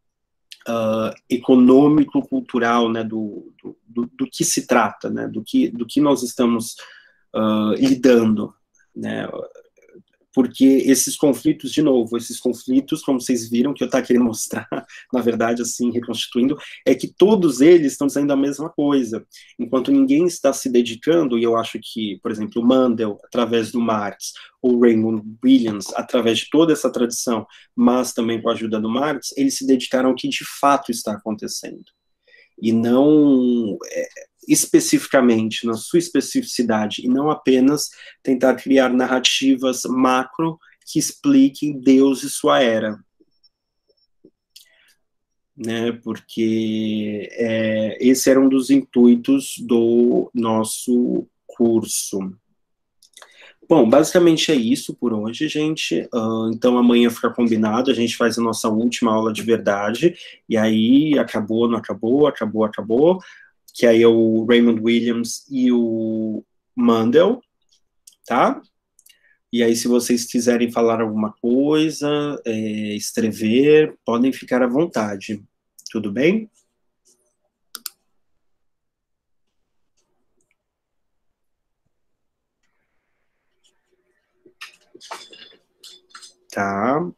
A: econômico-cultural, né, do que se trata, né, do que nós estamos lidando, né, porque esses conflitos, de novo, como vocês viram, que eu estava querendo mostrar, na verdade, assim, reconstituindo, é que todos eles estão dizendo a mesma coisa, enquanto ninguém está se dedicando, e eu acho que, por exemplo, o Mandel, através do Marx, ou Raymond Williams, através de toda essa tradição, mas também com a ajuda do Marx, eles se dedicaram ao que de fato está acontecendo, e não especificamente, na sua especificidade, e não apenas tentar criar narrativas macro que expliquem Deus e sua era. Né, porque esse era um dos intuitos do nosso curso. Bom, basicamente é isso por hoje, gente. Então amanhã fica combinado, a gente faz a nossa última aula de verdade, e aí acabou, não acabou, acabou, que aí é o Raymond Williams e o Mandel, tá? E aí, se vocês quiserem falar alguma coisa, escrever, podem ficar à vontade. Tudo bem? Tá.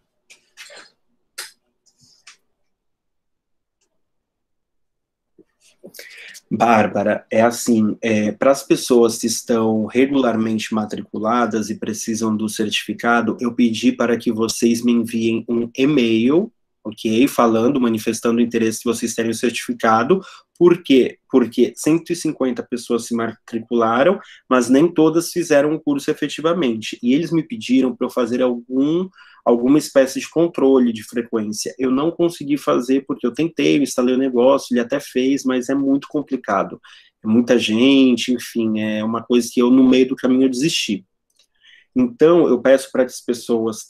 A: Bárbara, é assim, para as pessoas que estão regularmente matriculadas e precisam do certificado, eu pedi para que vocês me enviem um e-mail, ok? Falando, manifestando o interesse de vocês terem o certificado. Por quê? Porque 150 pessoas se matricularam, mas nem todas fizeram o curso efetivamente. E eles me pediram para eu fazer alguma espécie de controle de frequência. Eu não consegui fazer porque eu tentei, eu instalei o negócio, ele até fez, mas é muito complicado. É muita gente, enfim, é uma coisa que eu, no meio do caminho, eu desisti. Então, eu peço para as pessoas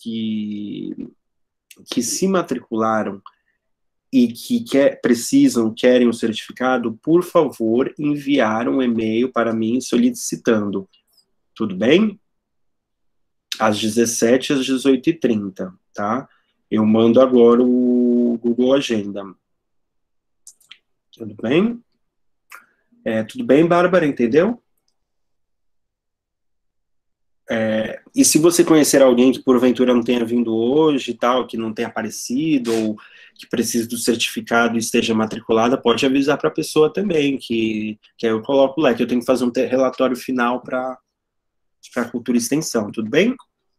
A: que se matricularam e que querem o certificado, por favor, enviar um e-mail para mim solicitando. Tudo bem? Às 17 às 18h30, tá? Eu mando agora o Google Agenda. Tudo bem? Tudo bem, Bárbara, entendeu? E se você conhecer alguém que porventura não tenha vindo hoje e tal, que não tenha aparecido, ou que precise do certificado e esteja matriculada, pode avisar para a pessoa também, que aí eu coloco lá, que eu tenho que fazer um relatório final para a Cultura e Extensão, tudo bem?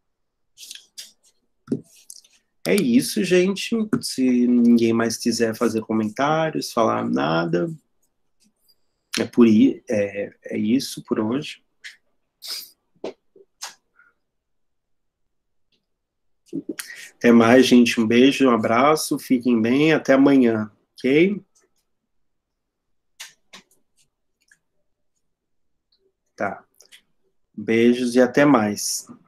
A: É isso, gente. Se ninguém mais quiser fazer comentários, falar nada, é isso por hoje. Até mais, gente. Um beijo, um abraço, fiquem bem, até amanhã, ok? Tá. Beijos e até mais.